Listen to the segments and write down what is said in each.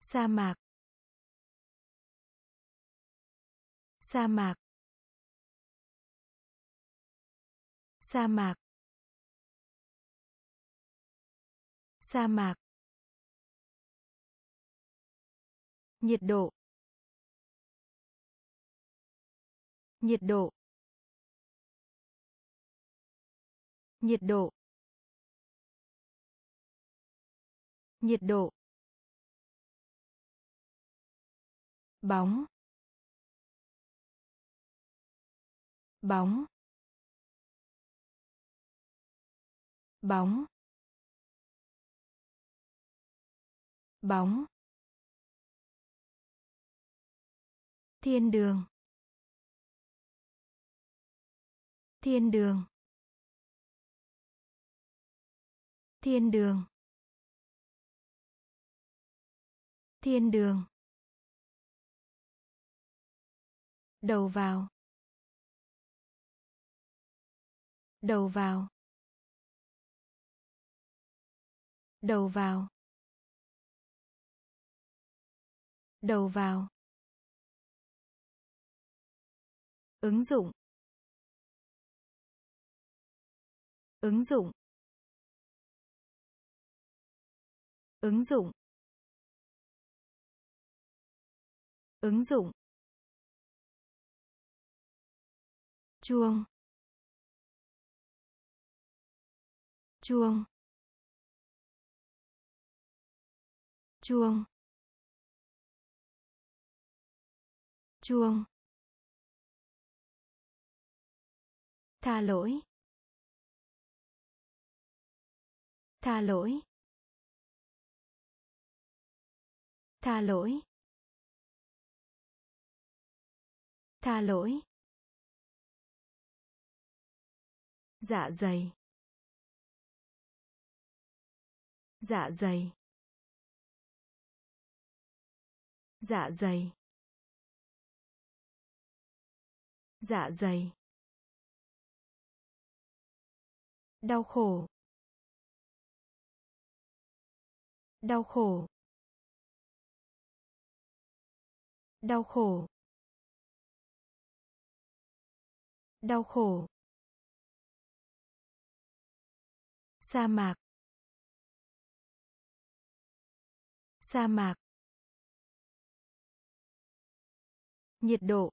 sa mạc, sa mạc, sa mạc, sa mạc, nhiệt độ, nhiệt độ, nhiệt độ, nhiệt độ, bóng, bóng, bóng, bóng, thiên đường, thiên đường, thiên đường, thiên đường, đầu vào, đầu vào, đầu vào, đầu vào, ứng dụng, ứng dụng, ứng dụng, ứng dụng, chuông, chuông, chuông, chuông, tha lỗi, tha lỗi, tha lỗi, tha lỗi, dạ dày, dạ dày, dạ dày, dạ dày, đau khổ, đau khổ, đau khổ, đau khổ, sa mạc, sa mạc, nhiệt độ,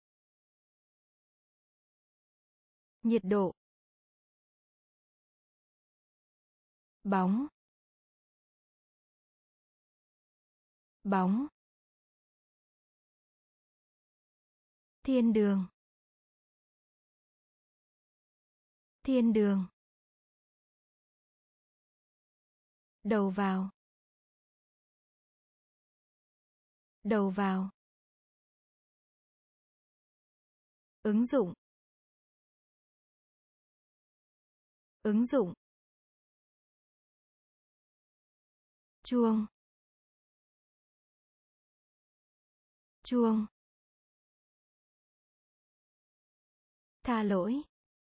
nhiệt độ, bóng, bóng, thiên đường, thiên đường, đầu vào, đầu vào, ứng dụng, ứng dụng, chuông, chuông, tha lỗi,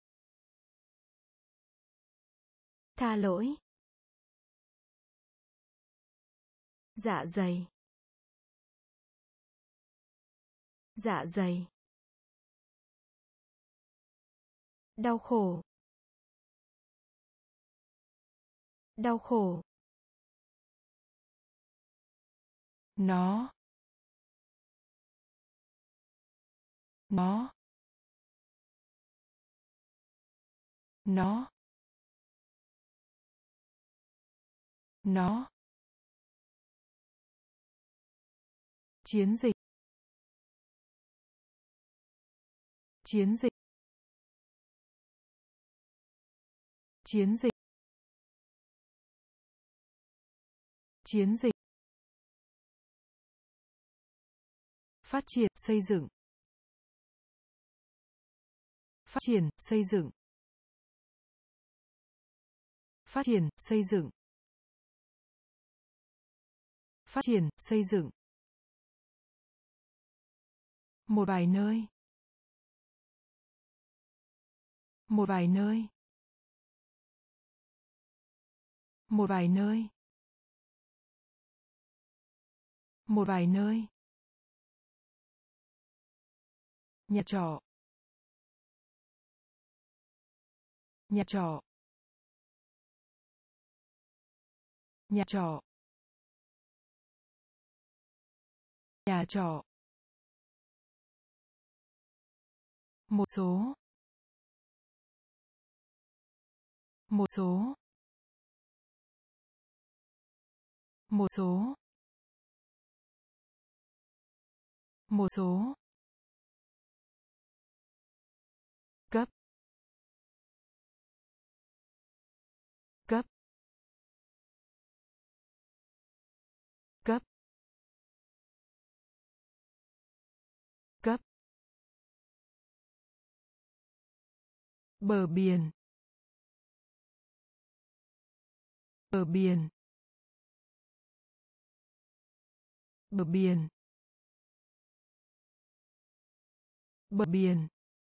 tha lỗi, dạ dày, dạ dày, đau khổ, đau khổ, nó, nó, nó, nó, chiến dịch, chiến dịch, chiến dịch, chiến dịch, phát triển, xây dựng, phát triển, xây dựng, phát triển, xây dựng, phát triển, xây dựng, một vài nơi, một vài nơi, một vài nơi, Một vài nơi. Nhà trọ. Nhà trọ. Nhà trọ. Nhà trọ. Một số. Một số. Một số. Một số. Cấp. Cấp. Cấp. Cấp. Bờ biển. Bờ biển. Bờ biển. Bờ biển.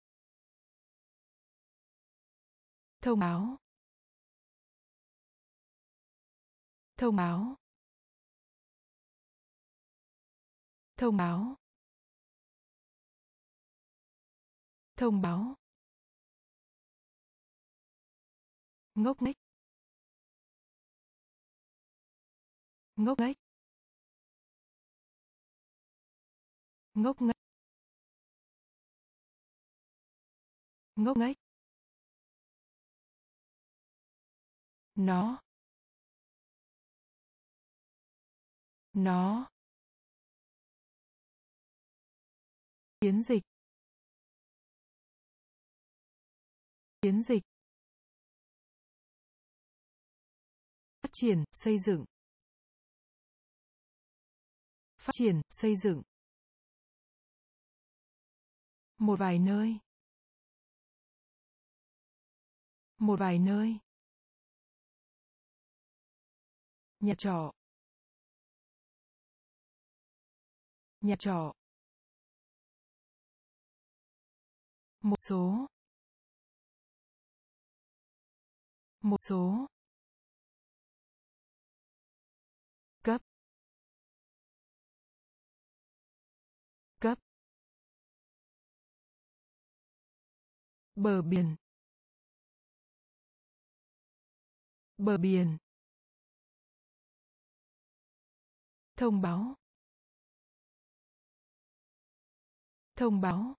Thông báo. Thông báo. Thông báo. Thông báo. Ngốc nghếch. Ngốc nghếch. Ngốc nghếch. Ngốc nghếch. Nó. Nó. Chiến dịch. Chiến dịch. Phát triển, xây dựng. Phát triển, xây dựng. Một vài nơi. Một vài nơi. Nhà trọ. Nhà trọ. Một số. Một số. Cấp. Cấp. Bờ biển. Bờ biển. Thông báo. Thông báo.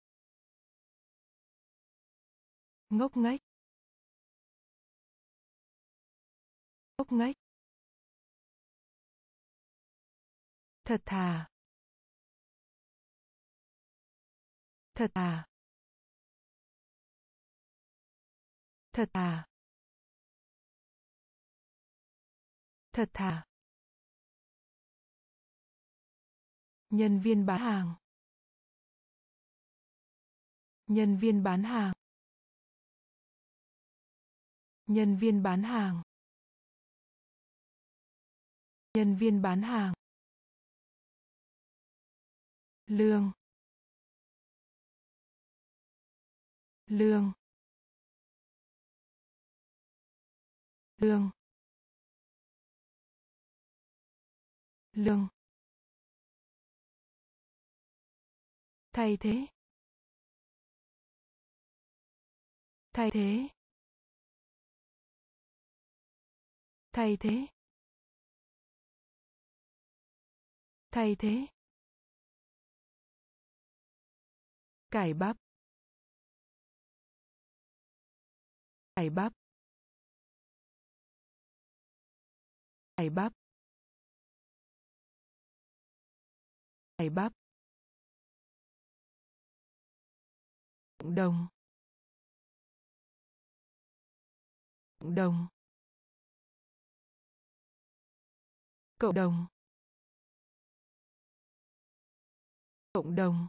Ngốc nghếch. Ngốc nghếch. Thật thà. Thật thà. Thật thà. Thật thà. Nhân viên bán hàng. Nhân viên bán hàng. Nhân viên bán hàng. Nhân viên bán hàng. Lương. Lương. Lương. Lương. Thay thế. Thay thế. Thay thế. Thay thế. Cải bắp. Cải bắp. Cải bắp. Cải bắp. Cộng đồng. Cộng đồng. Cộng đồng. Cộng đồng.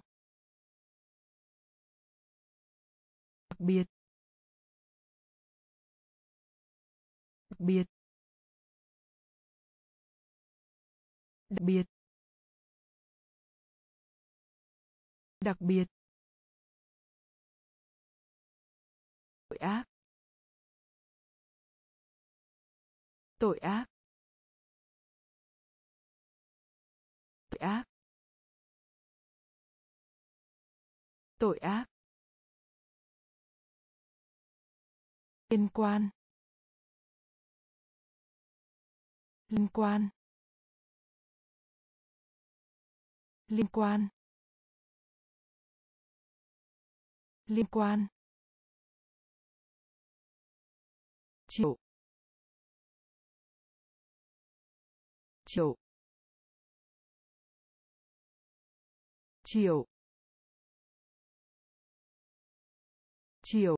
Đặc biệt. Đặc biệt. Đặc biệt. Đặc biệt. Tội ác. Tội ác. tội ác, tội ác, liên quan, liên quan, liên quan, liên quan, chịu, chịu, chịu, chịu,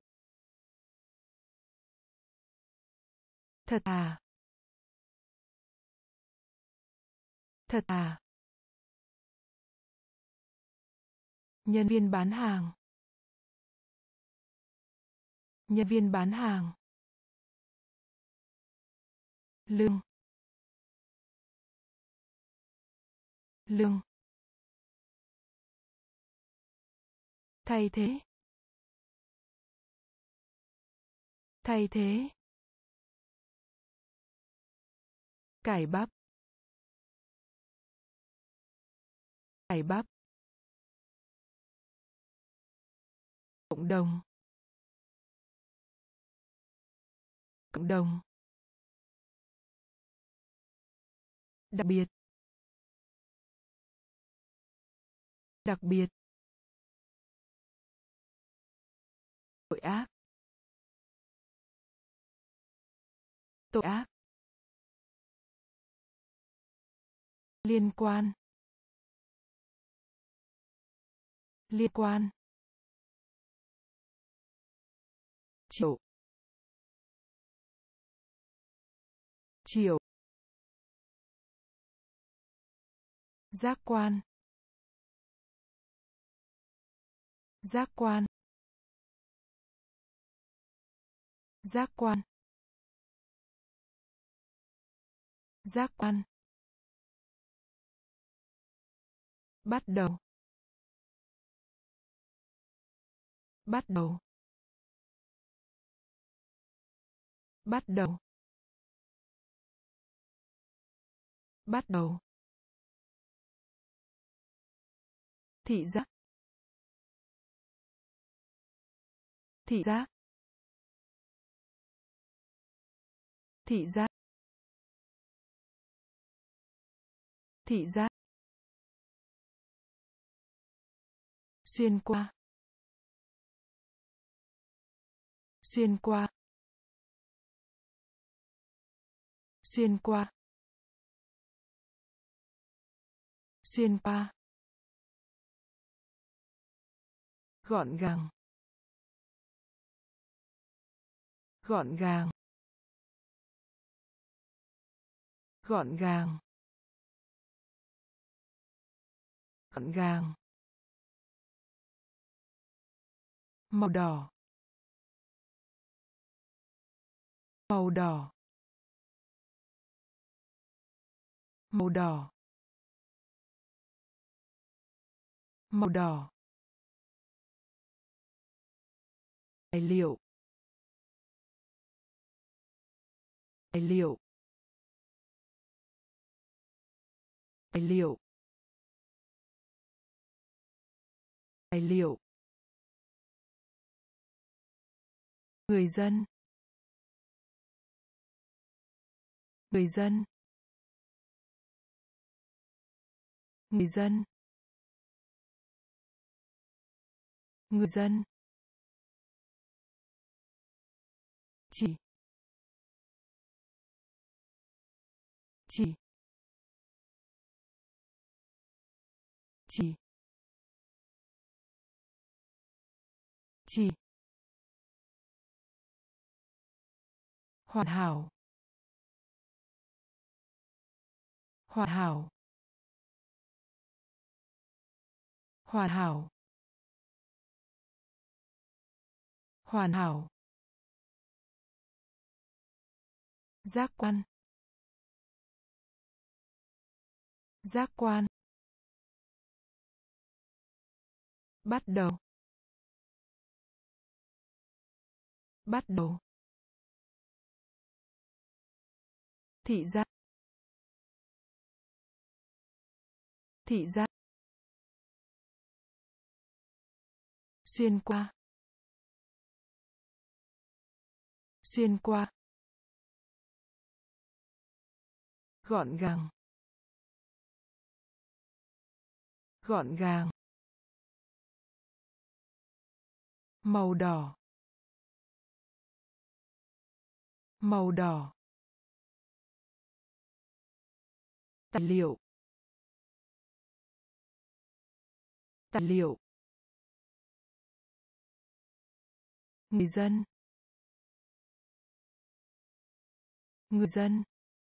thật à, thật à, nhân viên bán hàng, nhân viên bán hàng, lương, lương, thay thế, thay thế, cải bắp, cải bắp, cộng đồng, cộng đồng, đặc biệt, đặc biệt, tội ác, tội ác, liên quan, liên quan, chịu, chịu, giác quan, giác quan, giác quan, giác quan, bắt đầu, bắt đầu, bắt đầu, bắt đầu, thị giác, thị giác, thị giác, thị giác, xuyên qua, xuyên qua, xuyên qua, xuyên qua, gọn gàng, gọn gàng, gọn gàng, gọn gàng, màu đỏ, màu đỏ, màu đỏ, màu đỏ, tài liệu, tài liệu, tài liệu, tài liệu, người dân, người dân, người dân, người dân, chỉ, chỉ, chỉ, chỉ, hoàn hảo, hoàn hảo, hoàn hảo, hoàn hảo, giác quan, giác quan, bắt đầu, bắt đầu, thị giác, thị giác, xuyên qua, xuyên qua, gọn gàng, gọn gàng, màu đỏ, màu đỏ, tài liệu, tài liệu, người dân, người dân,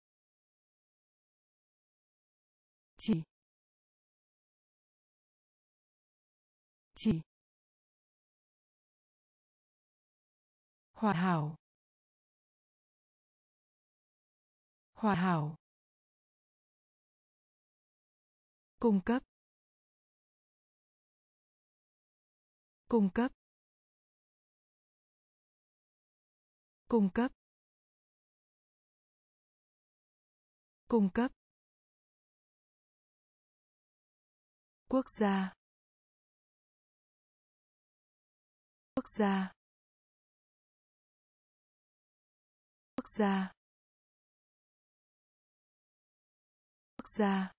chỉ, chỉ, hoàn hảo, hoàn hảo, cung cấp, cung cấp, cung cấp, cung cấp, quốc gia, quốc gia, quốc gia, quốc gia,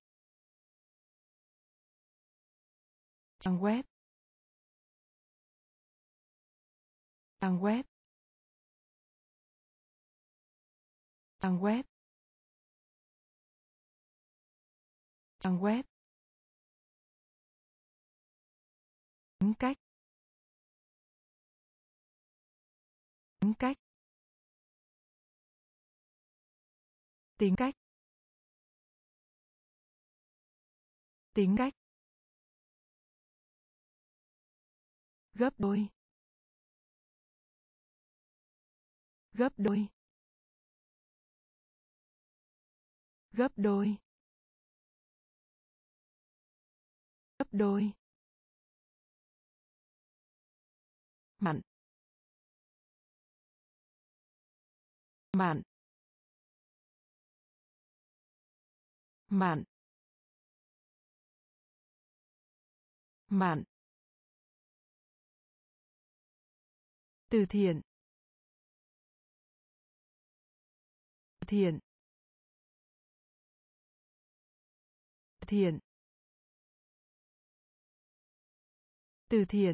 trang web, trang web, trang web, trang web, tính cách, tính cách, tính cách, tính cách, gấp đôi, gấp đôi, gấp đôi, gấp đôi, mặn, mặn, mặn, mặn, từ thiện, thiện, thiện, từ thiện,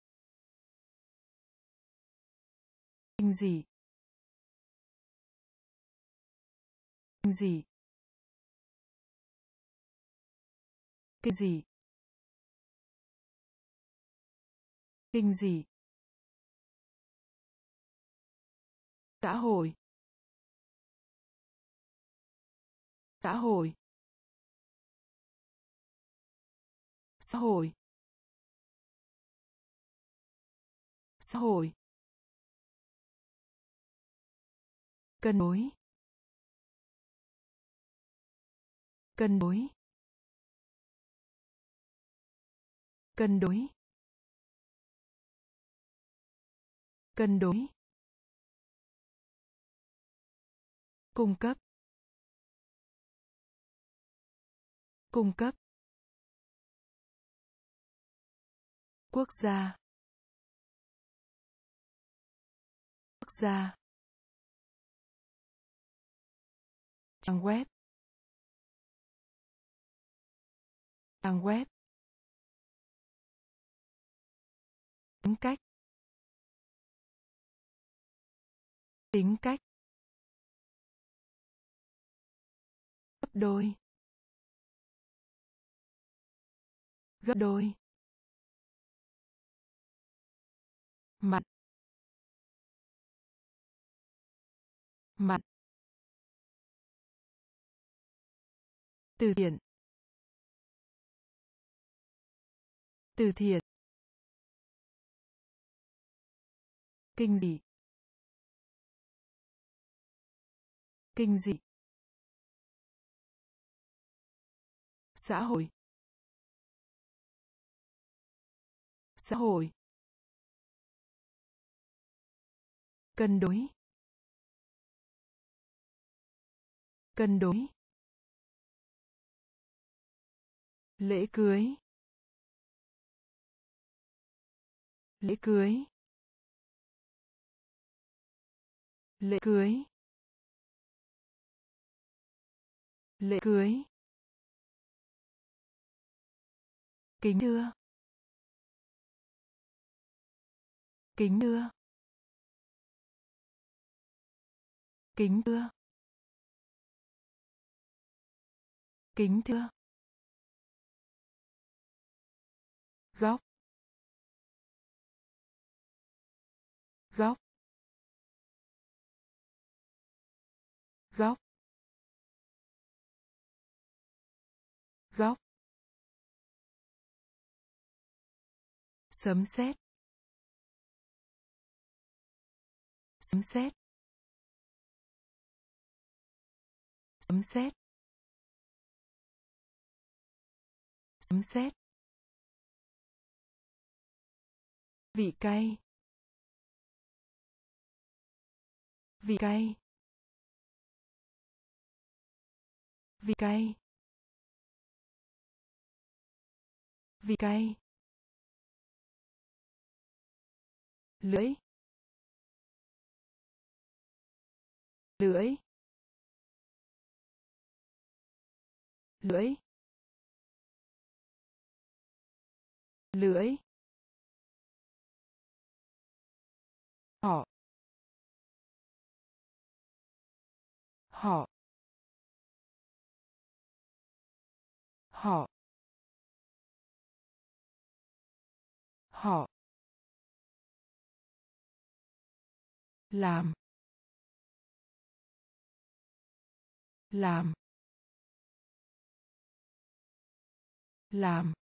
kinh dị, kinh dị, kinh dị, kinh dị, xã hội, xã hội, xã hội, xã hội, cân đối, cân đối, cân đối, cân đối, cung cấp, cung cấp, quốc gia, quốc gia, trang web, trang web, tính cách, tính cách, gấp đôi, gấp đôi, mặn, mặn, từ thiện, từ thiện, kinh dị, kinh dị, xã hội, xã hội, cân đối, cân đối, lễ cưới, lễ cưới, lễ cưới, lễ cưới, kính thưa, kính thưa, kính thưa, kính thưa, góc, góc, góc, góc, sấm sét, sấm sét, sấm sét, sấm sét, vị cay, vị cay, vị cay, vị cay, lưỡi, lưỡi, lưỡi, lưỡi, họ, họ, họ, họ, làm, làm, làm,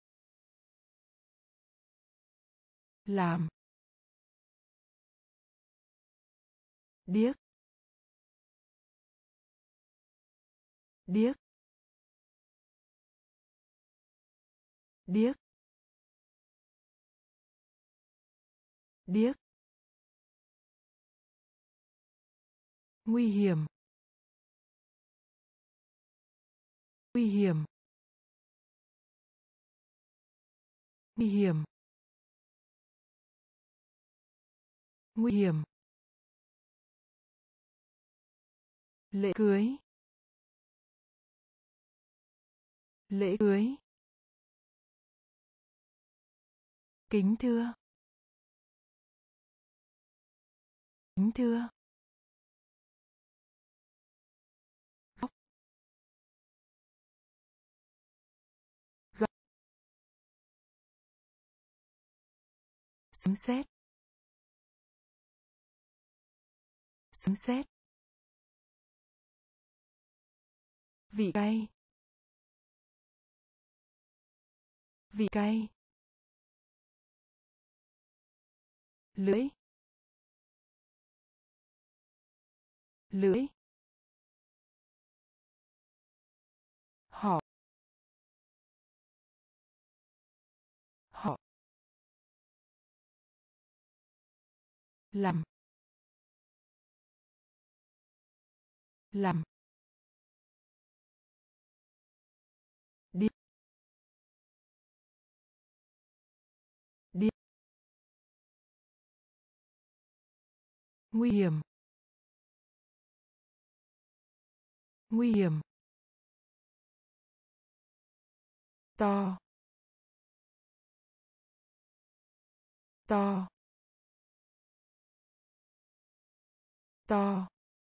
làm, điếc, điếc, điếc, điếc, nguy hiểm, nguy hiểm, nguy hiểm, nguy hiểm, lễ cưới, lễ cưới, kính thưa, kính thưa, góc, góc, sấm sét, sấm sét, vị cay, vị cay, lưỡi, lưỡi, họ, họ, làm, làm, điếc, điếc, nguy hiểm, nguy hiểm, to, to, to,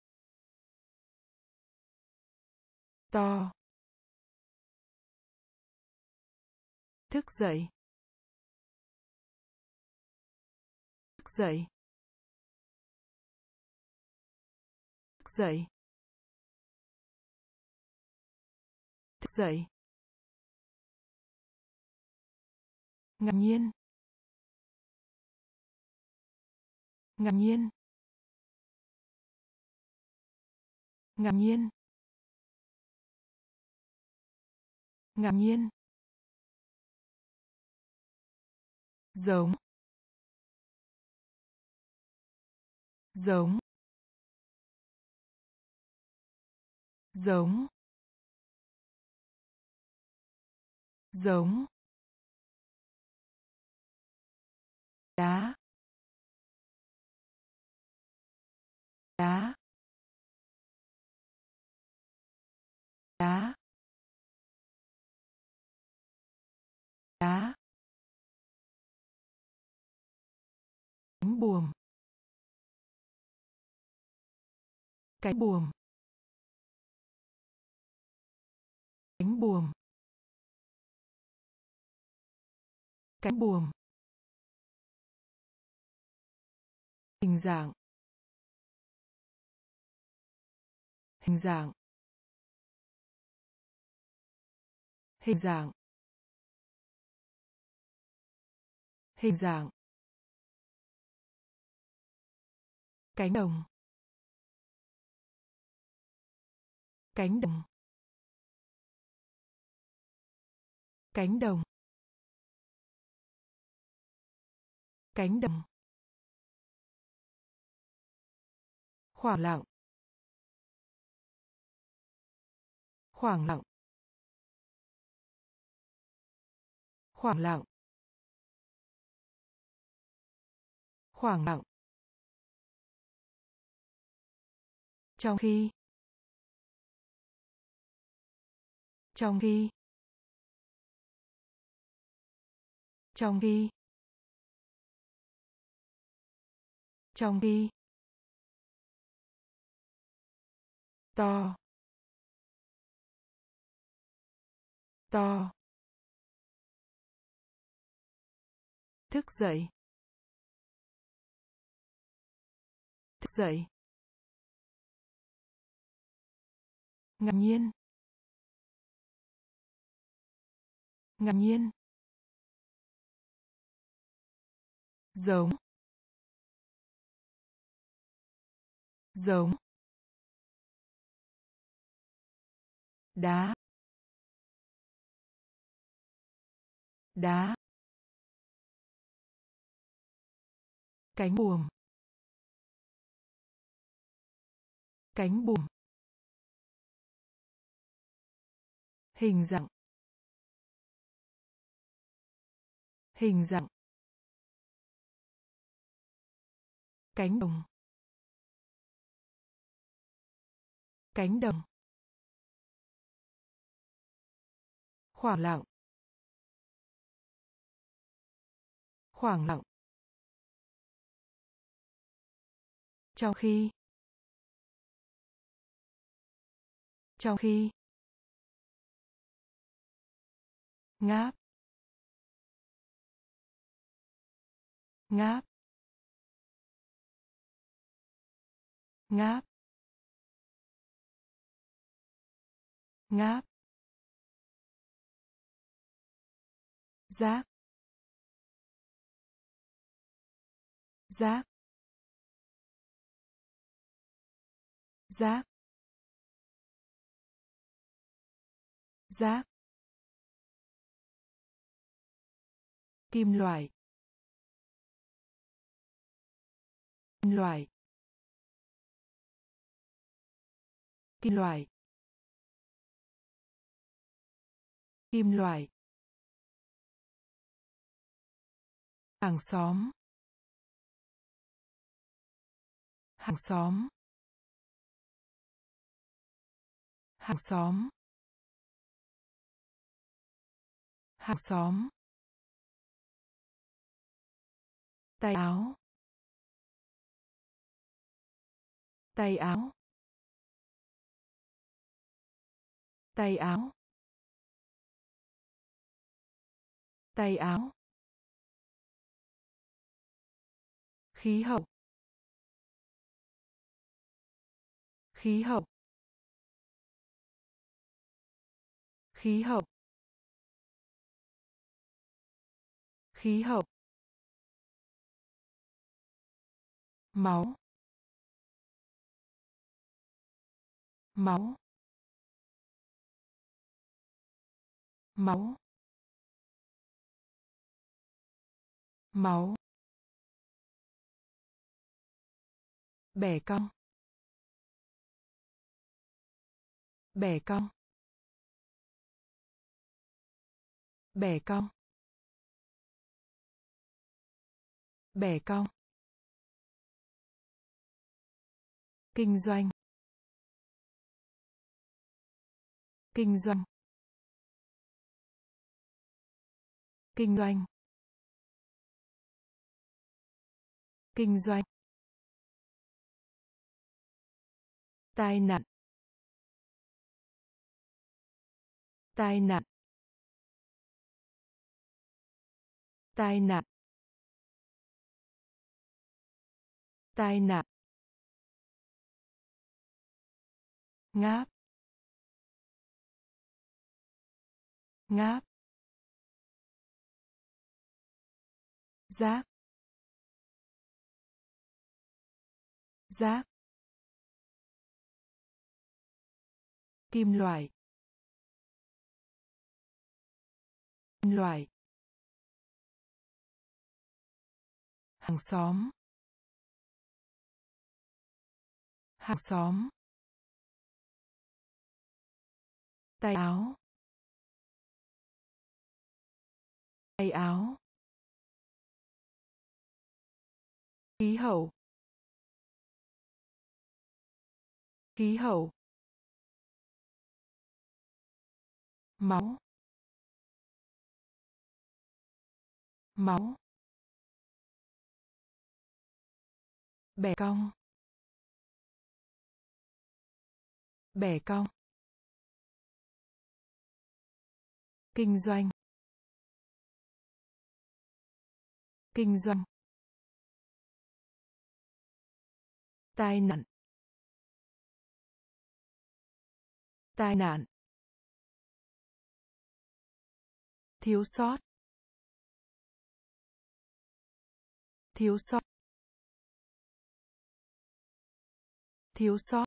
to, thức dậy, thức dậy, thức dậy, thức dậy, ngạc nhiên, ngạc nhiên, ngạc nhiên, ngạc nhiên, giống, giống, giống, giống, đá, đá, đá, đá, cánh buồm, cánh buồm, cánh buồm, cánh buồm, hình dạng, hình dạng, hình dạng, hình dạng, cánh đồng, cánh đồng, cánh đồng, cánh đồng, khoảng lặng, khoảng lặng, khoảng lặng, khoảng lặng, trong khi, trong khi, trong khi, trong khi, to, to, thức dậy, thức dậy, ngạc nhiên, ngạc nhiên, giống, giống, đá, đá, cánh buồm, cánh buồm, hình dạng, hình dạng, cánh đồng, cánh đồng, khoảng lặng, khoảng lặng, trong khi, trong khi, ngáp, ngáp, ngáp, ngáp, giác, giác, giác, giác, kim loại, kim loại, kim loại, kim loại, hàng xóm, hàng xóm, hàng xóm, hàng xóm, tay áo, tay áo, tay áo, tay áo, khí hậu, khí hậu, khí hậu, khí hậu, máu, máu, máu, máu, bẻ cong, bẻ cong, bẻ cong, bẻ cong, kinh doanh, kinh doanh, kinh doanh, kinh doanh, tai nạn, tai nạn, tai nạn, tai nạn, ngáp, ngáp, giác, giác, kim loại, kim loại, hàng xóm, hàng xóm, tay áo, tay áo, khí hậu, khí hậu, máu, máu, bẻ cong, bẻ cong, kinh doanh, kinh doanh, tai nạn, tai nạn, thiếu sót, thiếu sót, thiếu sót,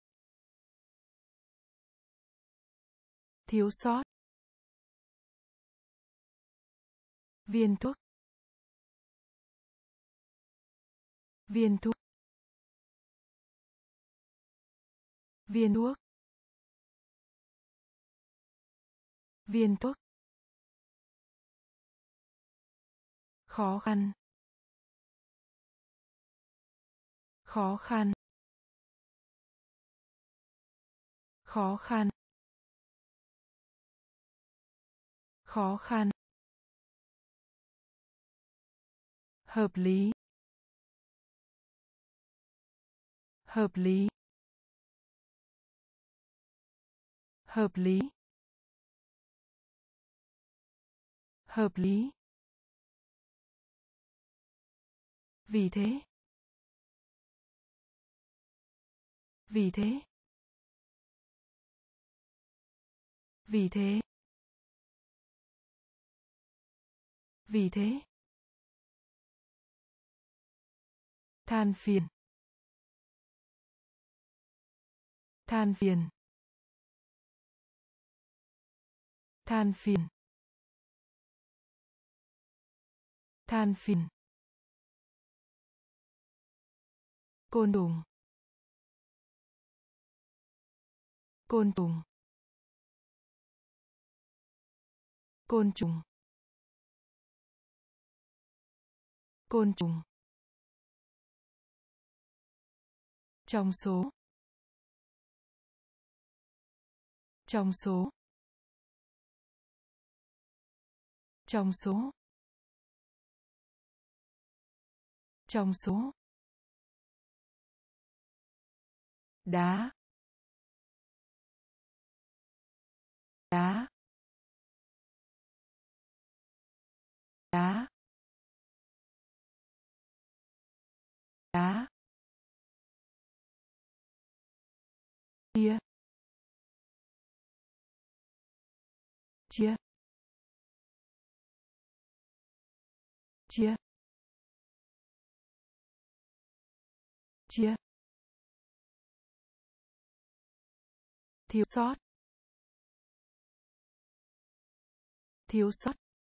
thiếu sót, viên thuốc, viên thuốc, viên thuốc, viên thuốc, khó khăn, khó khăn, khó khăn, khó khăn, hợp lý, hợp lý, hợp lý, hợp lý, vì thế, vì thế, vì thế, vì thế, than phiền, than phiền, than phiền, than phiền, côn trùng, côn trùng, côn trùng, côn trùng, trong số, trong số, trong số, trong số, đá, đá, đá, đá, chia, chia, chia, chia, thiếu sót, thiếu sót,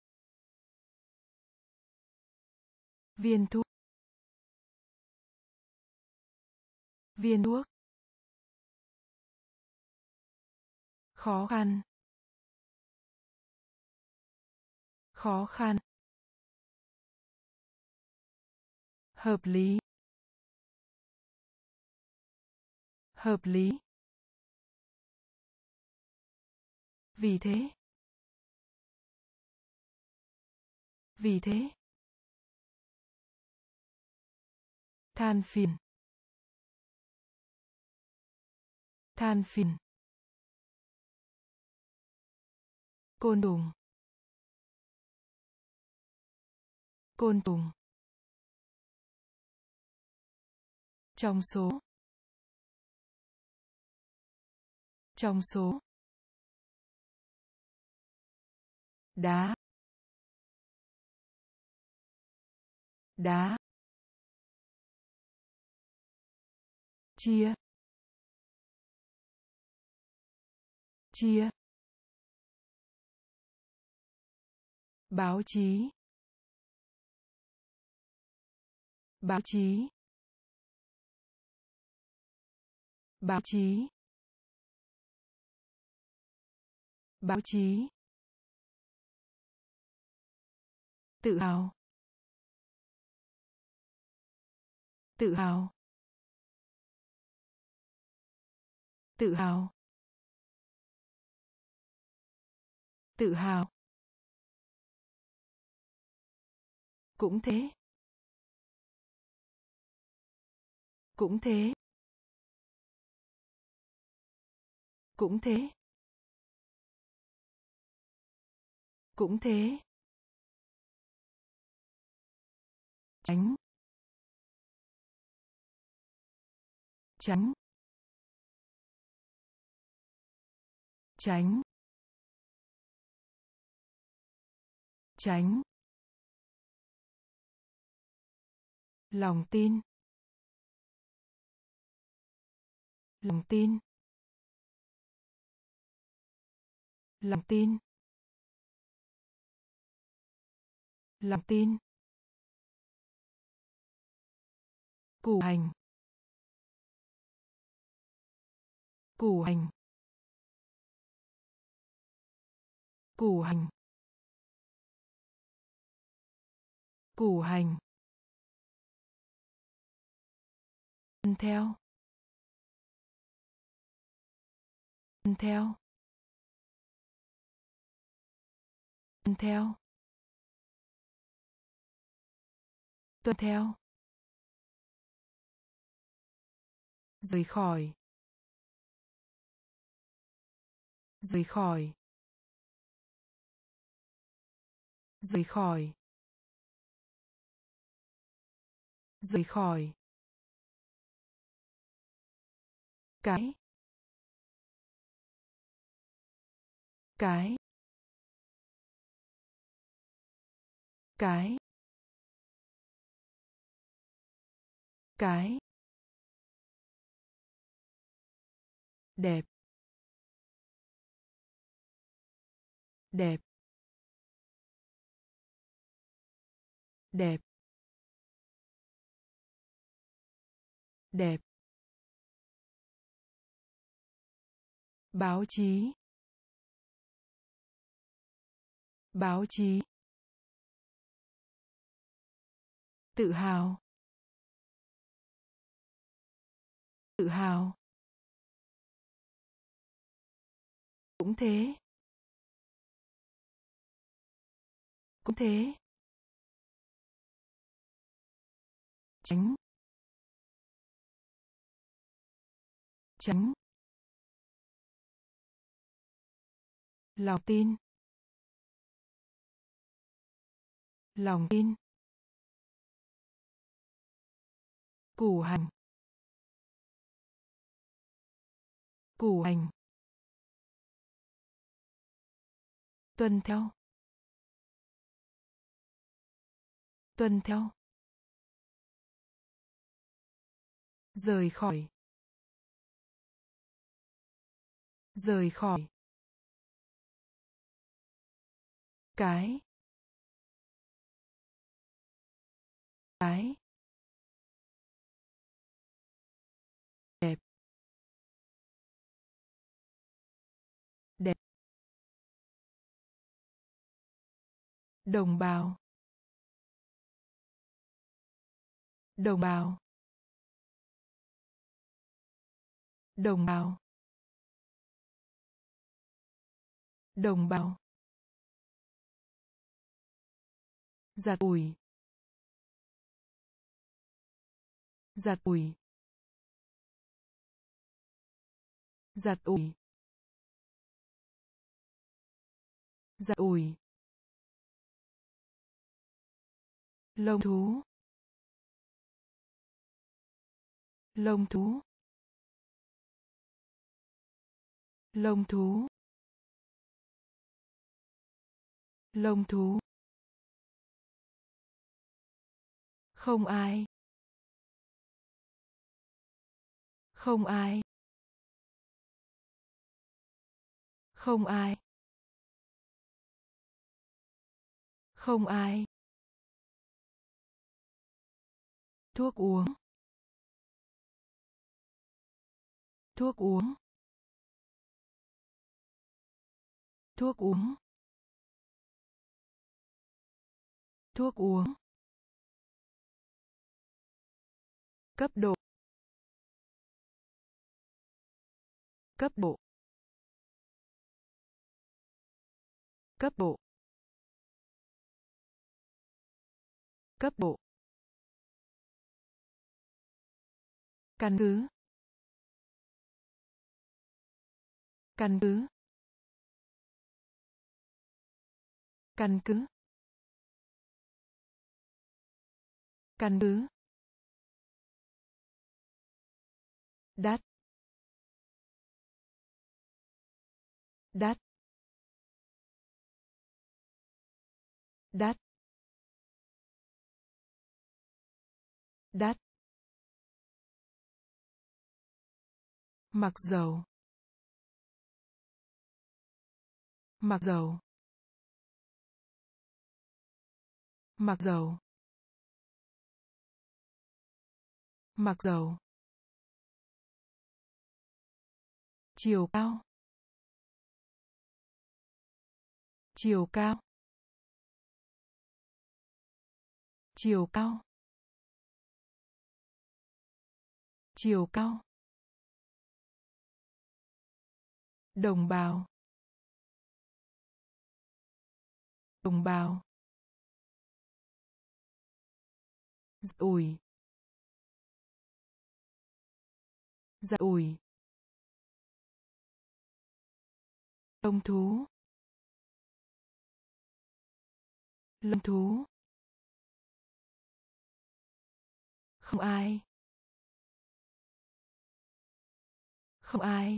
viên thuốc, viên thuốc, khó khăn, khó khăn, hợp lý, hợp lý, vì thế, vì thế, than phiền, than phiền, côn trùng, côn trùng, trong số, trong số, đá, đá, chia, chia, báo chí, báo chí, báo chí, báo chí, tự hào, tự hào, tự hào, tự hào, cũng thế, cũng thế, cũng thế, cũng thế, tránh, tránh, tránh, tránh, lòng tin, lòng tin, lòng tin, lòng tin, củ hành, củ hành, củ hành, củ hành, tuân theo, tuân theo, tuân theo, tuân theo, rời khỏi, rời khỏi, rời khỏi, rời khỏi, cái, cái, cái, cái, đẹp, đẹp, đẹp, đẹp, báo chí, báo chí, tự hào, tự hào, cũng thế, cũng thế, tránh, tránh, lòng tin, lòng tin, củ hành, củ hành, tuân theo, tuân theo, rời khỏi, rời khỏi, cái, cái, đẹp, đẹp, đồng bào, đồng bào, đồng bào, đồng bào, giặt ủi, giặt ủi, giặt ủi, giặt ủi, lông thú, lông thú, lông thú, lông thú, không ai, không ai, không ai, không ai, thuốc uống, thuốc uống, thuốc uống, thuốc uống, cấp độ, cấp độ, cấp độ, cấp độ, căn cứ, căn cứ, căn cứ, căn cứ, đắt, đắt, đắt, đắt, mặc dầu, mặc dầu, mặc dầu, mặc dầu, chiều cao, chiều cao, chiều cao, chiều cao, đồng bào, đồng bào, giặt ủi, giặt ủi, lông thú, lông thú, không ai, không ai,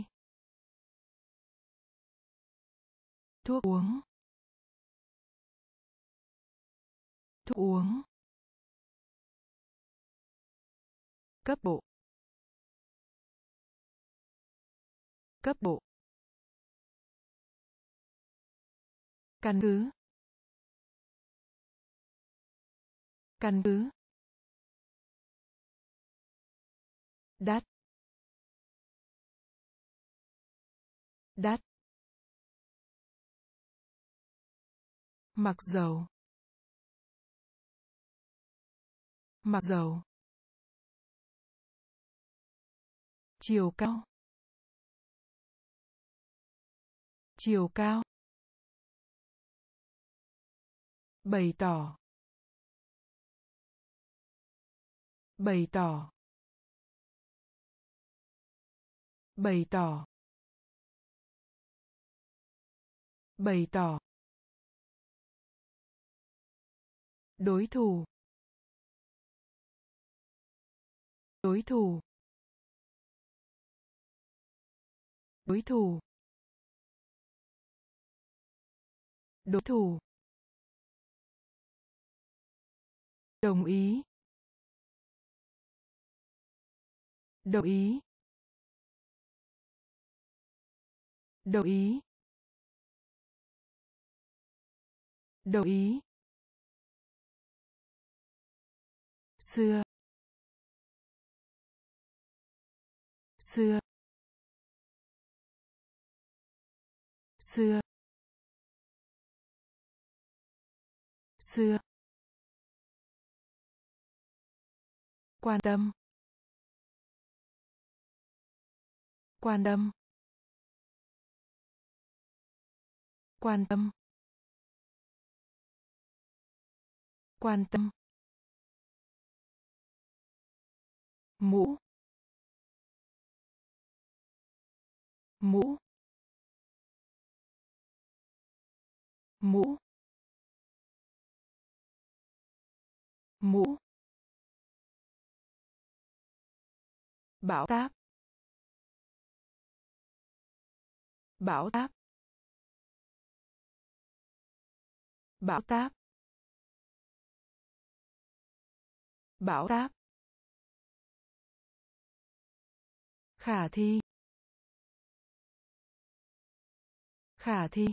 thuốc uống, thuốc uống, cấp độ, cấp độ, căn cứ, căn cứ, đắt, đắt, mặc dầu, mặc dầu, chiều cao, chiều cao, bày tỏ, bày tỏ, bày tỏ, bày tỏ, đối thủ, đối thủ, đối thủ, đối thủ, đồng ý, đồng ý, đồng ý, đồng ý, xưa, xưa, xưa, xưa, quan tâm, quan tâm, quan tâm, quan tâm, mũ, mũ, mũ, mũ, bão táp, bão táp, bão táp, bão táp, khả thi, khả thi,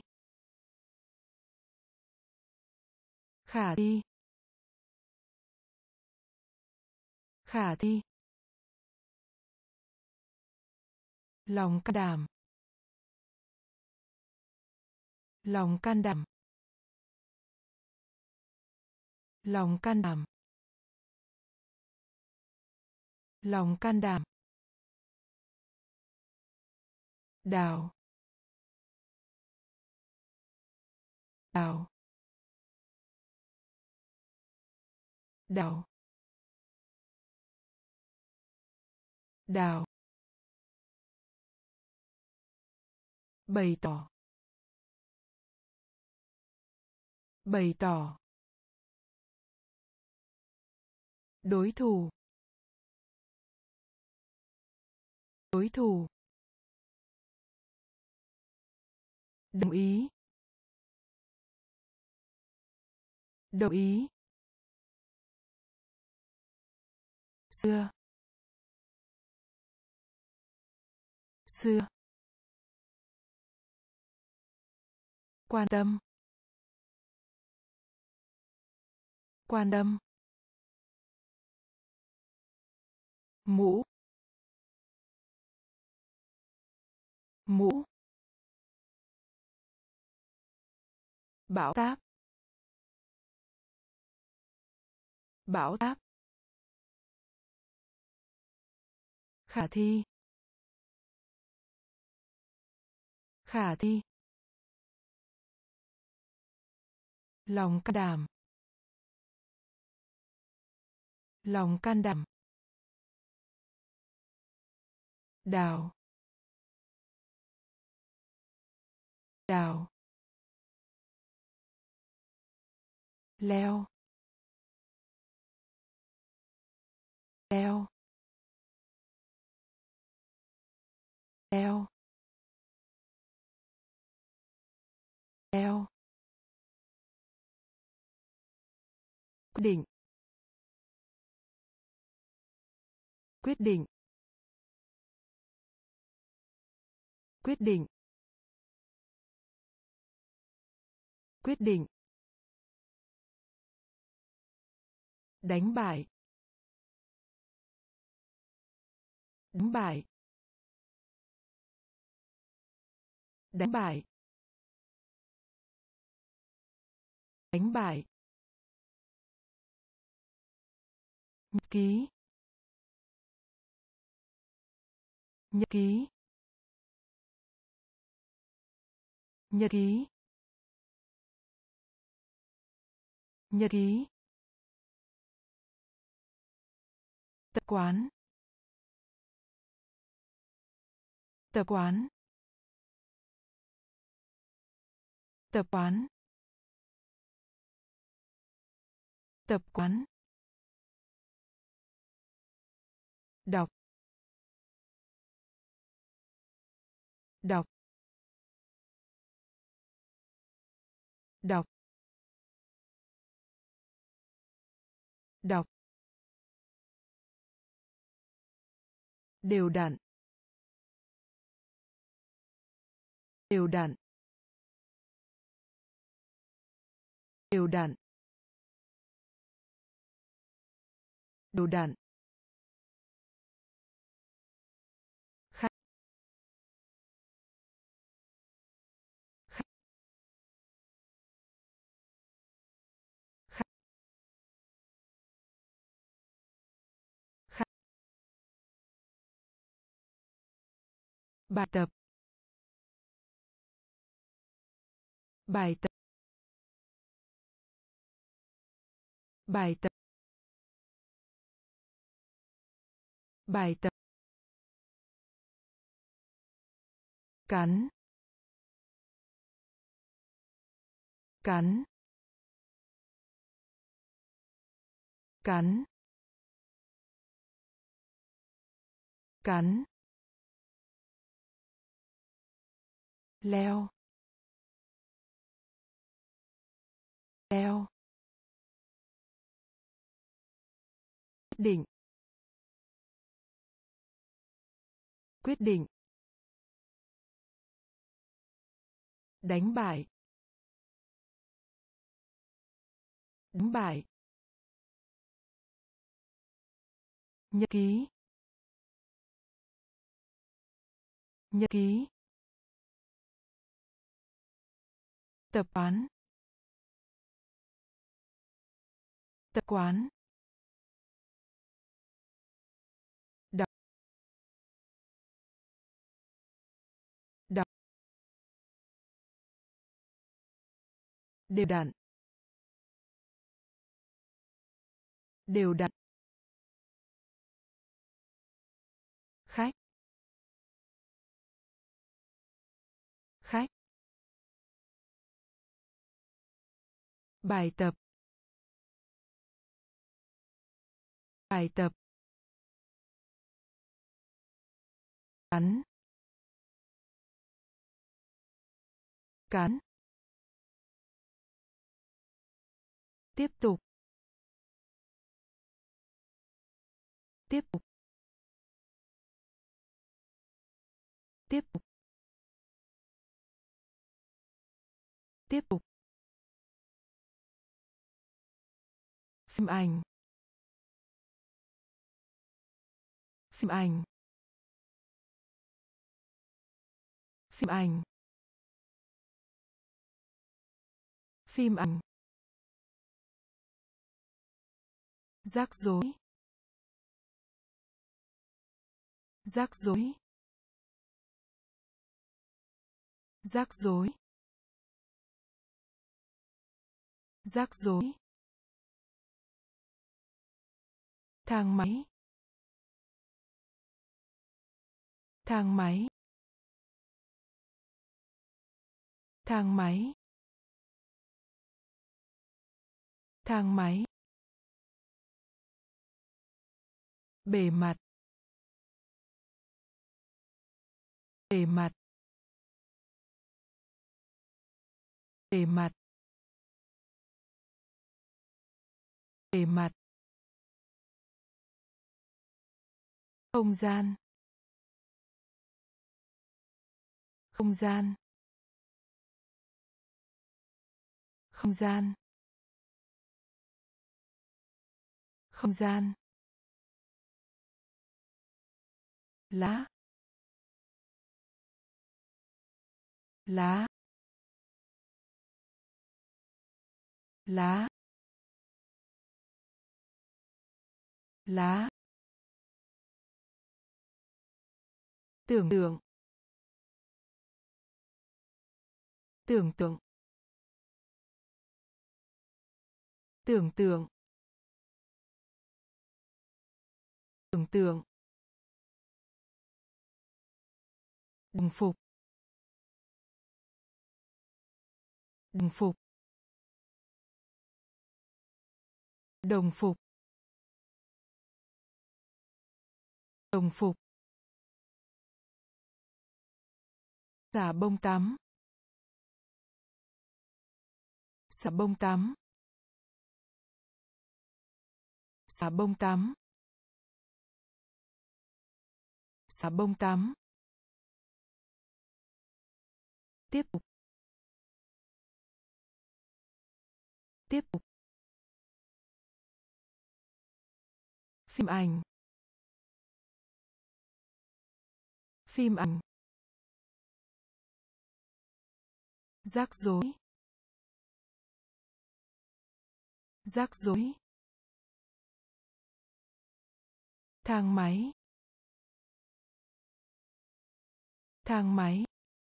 khả thi, khả thi, lòng can đảm, lòng can đảm, lòng can đảm, lòng can đảm, đào, đào, đào, đào, bày tỏ, bày tỏ, đối thủ, đối thủ, đồng ý, đồng ý, xưa, xưa, quan tâm, quan tâm, mũ, mũ, bão táp, bão táp, khả thi, khả thi, lòng can đảm, lòng can đảm, đào, đào, leo, leo, leo, leo, quyết định, quyết định, quyết định, quyết định, đánh bại, đánh bại, đánh bại, đánh bại, nhật ký, nhật ký, nhật ký, nhật ký, tập quán, tập quán, tập quán, tập quán, đọc, đọc, đọc, đọc, đều đặn, đều đặn, đều đặn, đều đặn, khách, khách, Bài tập. Bài tập. Bài tập. Bài tập. Cắn. Cắn. Cắn. Cắn. Leo. Leo. Quyết định. Quyết định. Đánh bại. Đánh bại. Nhật ký. Nhật ký. Tập quán. Tập quán. Đọc. Đọc. Đều đặn. Đều đặn. Khách. Khách. Bài tập. Bài tập. Cắn. Cắn. Tiếp tục. Tiếp tục. Tiếp tục. Tiếp tục. Phim ảnh. Phim ảnh. Phim ảnh. Phim ảnh. Rắc rối. Rắc rối. Rắc rối. Rắc rối. Thang máy. Thang máy. Thang máy. Thang máy. Bề mặt. Bề mặt. Bề mặt. Bề mặt. Không gian. Không gian. Không gian. Không gian. Lá. Lá. Lá. Lá. Tưởng tượng. Tưởng tượng. Tưởng tượng. Tưởng tượng. Đồng phục. Đồng phục. Đồng phục. Đồng phục. Xả bông tắm. Xả bông tắm. Xả bông tắm. Xả bông tắm. Tiếp tục. Tiếp tục. Phim ảnh. Phim ảnh. Rắc rối. Rắc rối. Thang máy. thang máy,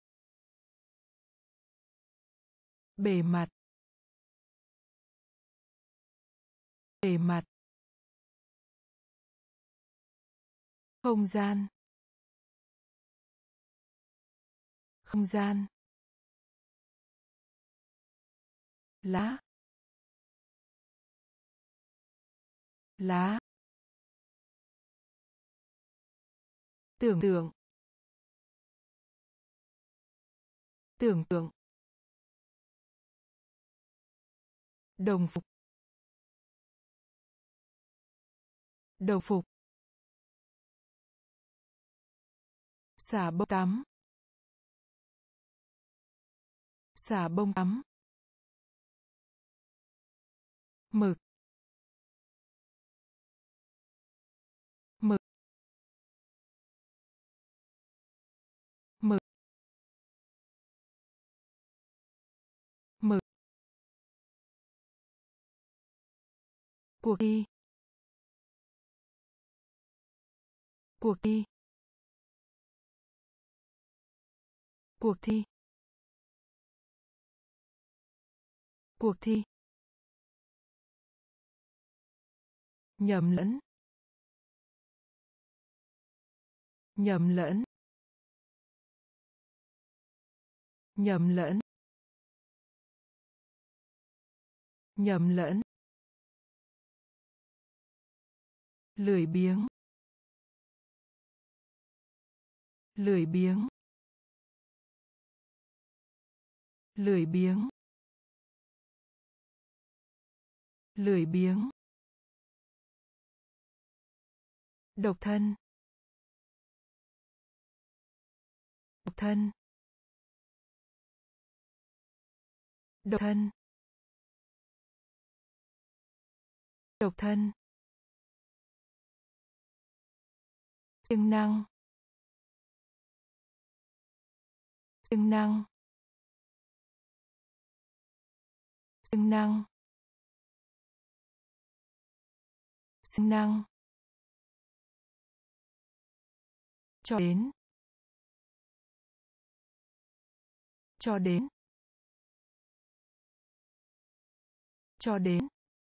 bề mặt, bề mặt, không gian, không gian, lá, lá, tưởng tượng, tưởng tượng, đồng phục, đồng phục, xả bông tắm, xả bông tắm, mực, mực, mực, mực, cuộc thi, cuộc thi, cuộc thi, cuộc thi, nhầm lẫn, nhầm lẫn, nhầm lẫn, nhầm lẫn, lười biếng, lười biếng, lười biếng, lười biếng, độc thân, độc thân, độc thân, độc thân, siêng năng, siêng năng, siêng năng, siêng năng, cho đến, cho đến, cho đến,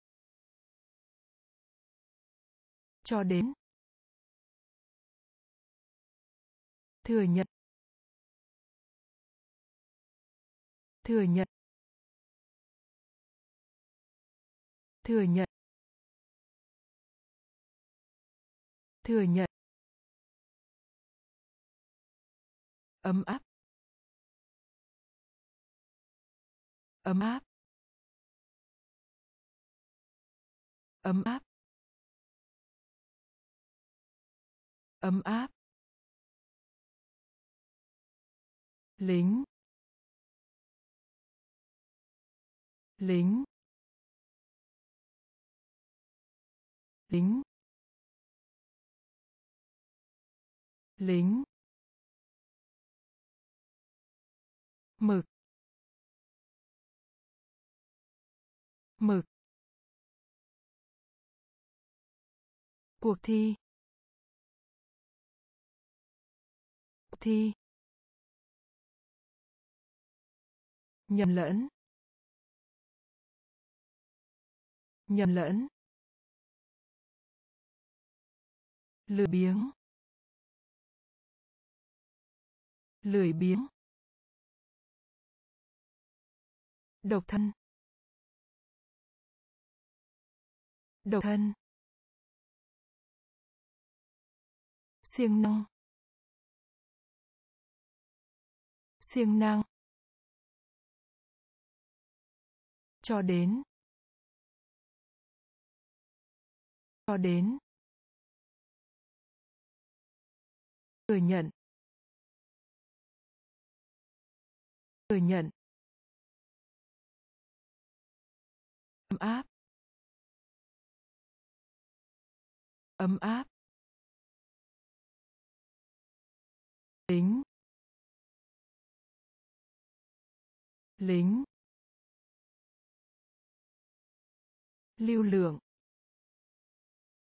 cho đến, thừa nhận, thừa nhận, thừa nhận, thừa nhận, ấm áp, ấm áp, ấm áp, ấm áp, lính, lính, lính, lính, mực, mực, cuộc thi, cuộc thi, nhầm lẫn, nhầm lẫn, lười biếng, lười biếng, độc thân, độc thân, siêng năng, siêng năng, cho đến, cho đến, thừa nhận, thừa nhận, ấm áp, ấm áp, lính, lính, lưu lượng,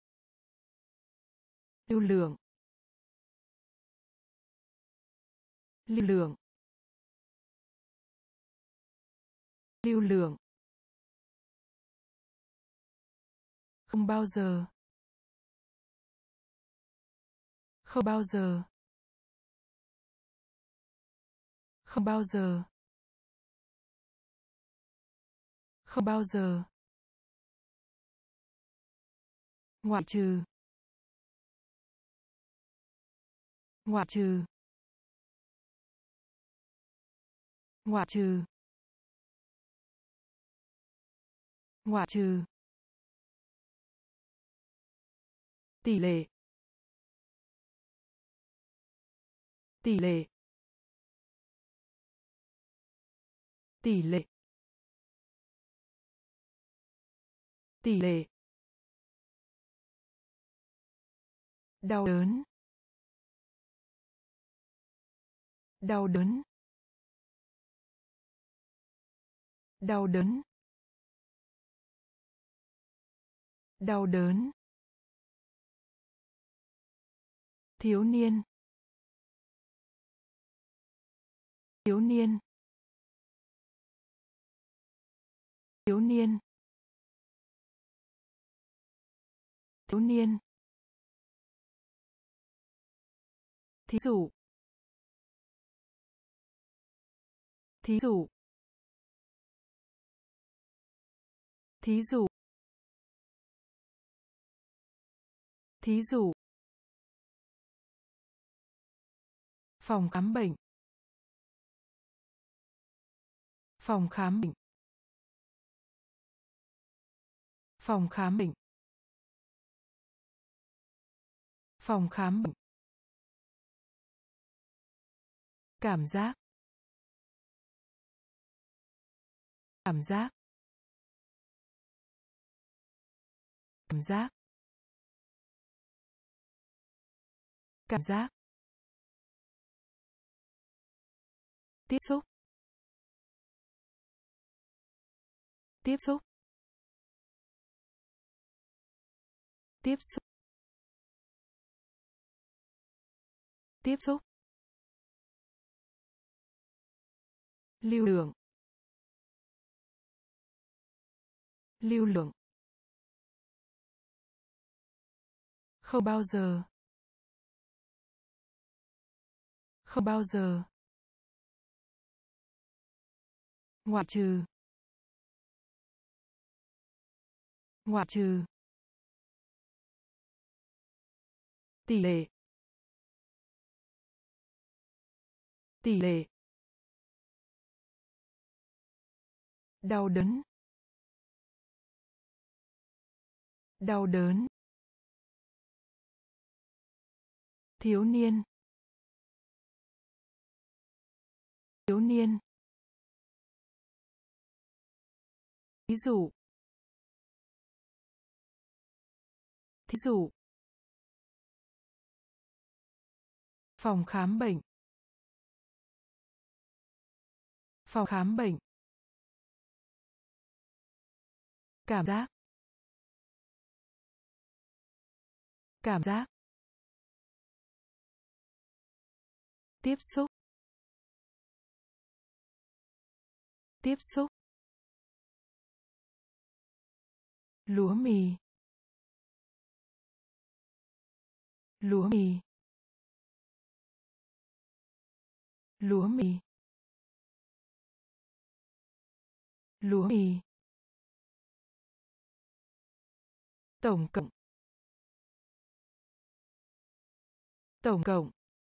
lưu lượng, lưu lượng, lưu lượng, không bao giờ, không bao giờ, không bao giờ, không bao giờ, ngoại trừ, ngoại trừ, ngoại trừ, ngoại trừ, tỷ lệ, tỷ lệ, tỷ lệ, tỷ lệ, đau đớn, đau đớn, đau đớn, đau đớn, thiếu niên, thiếu niên, thiếu niên, thiếu niên, thí dụ, thí dụ, thí dụ, thí dụ, phòng khám bệnh, phòng khám bệnh, phòng khám bệnh, phòng khám bệnh, cảm giác, cảm giác, cảm giác, cảm giác, tiếp xúc, tiếp xúc, tiếp xúc, tiếp xúc, lưu lượng, lưu lượng, không bao giờ, không bao giờ, ngoại trừ, ngoại trừ, tỷ lệ, tỷ lệ, đau đớn, đau đớn, thiếu niên, thiếu niên, thí dụ, thí dụ, phòng khám bệnh, phòng khám bệnh, cảm giác, cảm giác, tiếp xúc, tiếp xúc, lúa mì, lúa mì, lúa mì, lúa mì, tổng cộng, tổng cộng,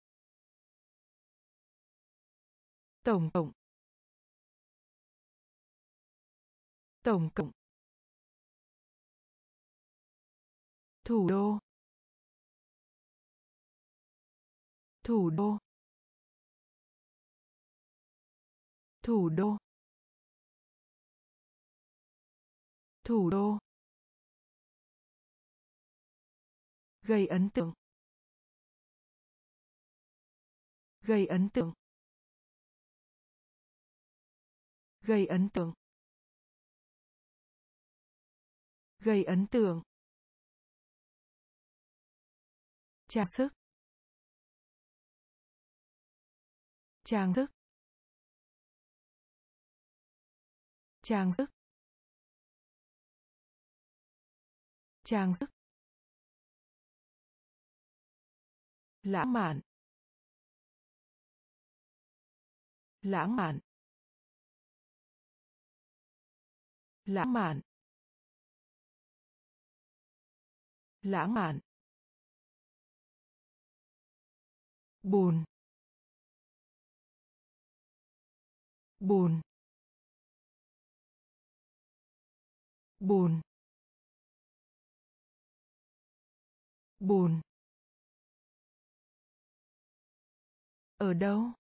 tổng cộng, tổng cộng, thủ đô, thủ đô, thủ đô, thủ đô, gây ấn tượng, gây ấn tượng, gây ấn tượng, gây ấn tượng, trang sức, trang sức, trang sức, trang sức, lãng mạn, lãng mạn, lãng mạn, lãng mạn, bùn, bùn, bùn, bùn, ở đâu,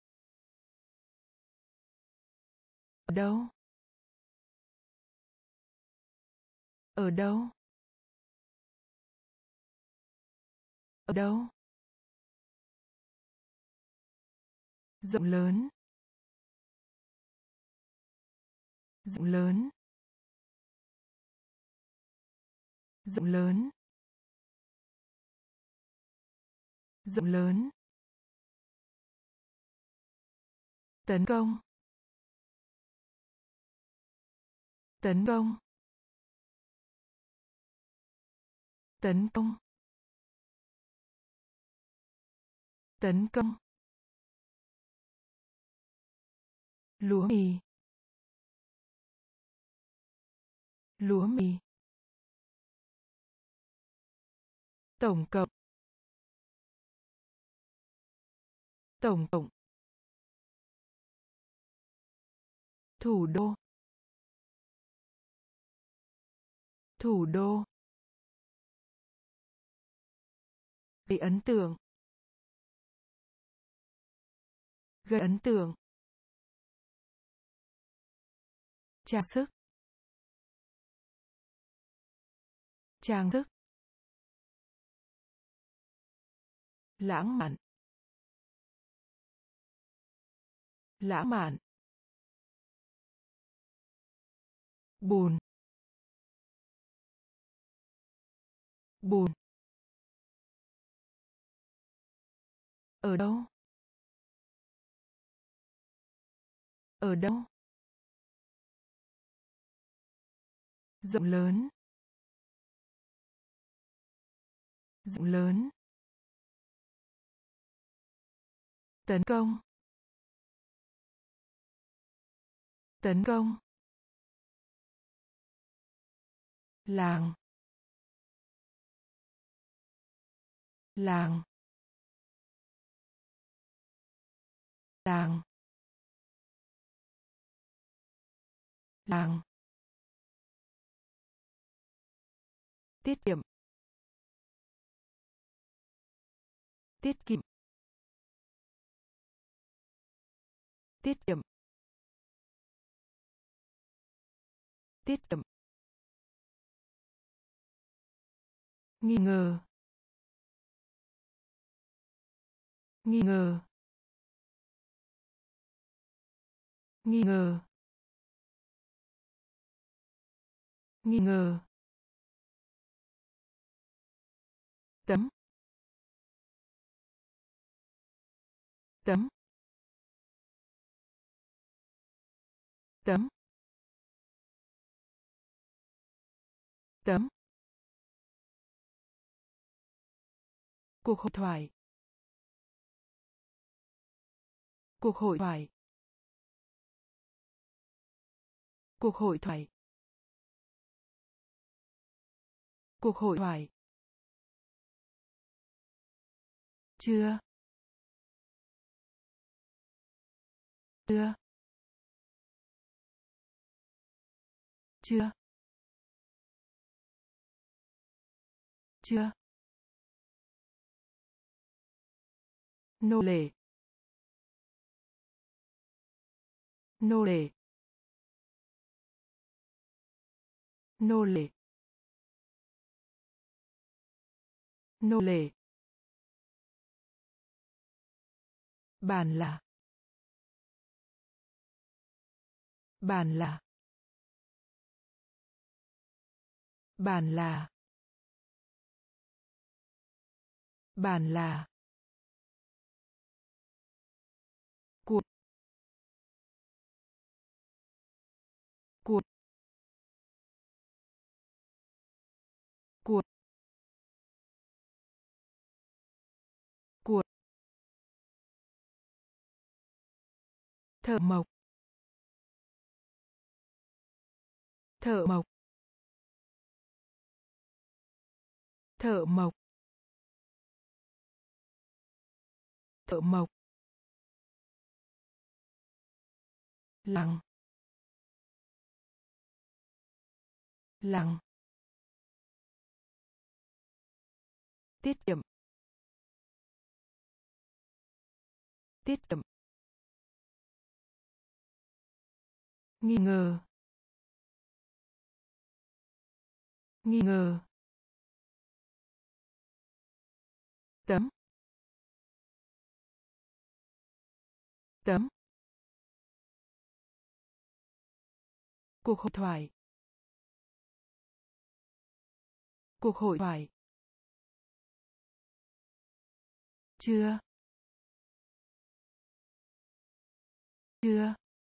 ở đâu, ở đâu, ở đâu, rộng lớn, rộng lớn, rộng lớn, rộng lớn, tấn công, tấn công, tấn công, tấn công, lúa mì, lúa mì, tổng cộng, tổng cộng, thủ đô, thủ đô, gây ấn tượng, gây ấn tượng, trang sức, trang sức, lãng mạn, lãng mạn, bùn, bùn, ở đâu, ở đâu, rộng lớn, rộng lớn, tấn công, tấn công, làng, làng, làng, làng, tiết kiệm, tiết kiệm, tiết kiệm, tiết kiệm, nghi ngờ, nghi ngờ, nghi ngờ, nghi ngờ, tấm, tấm, tấm, tấm, cuộc hội thoại, cuộc hội thoại, cuộc hội thoại, cuộc hội thoại, chưa, chưa, chưa, chưa, nô lệ, nô lệ, nô lệ, nô lệ, bản là, bản là, bản là, bản là, thợ mộc, thợ mộc, thợ mộc, thợ mộc, lặng, lặng, tiết kiệm, tiết kiệm, nghi ngờ, nghi ngờ, tấm, tấm, cuộc hội thoại, cuộc hội thoại, chưa, chưa,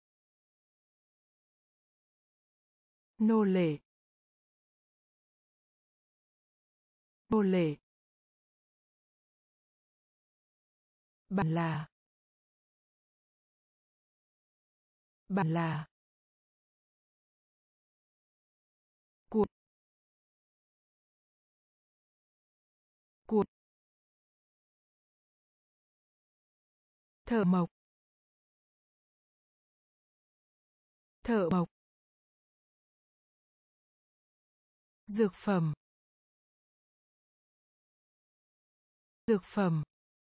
nô lệ, nô lệ, bản là, bản là, cuộc, cuộc, thợ mộc, thợ mộc, dược phẩm, dược phẩm,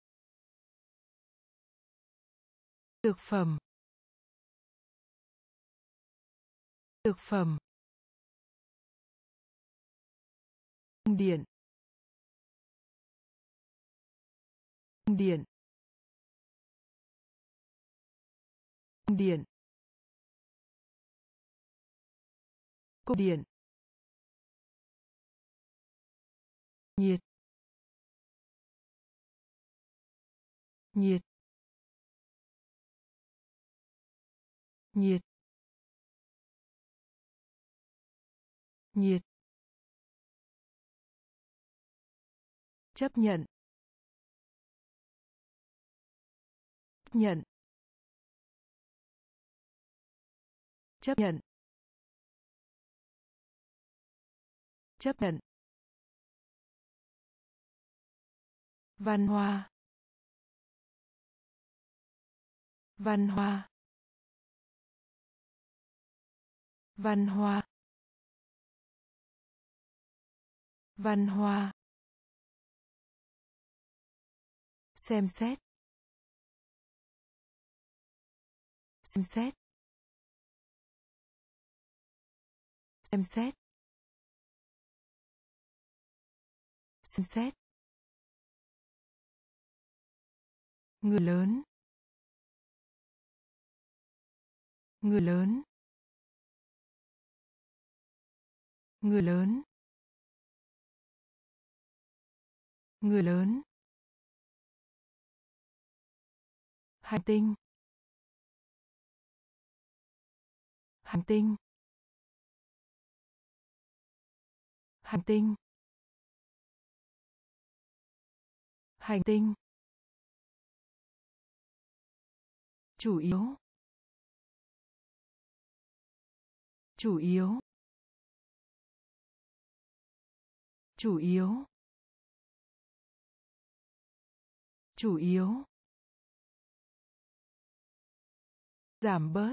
dược phẩm, dược phẩm, cung điện, cung điện, cung điện, cung điện, nhiệt, nhiệt, nhiệt, nhiệt, chấp nhận, nhận, chấp nhận, chấp nhận, văn hoa, văn hoa, văn hoa, văn hoa, xem xét, xem xét, xem xét, xem xét, người lớn, người lớn, người lớn, người lớn, hành tinh, hành tinh, hành tinh, hành tinh, chủ yếu, chủ yếu, chủ yếu, chủ yếu, giảm bớt,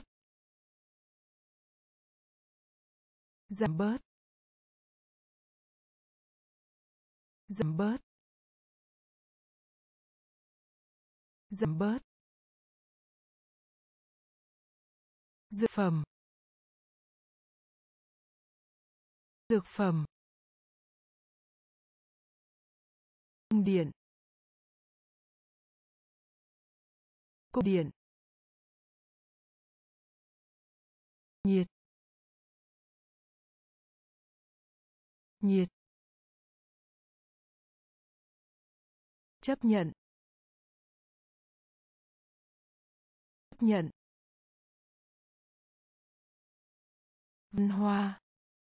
giảm bớt, giảm bớt, giảm bớt, dược phẩm, dược phẩm, cung điện, cung điện, nhiệt, nhiệt, chấp nhận, chấp nhận, văn hoa,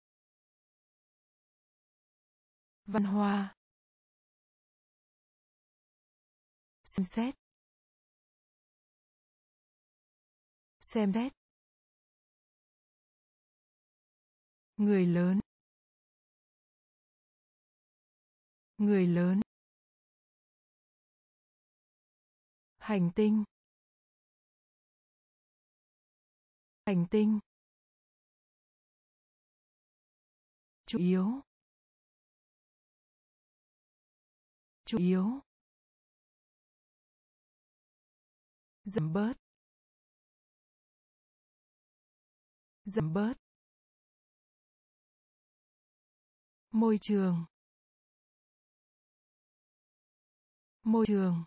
văn hoa, xem xét, xem xét, người lớn, người lớn, hành tinh, hành tinh, chủ yếu, chủ yếu, giảm bớt, giảm bớt, môi trường, môi trường,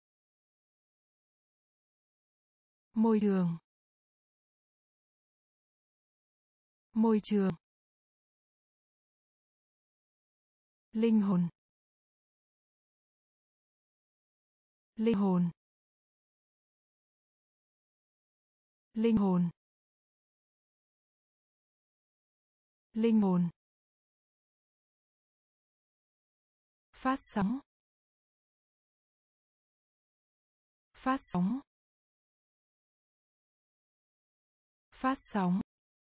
môi trường, môi trường, linh hồn, linh hồn, linh hồn, linh hồn, phát sóng, phát sóng, phát sóng,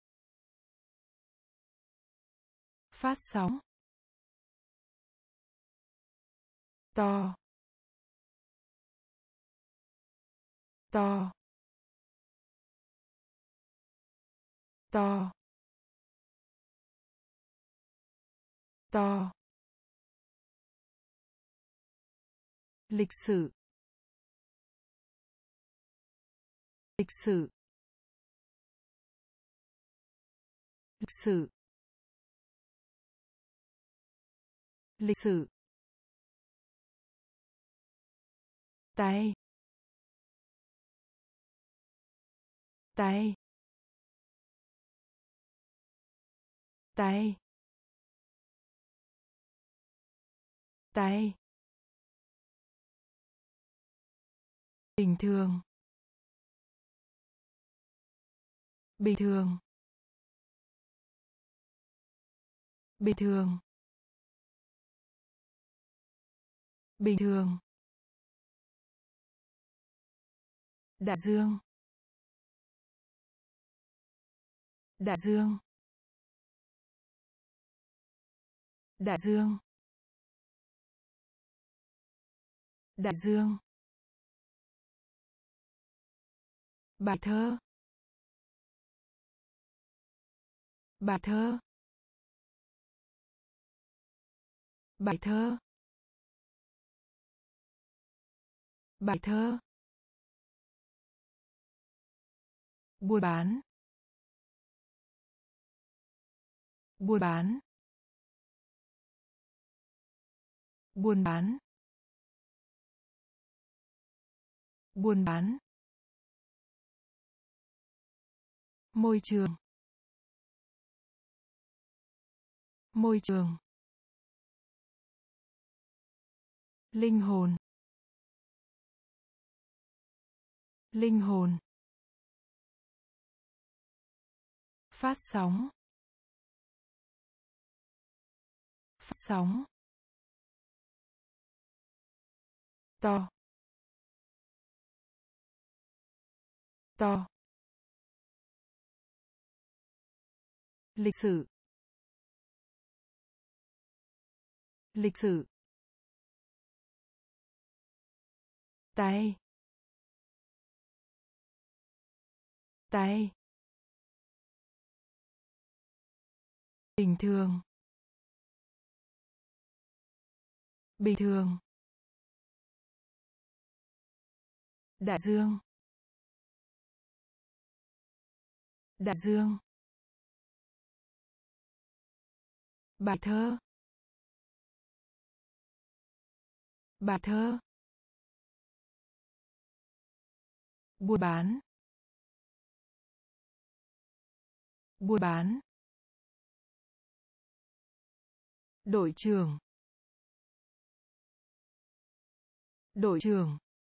phát sóng, to, to, to, to, lịch sử, lịch sử, lịch sử, lịch sử, tay, tay, tay, tay, bình thường, bình thường, bình thường, bình thường, đại dương, đại dương, đại dương, đại dương, bài thơ, bài thơ, bài thơ, bài thơ, buôn bán, buôn bán, buôn bán, buôn bán, môi trường, môi trường, linh hồn, linh hồn, phát sóng, phát sóng, to, to, lịch sử, lịch sử, tay, tay, bình thường, bình thường, đại dương, đại dương, bài thơ, bài thơ, buôn bán, buôn bán, đội trưởng, đội trưởng,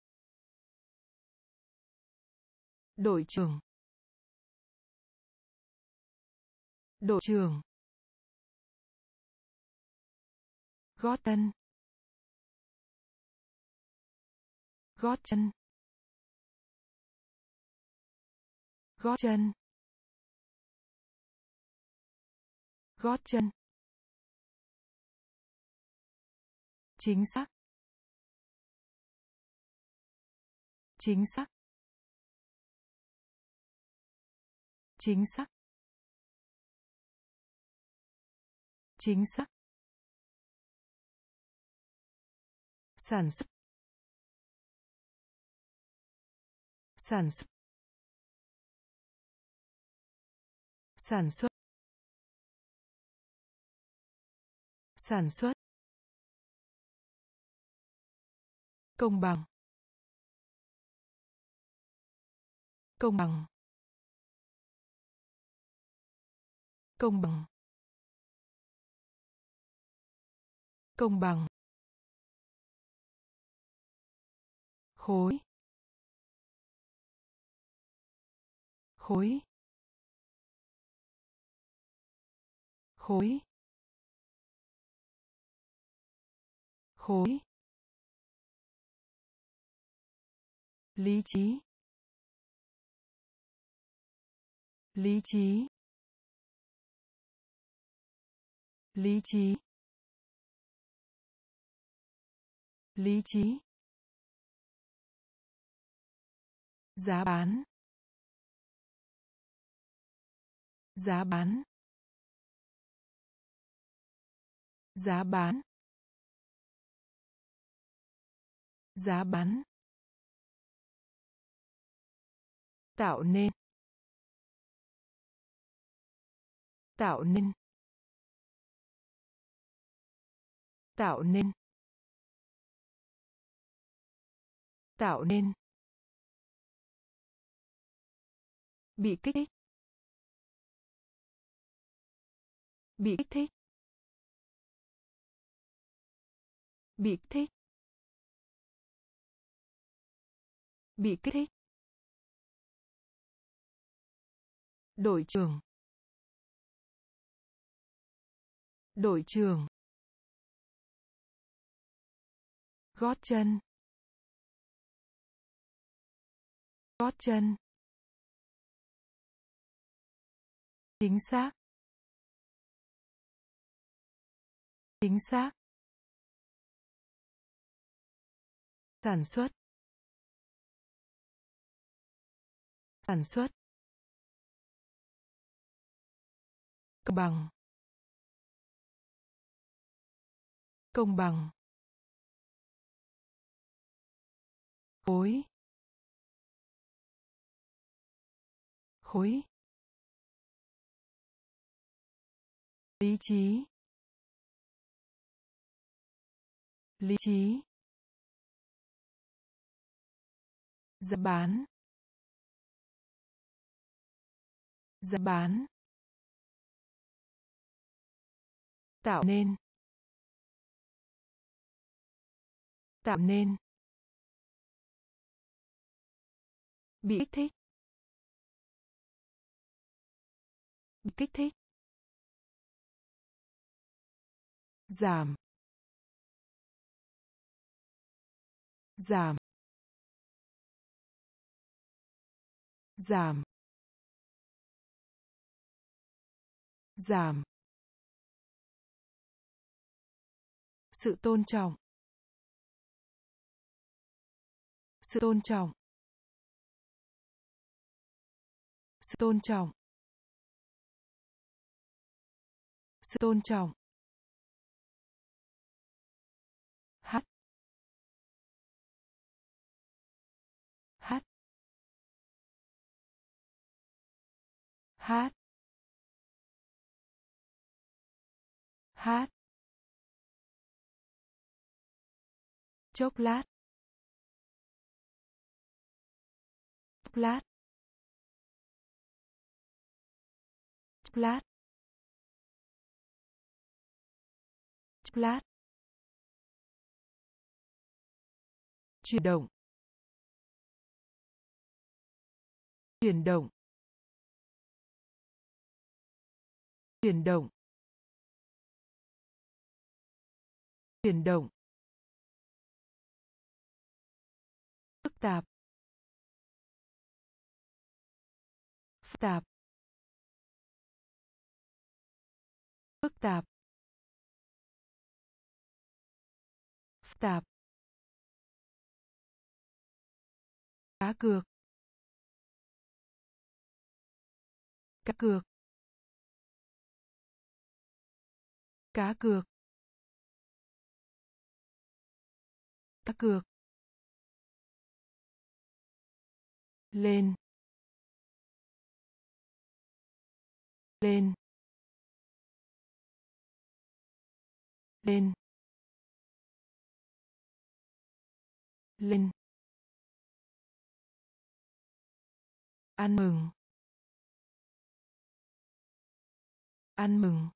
đội trưởng, đội trưởng, gót chân, gót chân, gót chân, gót chân, chính xác, chính xác, chính xác, chính xác, sản xuất, sản xuất, sản xuất, sản xuất, công bằng, công bằng, công bằng, công bằng, khối, khối, khối, khối, lý trí, lý trí, lý trí, lý trí, giá bán, giá bán, giá bán, giá bán, tạo nên, tạo nên, tạo nên, tạo nên, bị kích thích, bị kích thích, bị kích thích, bị kích thích, đội trưởng, đội trưởng, gót chân, gót chân, chính xác, chính xác, sản xuất, sản xuất, công bằng, công bằng, khối, khối, lý trí, lý trí, giá bán, giá bán, tạo nên, tạo nên, bị kích thích, bị kích thích, giảm, giảm, giảm, giảm, sự tôn trọng, sự tôn trọng, sự tôn trọng, sự tôn trọng, hát, hát, hát, hát, chốc lát, chốc lát, chốc lát, chốc lát, chuyển động, chuyển động, chuyển động, chuyển động, phức tạp, phức tạp, phức tạp, phức tạp, cá cược, cá cược, cá cược, cá cược, lên, lên, lên, lên, ăn mừng, ăn mừng,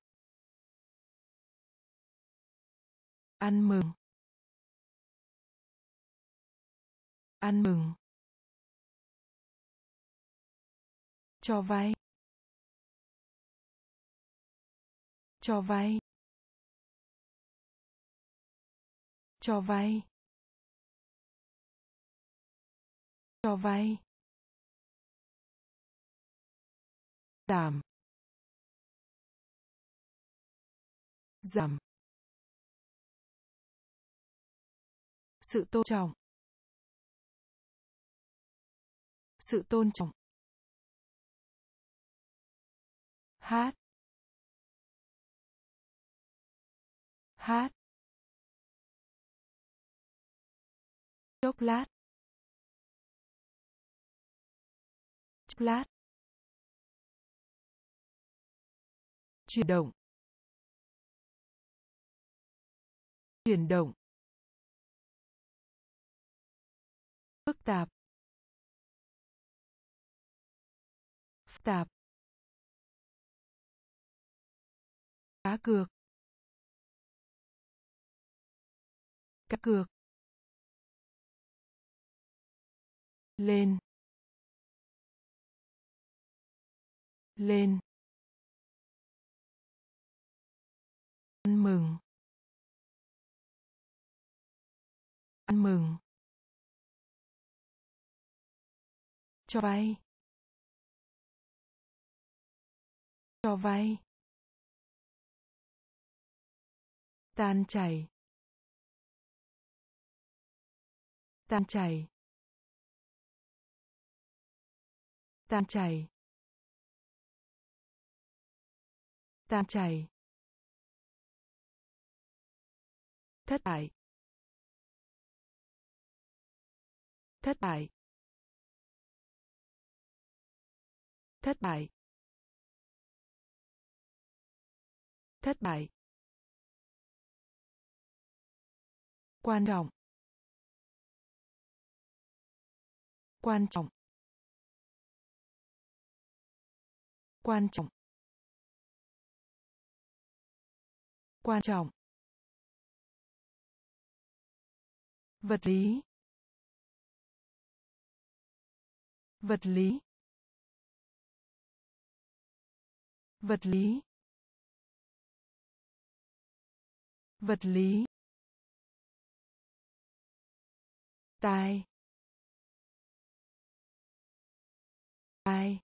ăn mừng, ăn mừng, cho vay, cho vay, cho vay, cho vay, giảm, giảm, sự tôn trọng, sự tôn trọng, hát, hát, chốc lát, chốc lát, chuyển động, chuyển động, phức tạp, phức tạp, cá cược, cá cược, lên, lên, ăn mừng, ăn mừng, cho vay, cho vay, tan chảy, tan chảy, tan chảy, tan chảy, thất bại, thất bại, thất bại, thất bại, quan trọng, quan trọng, quan trọng, quan trọng, vật lý, vật lý, vật lý, vật lý, tai, tai,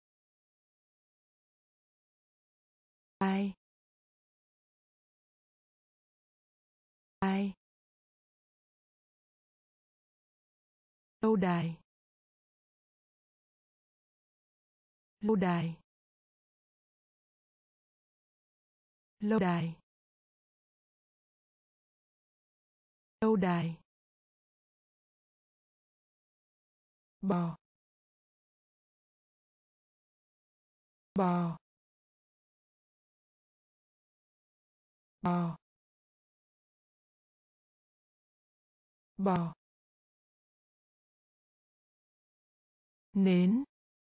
tai, tai, lâu đài, lâu đài, lâu đài, lâu đài, bò, bò, bò, bò, nến,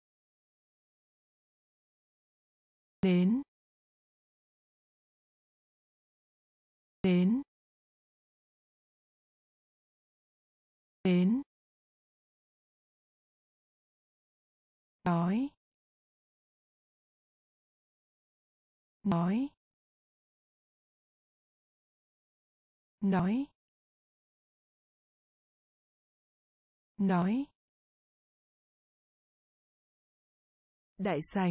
nến, nến, nến, nói, nói, nói, nói, đại sành,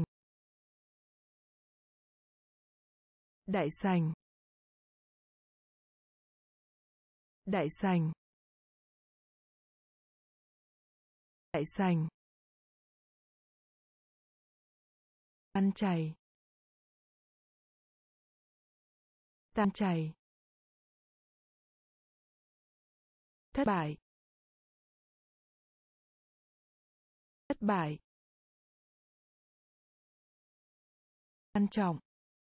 đại sành, đại sành, đại sành, tan chảy, tan chảy, thất bại, thất bại, quan trọng,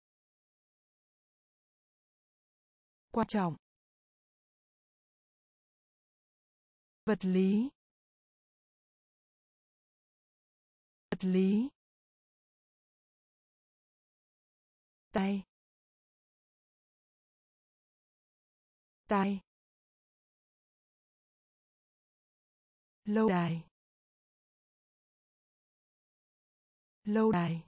quan trọng, vật lý, vật lý, tay, tay, lâu đài, lâu đài,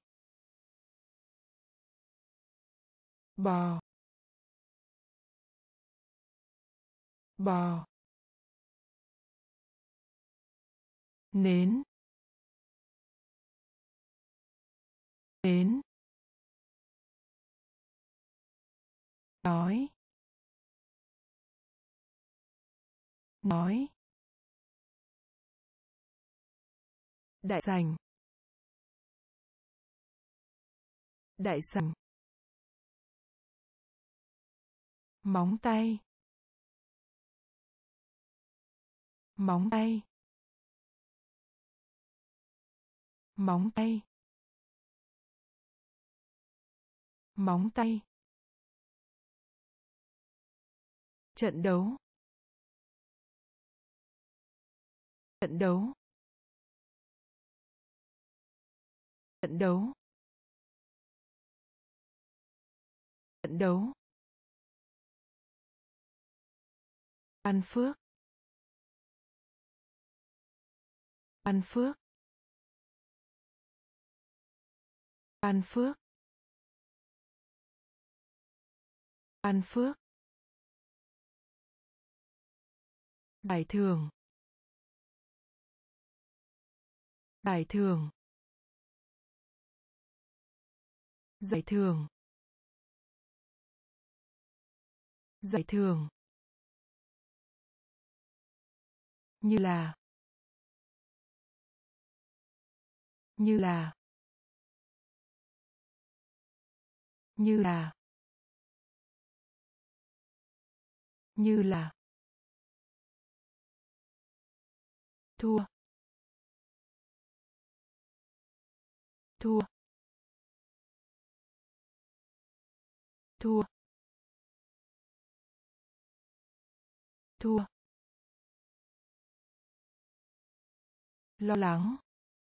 bò, bò, nến, nến, nói, nói, đại sành, đại sành, móng tay, móng tay, móng tay, móng tay, trận đấu, trận đấu, trận đấu, trận đấu, ban phước, ban phước, ban phước, ban phước, giải thưởng, giải thưởng, giải thưởng, giải thưởng, như là, như là, như là, như là, thua, thua, thua, thua, lo lắng,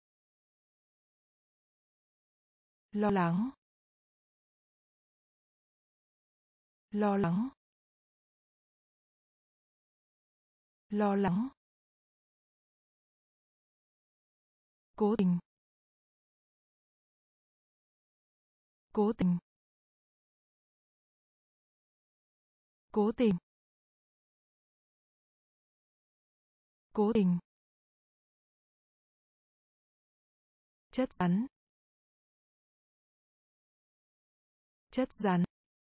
lo lắng, lo lắng, lo lắng, cố tình, cố tình, cố tình, cố tình, chất rắn, chất rắn,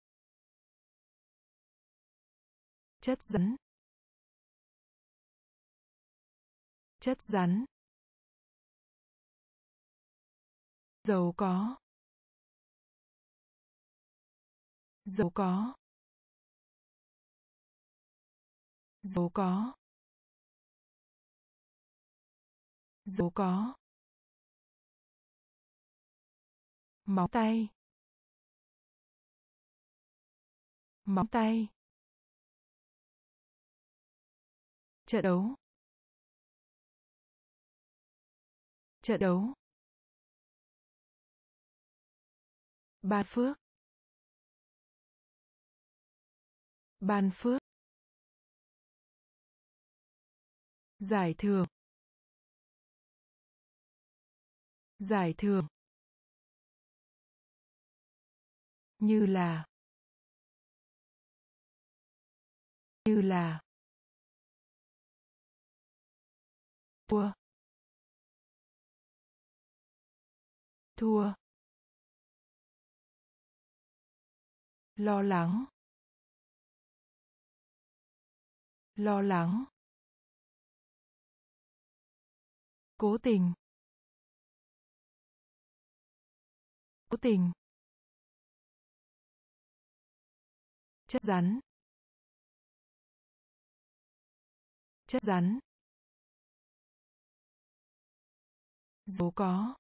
chất rắn, chất rắn, giàu có, giàu có, giàu có, giàu có, móng tay, móng tay, trận đấu, trận đấu, ban phước, ban phước, giải thưởng, giải thưởng, như là, như là, thua, thua, lo lắng, lo lắng, cố tình, cố tình, chất rắn, chất rắn, dấu có,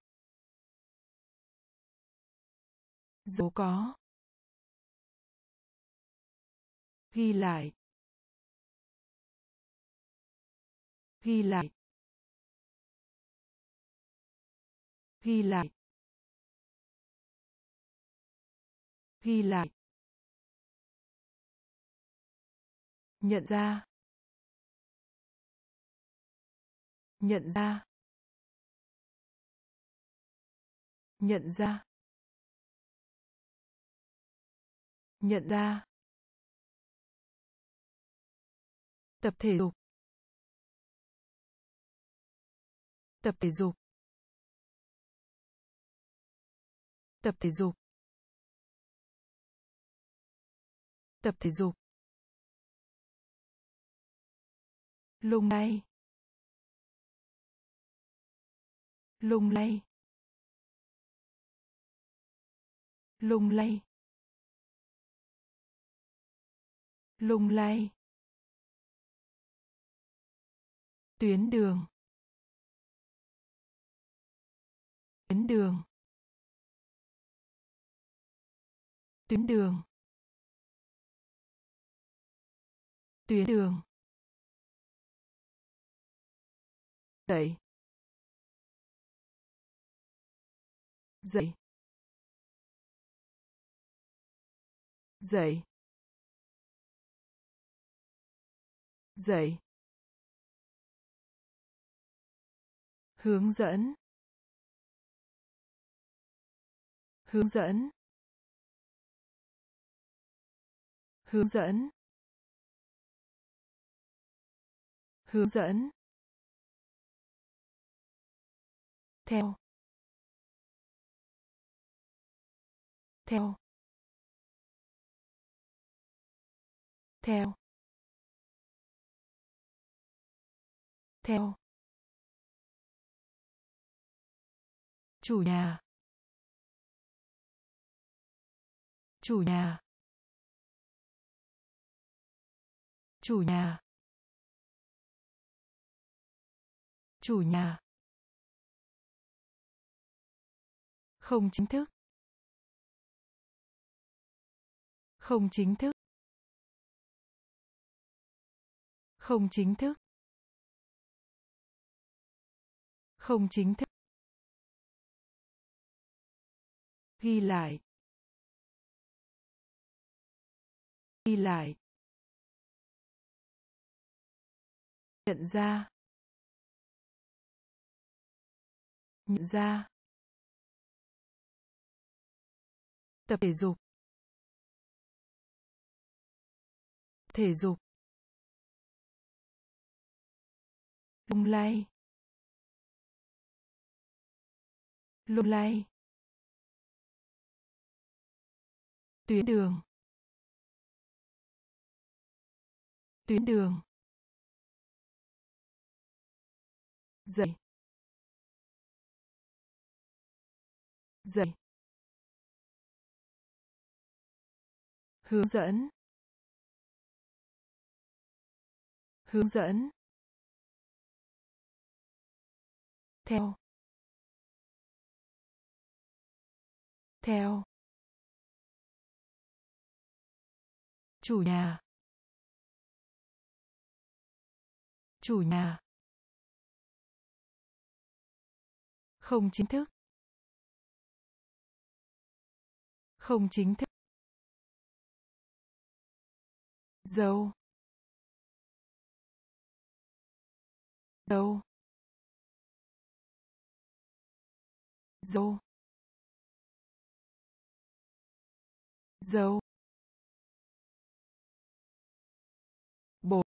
dấu có, ghi lại, ghi lại, ghi lại, ghi lại, nhận ra, nhận ra, nhận ra, nhận ra, tập thể dục, tập thể dục, tập thể dục, tập thể dục, lung lay, lung lay, lung lay, lung lay, tuyến đường, tuyến đường, tuyến đường, tuyến đường, dậy, dậy, dậy, dậy, hướng dẫn, hướng dẫn, hướng dẫn, hướng dẫn, theo, theo, theo, theo, chủ nhà, chủ nhà, chủ nhà, chủ nhà, không chính thức, không chính thức, không chính thức, không chính thức, ghi lại, ghi lại, nhận ra, nhận ra, tập thể dục, thể dục, lung lay, lung lay, tuyến đường, tuyến đường, dậy, dậy, hướng dẫn, hướng dẫn, theo, theo, chủ nhà, chủ nhà, không chính thức, không chính thức, dâu, dâu, dâu, dâu, bột,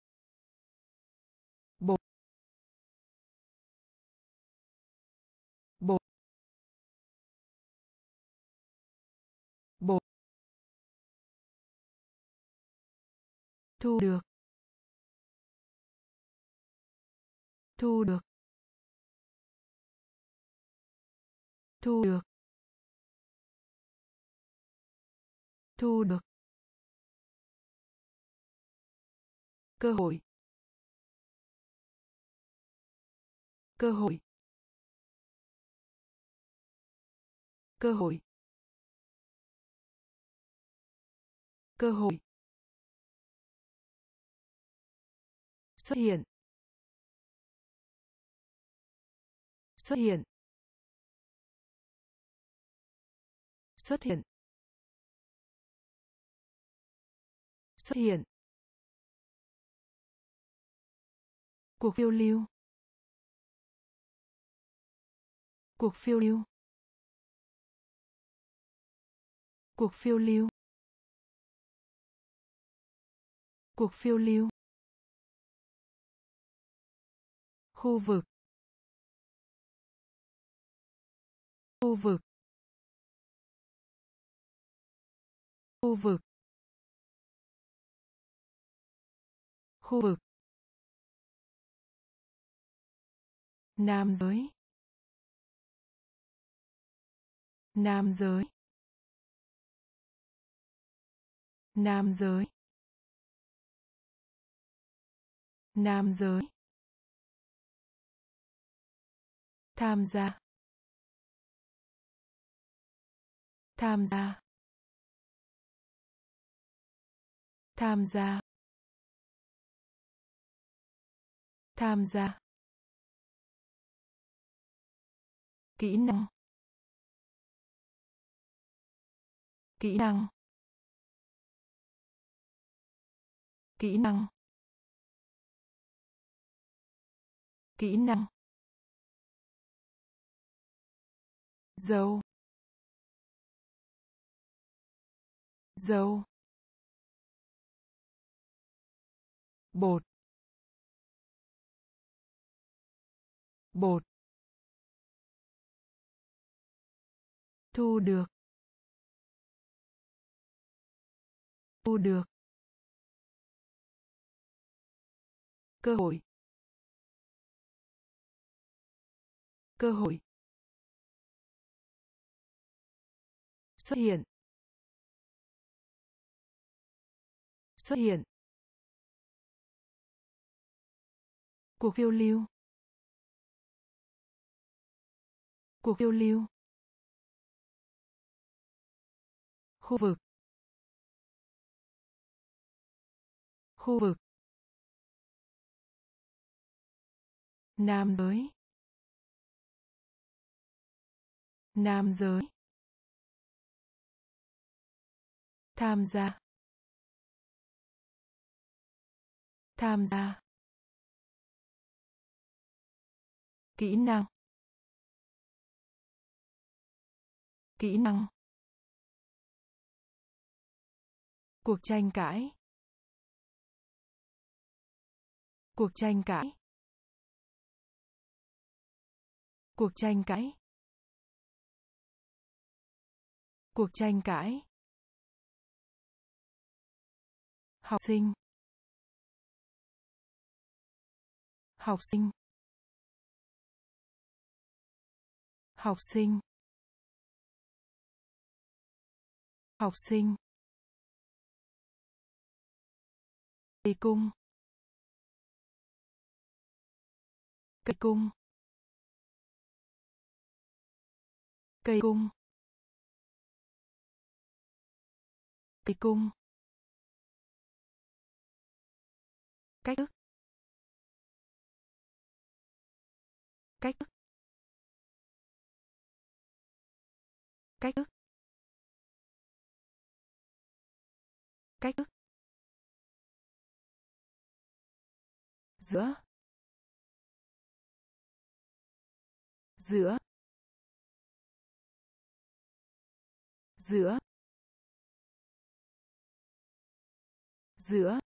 bột, thu được, thu được, thu được, thu được, cơ hội, cơ hội, cơ hội, cơ hội, xuất hiện, xuất hiện, xuất hiện, xuất hiện, cuộc phiêu lưu, cuộc phiêu lưu, cuộc phiêu lưu, cuộc phiêu lưu, khu vực, khu vực, khu vực, khu vực, nam giới, nam giới, nam giới, nam giới, tham gia, tham gia, tham gia, tham gia, kỹ năng, kỹ năng, kỹ năng, kỹ năng, dâu, dâu, bột, bột, thu được, thu được, cơ hội, cơ hội, xuất hiện, xuất hiện, cuộc phiêu lưu, cuộc phiêu lưu, khu vực, khu vực, nam giới, nam giới, tham gia, tham gia, kỹ năng, kỹ năng, cuộc tranh cãi, cuộc tranh cãi, cuộc tranh cãi, cuộc tranh cãi, học sinh, học sinh, học sinh, học sinh, cây cung, cây cung, cây cung, cây cung, cách thức, cách thức, cách thức, cách thức, giữa, giữa, giữa, giữa,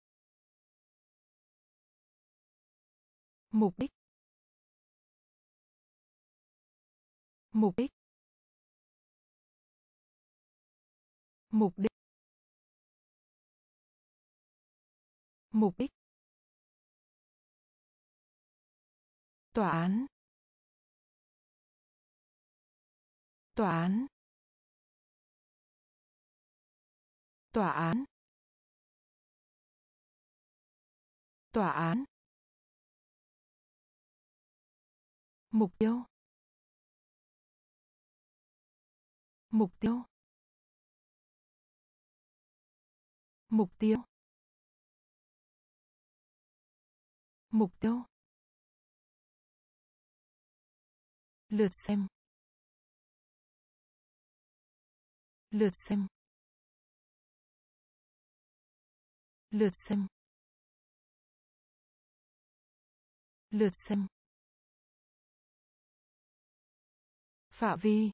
mục đích, mục đích, mục đích, mục đích, tòa án, tòa án, tòa án, tòa án, mục tiêu, mục tiêu, mục tiêu, mục tiêu, lượt xem, lượt xem, lượt xem, lượt xem, phạm vi,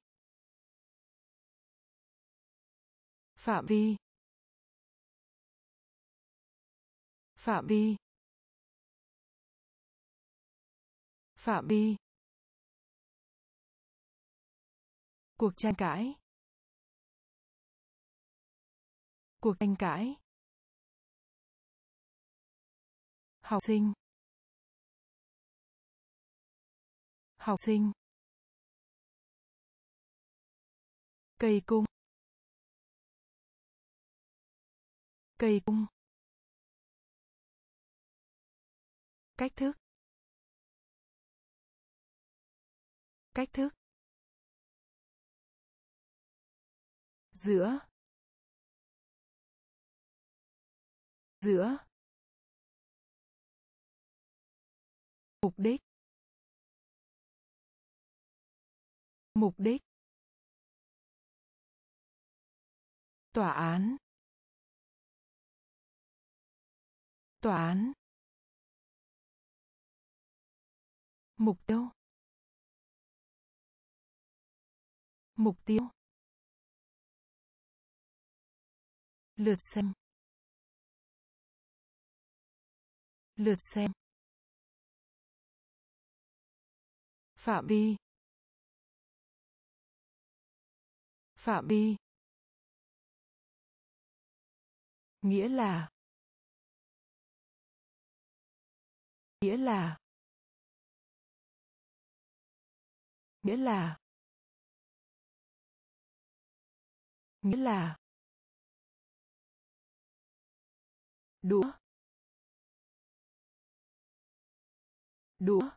phạm vi, phạm vi, phạm vi, cuộc tranh cãi, cuộc tranh cãi, học sinh, học sinh, cây cung, cây cung, cách thức, cách thức, giữa, giữa, mục đích, mục đích, tòa án, tòa án, mục tiêu, mục tiêu, lượt xem, lượt xem, phạm vi, phạm vi, nghĩa là, nghĩa là, nghĩa là, nghĩa là, đũa, đũa,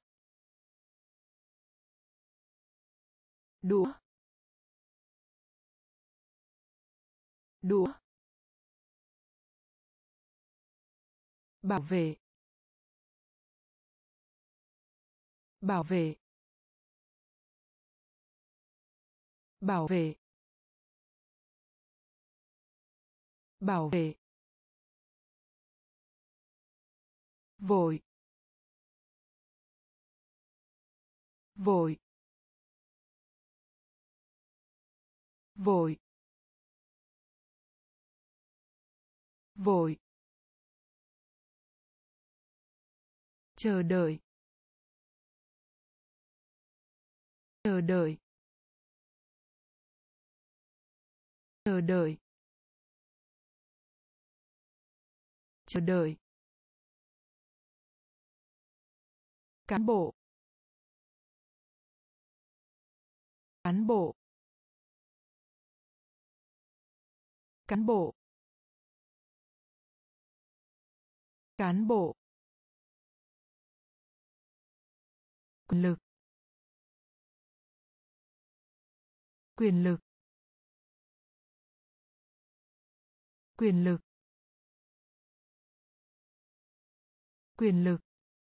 đũa, đũa, bảo vệ, bảo vệ, bảo vệ, bảo vệ, vội, vội, vội, vội, chờ đợi, chờ đợi, chờ đợi, chờ đợi, cán bộ, cán bộ, cán bộ, cán bộ, quyền lực, quyền lực, quyền lực, quyền lực,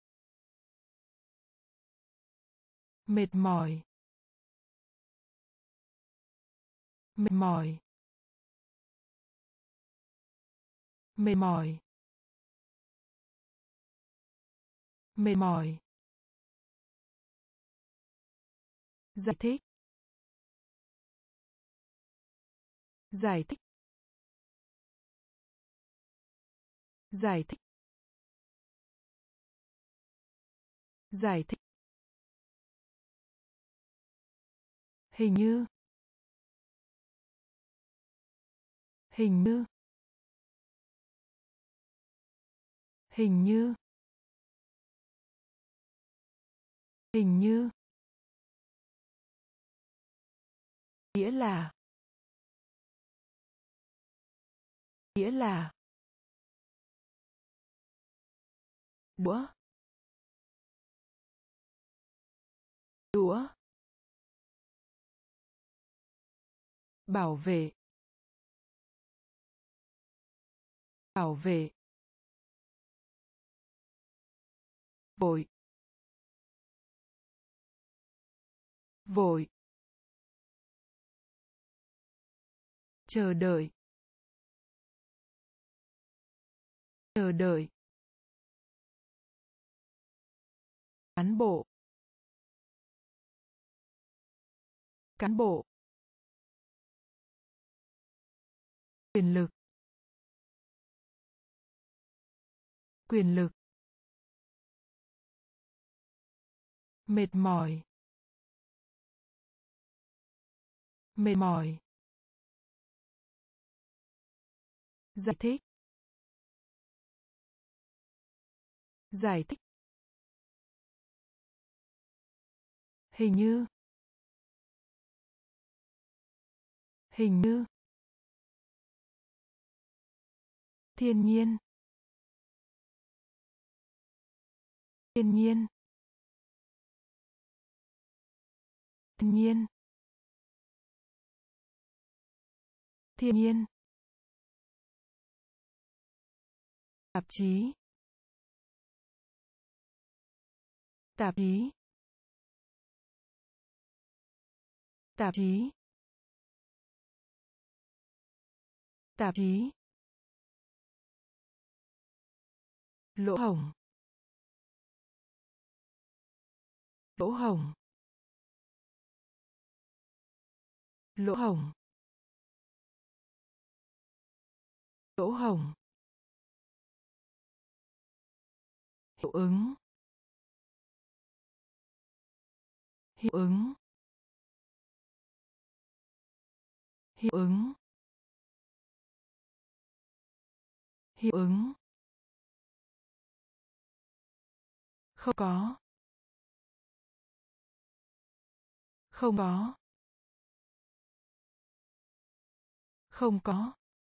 mệt mỏi, mệt mỏi, mệt mỏi, mệt mỏi, giải thích, giải thích, giải thích, giải thích, hình như, hình như, Hình như. Hình như. Nghĩa là. Nghĩa là. Đũa. Đũa. Bảo vệ. Bảo vệ. Vội. Vội. Chờ đợi. Chờ đợi. Cán bộ. Cán bộ. Quyền lực. Quyền lực. Mệt mỏi. Mệt mỏi. Giải thích. Giải thích. Hình như. Hình như. Thiên nhiên. Thiên nhiên. Thiên nhiên. Thiên nhiên. Tạp chí. Tạp chí. Tạp chí. Tạp chí. Lỗ hổng. Lỗ hổng. Lỗ hổng. Lỗ hổng. Hiệu ứng. Hiệu ứng. Hiệu ứng. Hiệu ứng. Không có. Không có. Không có.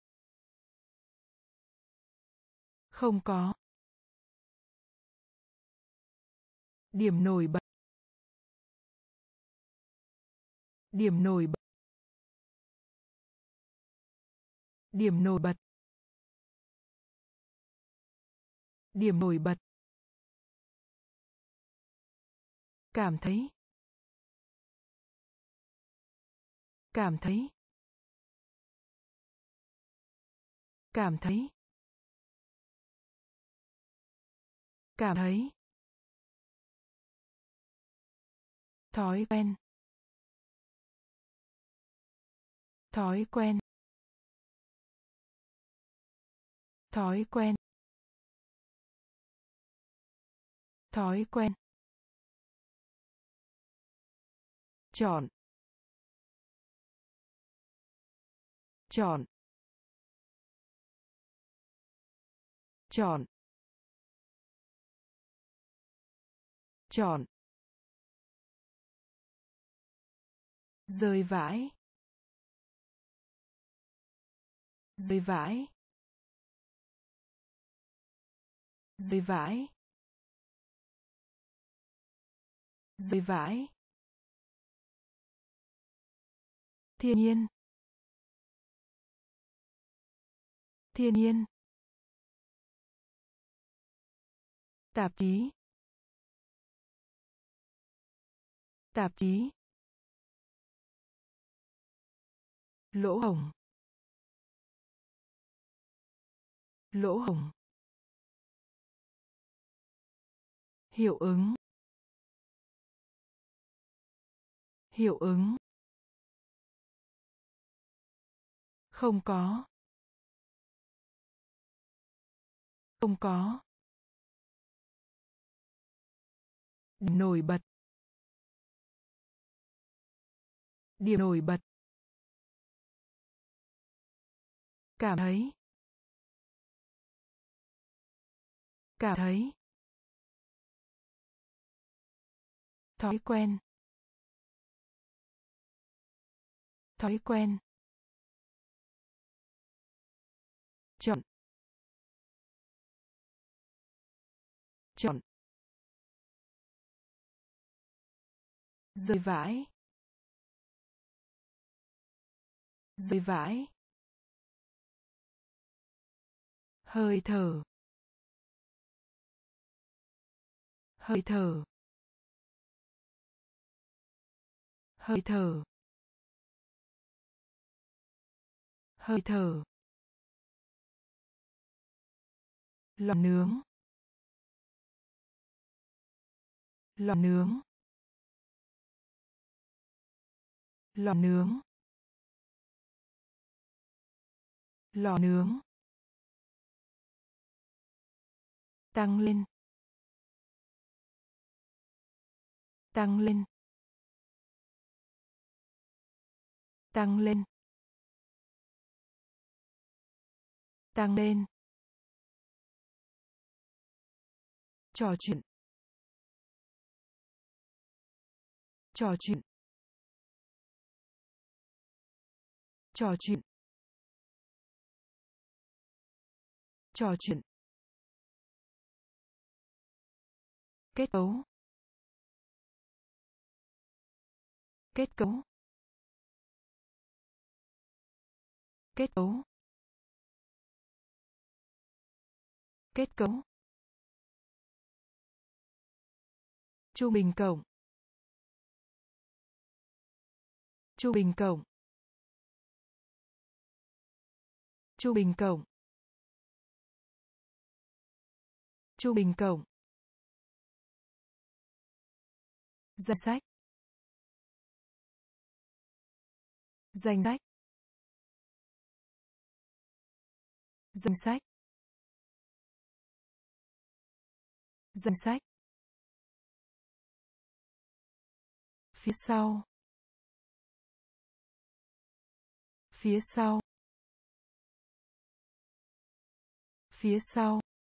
Không có. Điểm nổi bật. Điểm nổi bật. Điểm nổi bật. Điểm nổi bật. Cảm thấy. Cảm thấy. Cảm thấy. Cảm thấy. Thói quen. Thói quen. Thói quen. Thói quen. Chọn. Chọn. Chọn. Chọn. Rơi vãi. Rơi vãi. Rơi vãi. Rơi vãi. Thiên nhiên. Thiên nhiên. Tạp chí. Tạp chí. Lỗ hổng. Lỗ hổng. Hiệu ứng. Hiệu ứng. Không có. Không có. Điểm nổi bật. Điểm nổi bật. Cảm thấy. Cảm thấy. Thói quen. Thói quen. Chọn. Chọn. Rơi vãi. Rơi vãi. Hơi thở. Hơi thở. Hơi thở. Hơi thở. Lò nướng. Lò nướng. Lò nướng. Lò nướng. Tăng lên. Tăng lên. Tăng lên. Tăng lên. Trò chuyện. Trò chuyện. Trò chuyện. Trò chuyện. Kết cấu. Kết cấu. Kết cấu. Kết cấu. Trung bình cộng. Trung bình cộng. Trung bình cộng. Trung bình cộng. Danh sách. Danh sách. Danh sách. Danh sách. Phía sau. Phía sau. Phía sau.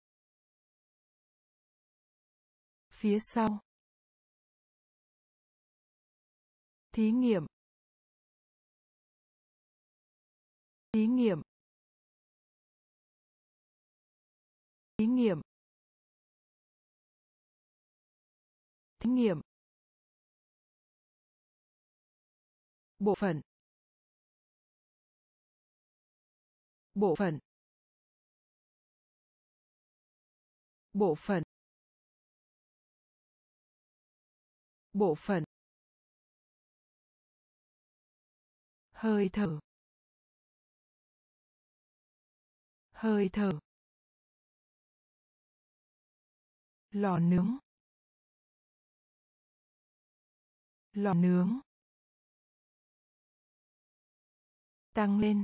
Phía sau. Thí nghiệm. Thí nghiệm. Thí nghiệm. Thí nghiệm. Bộ phận. Bộ phận. Bộ phận. Bộ phận. Hơi thở. Hơi thở. Lò nướng. Lò nướng. Tăng lên.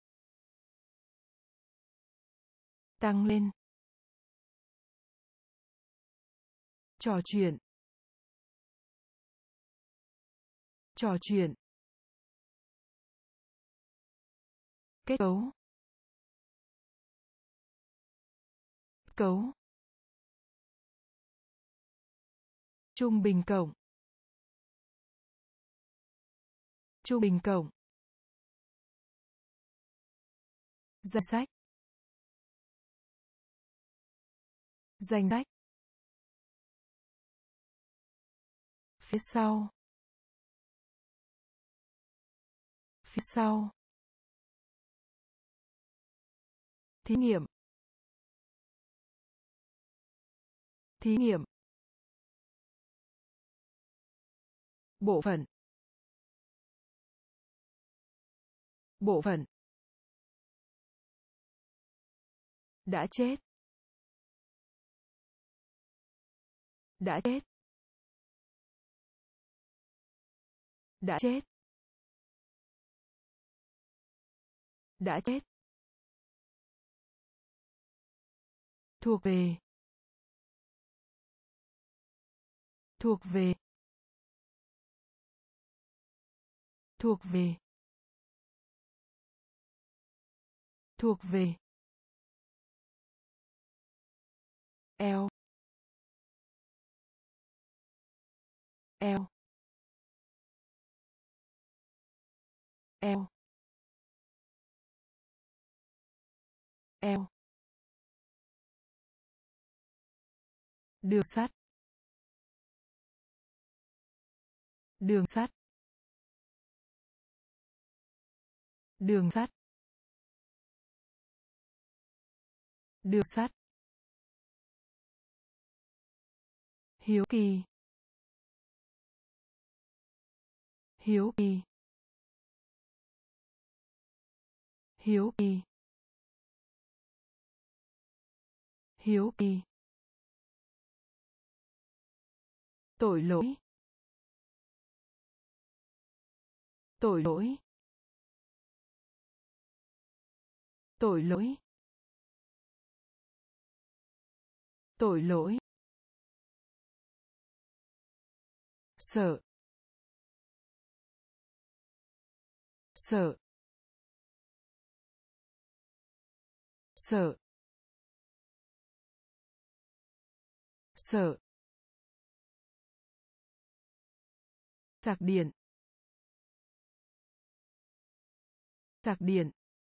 Tăng lên. Trò chuyện. Trò chuyện. Kết cấu. Kết cấu. Trung bình cộng. Trung bình cộng. Danh sách. Danh sách. Phía sau. Phía sau. Thí nghiệm. Thí nghiệm. Bộ phận. Bộ phận. Đã chết. Đã chết. Đã chết. Đã chết. Thuộc về. Thuộc về. Thuộc về. Thuộc về. eo, eo, eo, eo, đường sắt, đường sắt, đường sắt, đường sắt, hiếu kỳ, hiếu kỳ, hiếu kỳ, hiếu kỳ, tội lỗi, tội lỗi, tội lỗi, tội lỗi, sợ, sợ, sợ, sợ, sạc điện, sạc điện,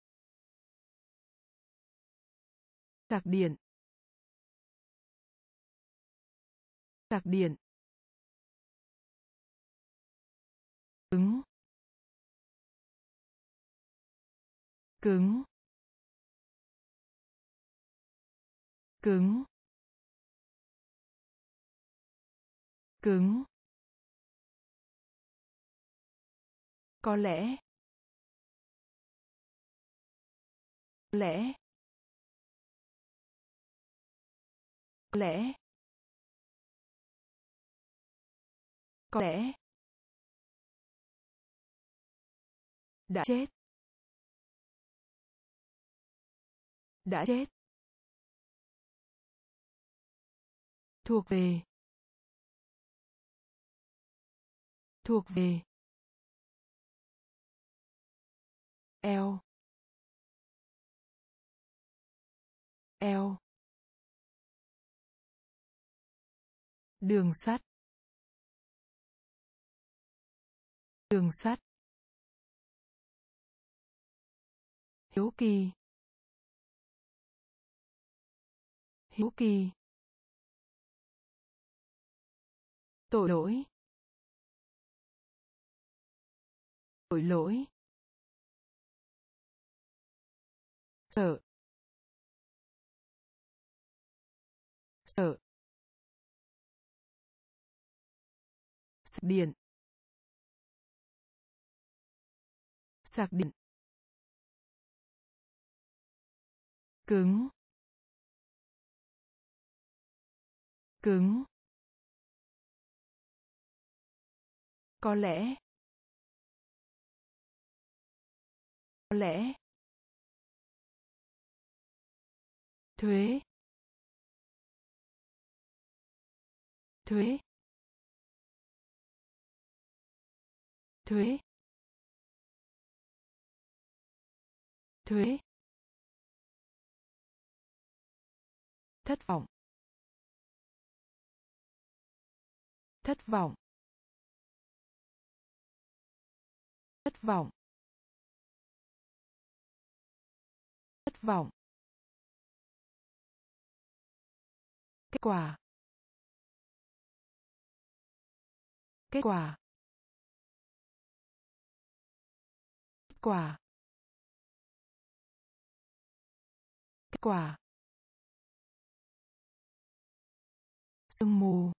sạc điện, sạc điện, cứng, cứng, cứng, cứng, có lẽ, lẽ, lẽ, có lẽ, đã chết, đã chết, thuộc về, thuộc về, eo, eo, đường sắt, đường sắt, hiếu kỳ, hiếu kỳ, tội lỗi, tội lỗi, sợ, sợ, sạc điện, sạc điện, cứng, cứng, có lẽ, có lẽ, thuế, thuế, thuế, thuế, thất vọng, thất vọng, thất vọng, thất vọng, kết quả, kết quả, kết quả, kết quả, sương mù,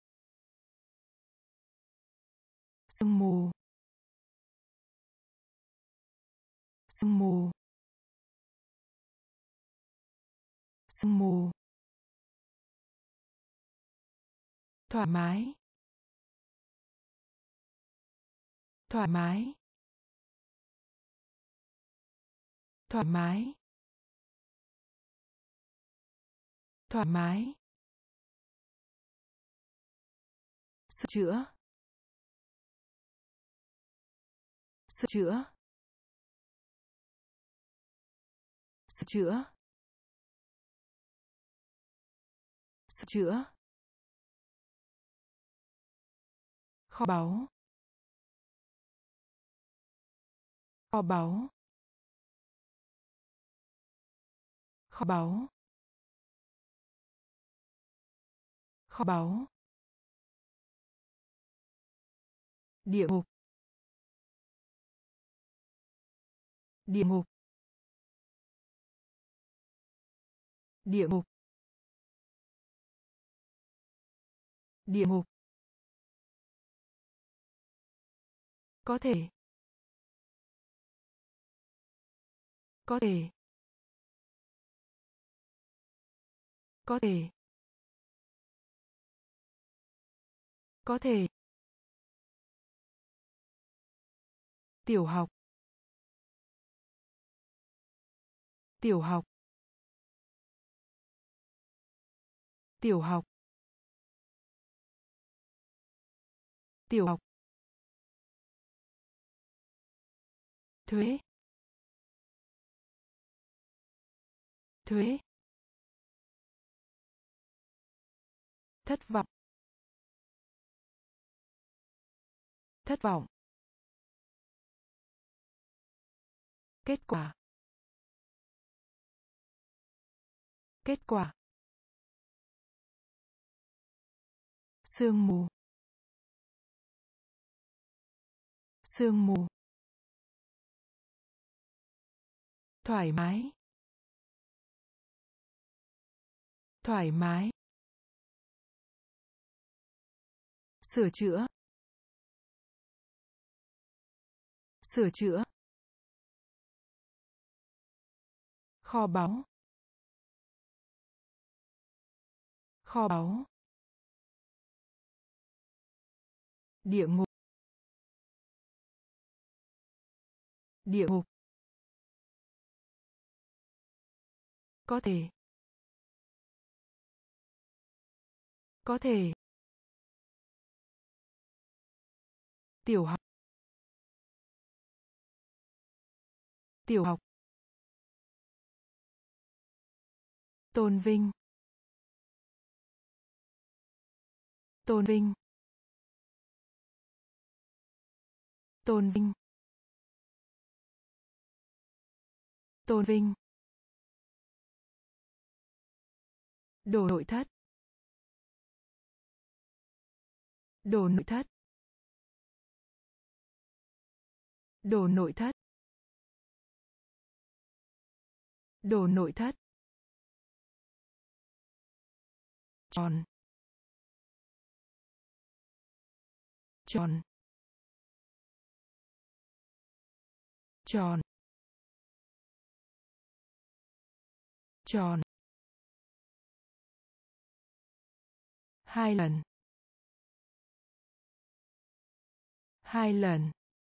sương mù, sương mù, sương mù, thoải mái, thoải mái, thoải mái, thoải mái, sửa chữa, sửa chữa, sửa chữa, sửa chữa, kho báu, kho báu, kho báu, kho báu, địa ngục, địa ngục, địa ngục, địa ngục, có thể, có thể, có thể, có thể, tiểu học, tiểu học, tiểu học, tiểu học, thuế, thuế, thất vọng, thất vọng, kết quả, kết quả, sương mù, sương mù, thoải mái, thoải mái, sửa chữa, sửa chữa, kho báu, kho báu, địa ngục, địa ngục, có thể, có thể, tiểu học, tiểu học, tôn vinh, tôn vinh, tôn vinh, tôn vinh, đồ nội thất, đồ nội thất, đồ nội thất, đồ nội thất, tròn, tròn, tròn, tròn, hai lần, hai lần,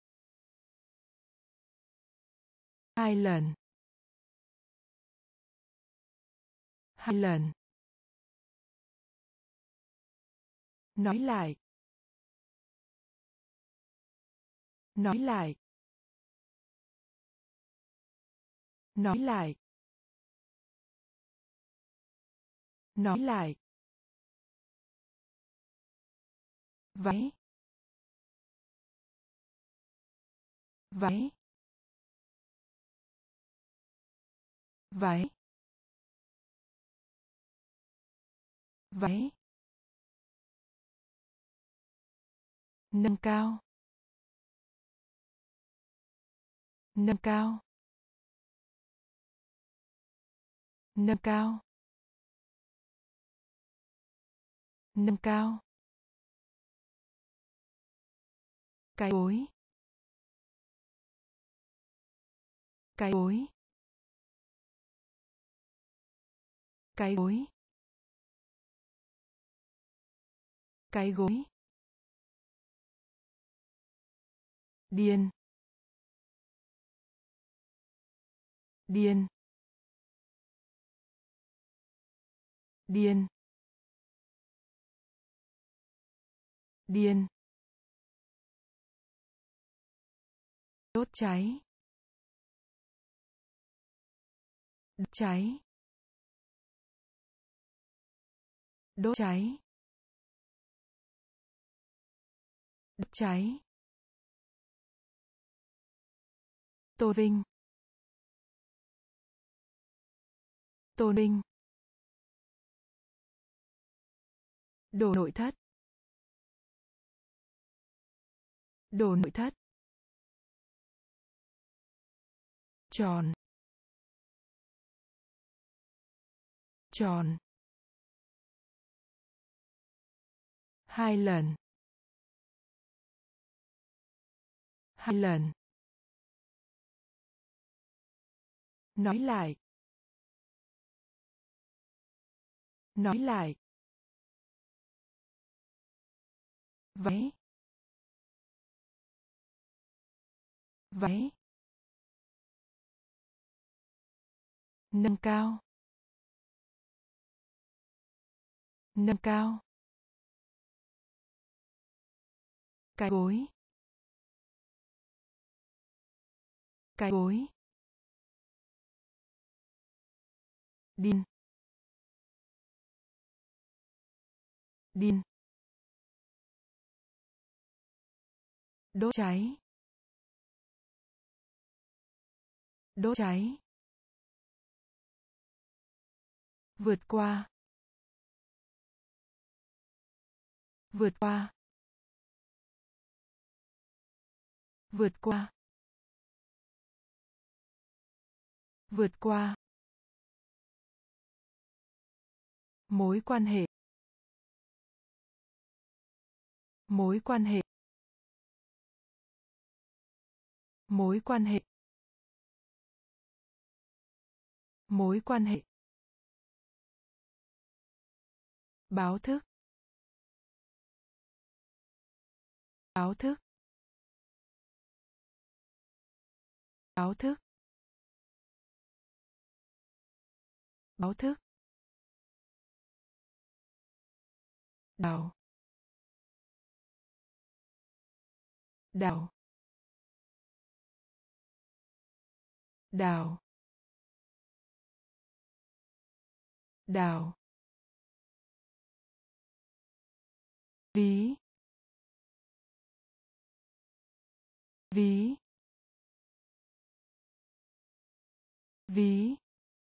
hai lần, hai lần, nói lại, nói lại, nói lại, nói lại, váy, váy, váy, váy, nâng cao, nâng cao, nâng cao, nâng cao, cái bối, cái bối, cái gối, cái gối, điên, điên, điên, điên, đốt cháy, đốt cháy, đốt cháy, đốt cháy, tôn vinh, tôn vinh, đồ nội thất, đồ nội thất, tròn, tròn, hai lần, hai lần, nói lại, nói lại, váy, váy, nâng cao, nâng cao, cái gối, cái gối, điên, điên, đốt cháy, đốt cháy, vượt qua, vượt qua, vượt qua, vượt qua, mối quan hệ, mối quan hệ, mối quan hệ, mối quan hệ, báo thức, báo thức, báo thức, báo thức, đào, đào, đào, đào, ví, ví, ví,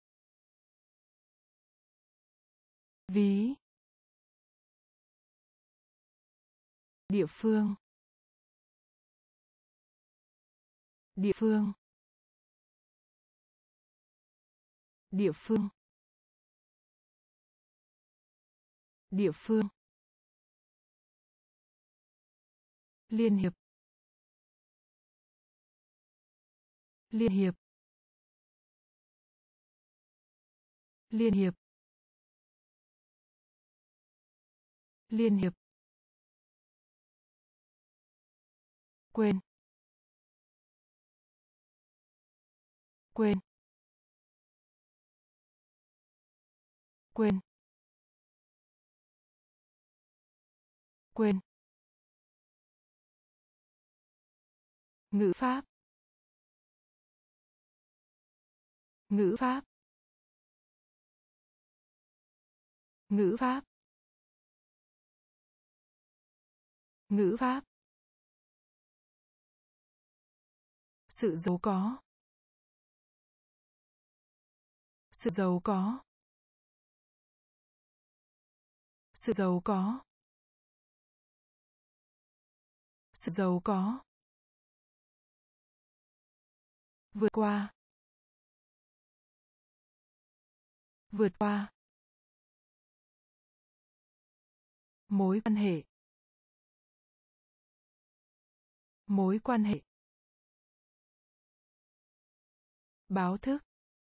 ví, địa phương, địa phương, địa phương, địa phương, liên hiệp, liên hiệp, liên hiệp, liên hiệp, quên, quên, quên, quên, ngữ pháp, ngữ pháp, ngữ pháp, ngữ pháp, sự giàu có, sự giàu có, sự giàu có, sự giàu có, vượt qua, vượt qua, mối quan hệ, mối quan hệ, báo thức,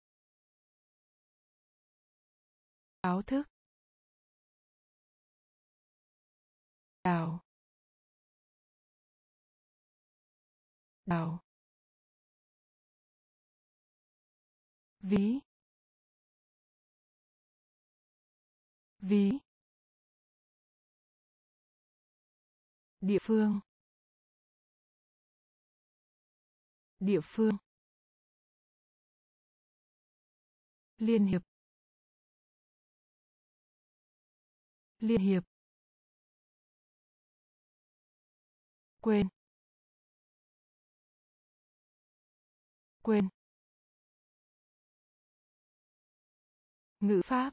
báo thức, đào, đào, ví, ví, địa phương, địa phương, liên hiệp, liên hiệp, quên, quên, ngữ pháp,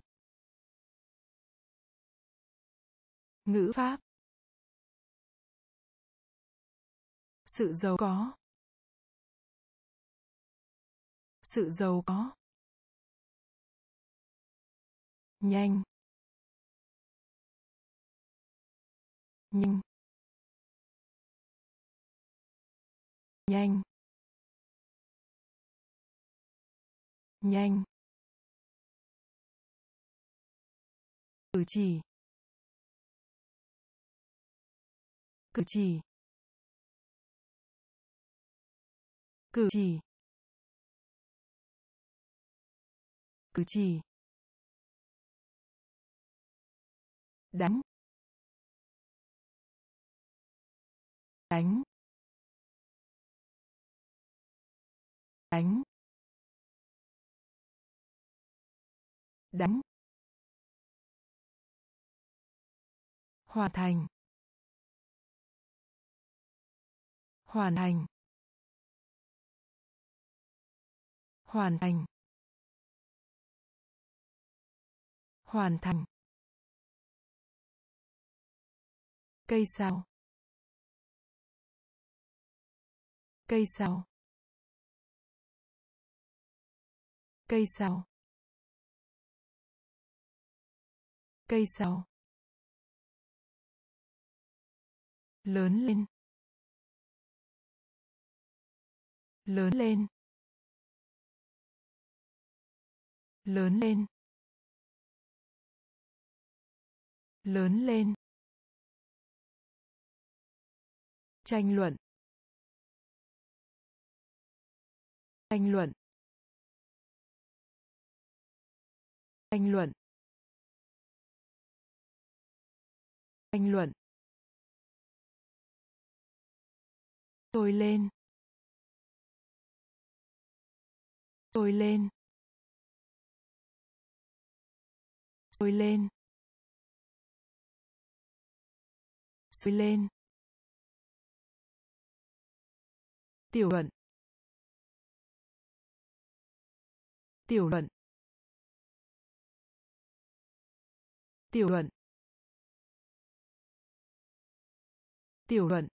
ngữ pháp, sự giàu có, sự giàu có, nhanh, nhanh, nhanh, nhanh, cử chỉ, cử chỉ, cử chỉ, cử chỉ, đánh, đánh, đánh, đánh, hoàn thành, hoàn thành, hoàn thành, hoàn thành, cây sao, cây sao, cây sao, cây sao, lớn lên, lớn lên, lớn lên, lớn lên, tranh luận, tranh luận, tranh luận, tranh luận, sôi lên, sôi lên, sôi lên, sôi lên, tiểu luận, tiểu luận, tiểu luận, tiểu luận,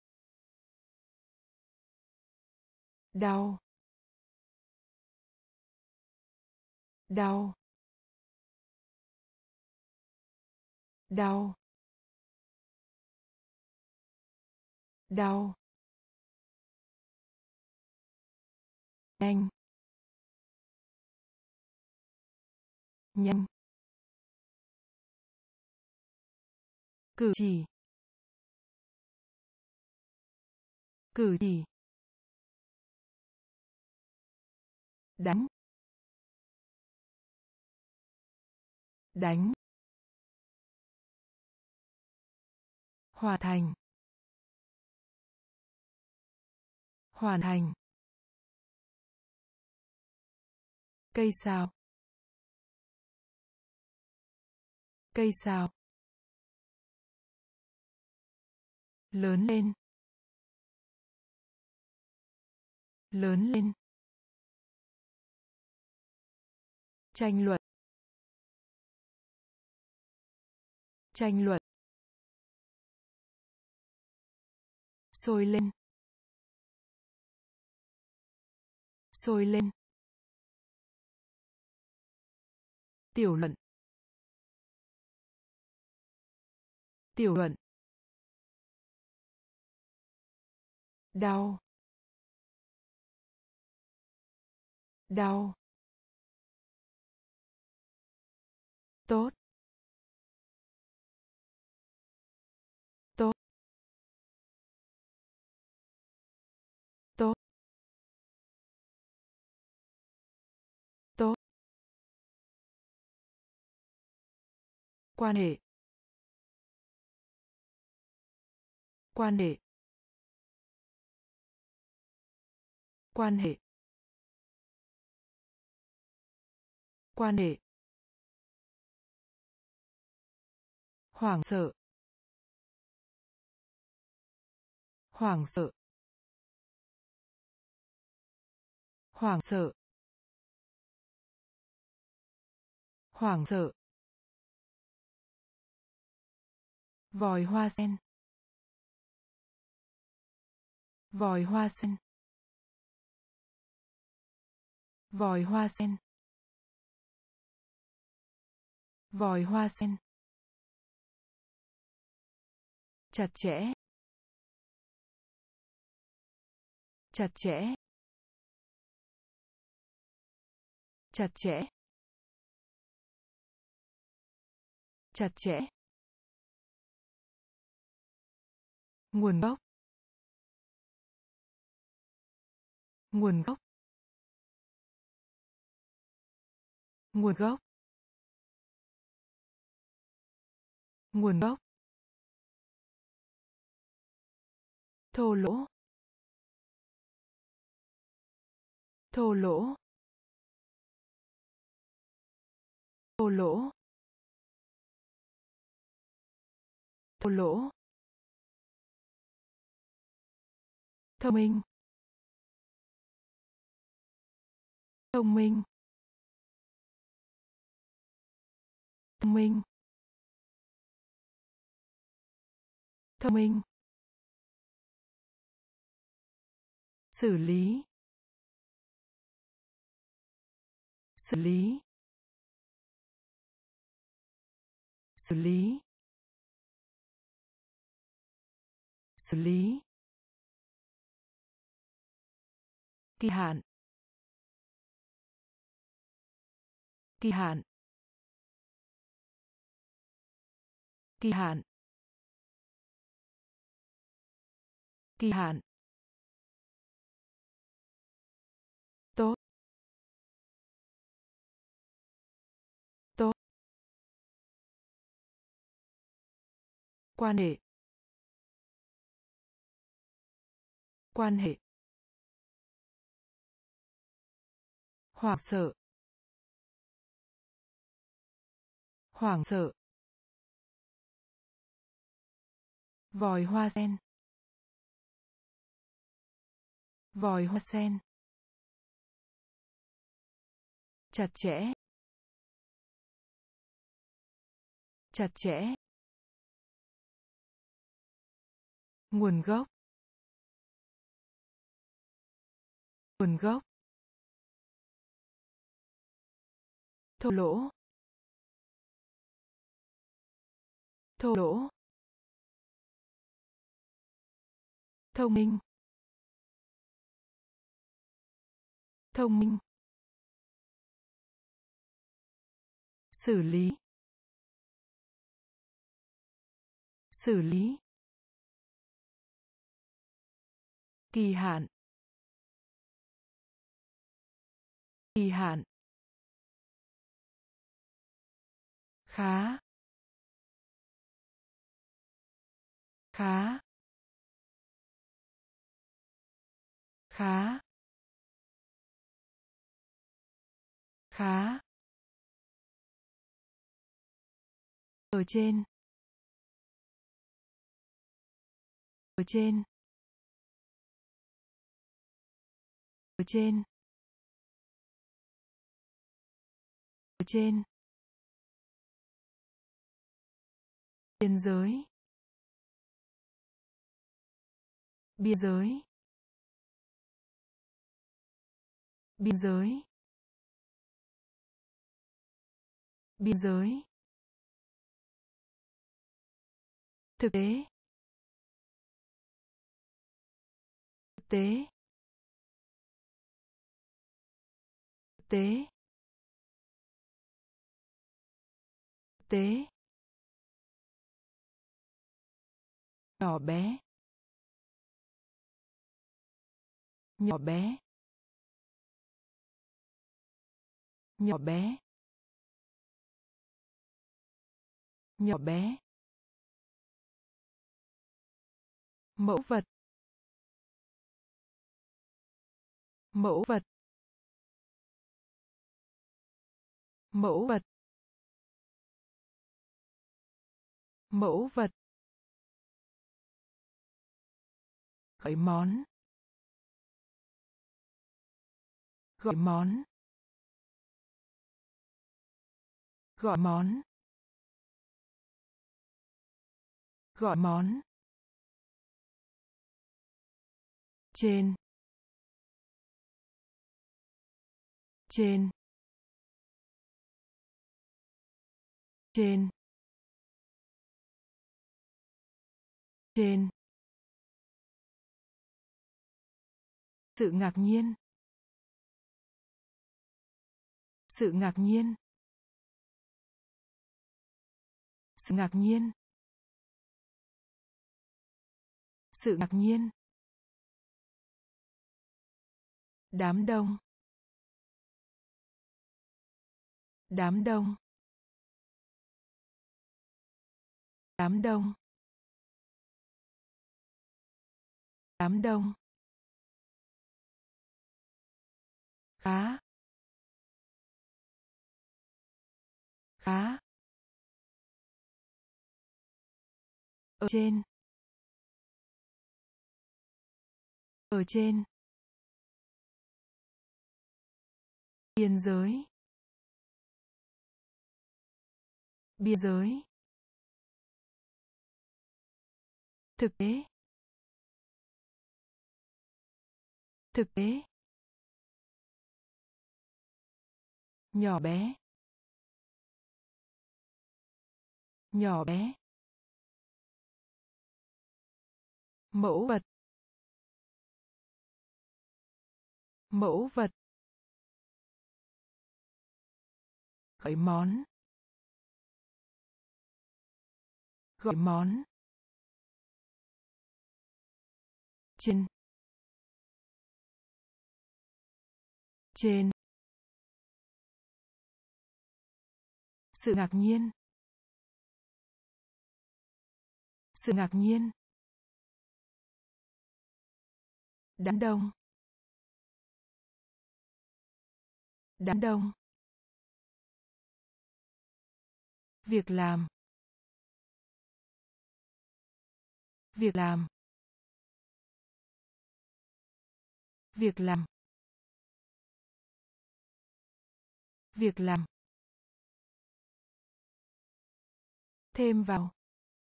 đau, đau, đau, đau, nhanh, nhanh, cử chỉ, cử chỉ, đánh, đánh, hoàn thành, hoàn thành, cây sao, cây sao, lớn lên, lớn lên, tranh luận, tranh luận, sôi lên, sôi lên, tiểu luận, tiểu luận, đau, đau, tốt, tốt, tốt, tốt, quan hệ, quan hệ, quan hệ, quan hệ, Hoảng sợ. Hoảng sợ. Hoảng sợ. Hoảng sợ. Vòi hoa sen. Vòi hoa sen. Vòi hoa sen. Vòi hoa sen. Chặt chẽ. Chặt chẽ. Chặt chẽ. Chặt chẽ. Nguồn gốc. Nguồn gốc. Nguồn gốc. Nguồn gốc. Thô lỗ. Thô lỗ. Thô lỗ. Thô lỗ. Thông minh. Thông minh. Thông minh. Thông minh. Xử lý. Xử lý. Xử lý. Xử lý. Kỳ hạn. Kỳ hạn. Kỳ hạn. Kỳ hạn. Tốt. Tốt. Quan hệ. Quan hệ. Hoảng sợ. Hoảng sợ. Vòi hoa sen. Vòi hoa sen. Chặt chẽ. Chặt chẽ. Nguồn gốc. Nguồn gốc. Thô lỗ. Thô lỗ. Thông minh. Thông minh. Xử lý. Xử lý. Kỳ hạn. Kỳ hạn. Khá. Khá. Khá. Khá. Ở trên. Ở trên. Ở trên. Ở trên. Biên giới. Biên giới. Biên giới. Biên giới. Thực tế. Thực tế. Thực tế. Thực tế. Nhỏ bé. Nhỏ bé. Nhỏ bé. Nhỏ bé. Mẫu vật. Mẫu vật. Mẫu vật. Mẫu vật. Gọi món. Gọi món. Gọi món. Gọi món. Trên. Trên. Trên. Trên. Sự ngạc nhiên. Sự ngạc nhiên. Sự ngạc nhiên. Sự ngạc nhiên. Đám đông. Đám đông. Đám đông. Đám đông. Khá. Khá. Ở trên. Ở trên. Biên giới. Biên giới. Thực tế. Thực tế. Nhỏ bé. Nhỏ bé. Mẫu vật. Mẫu vật. Gọi món. Gọi món. Trên. Trên. Sự ngạc nhiên. Sự ngạc nhiên. Đám đông. Đám đông. Việc làm. Việc làm. Việc làm. Việc làm. Thêm vào.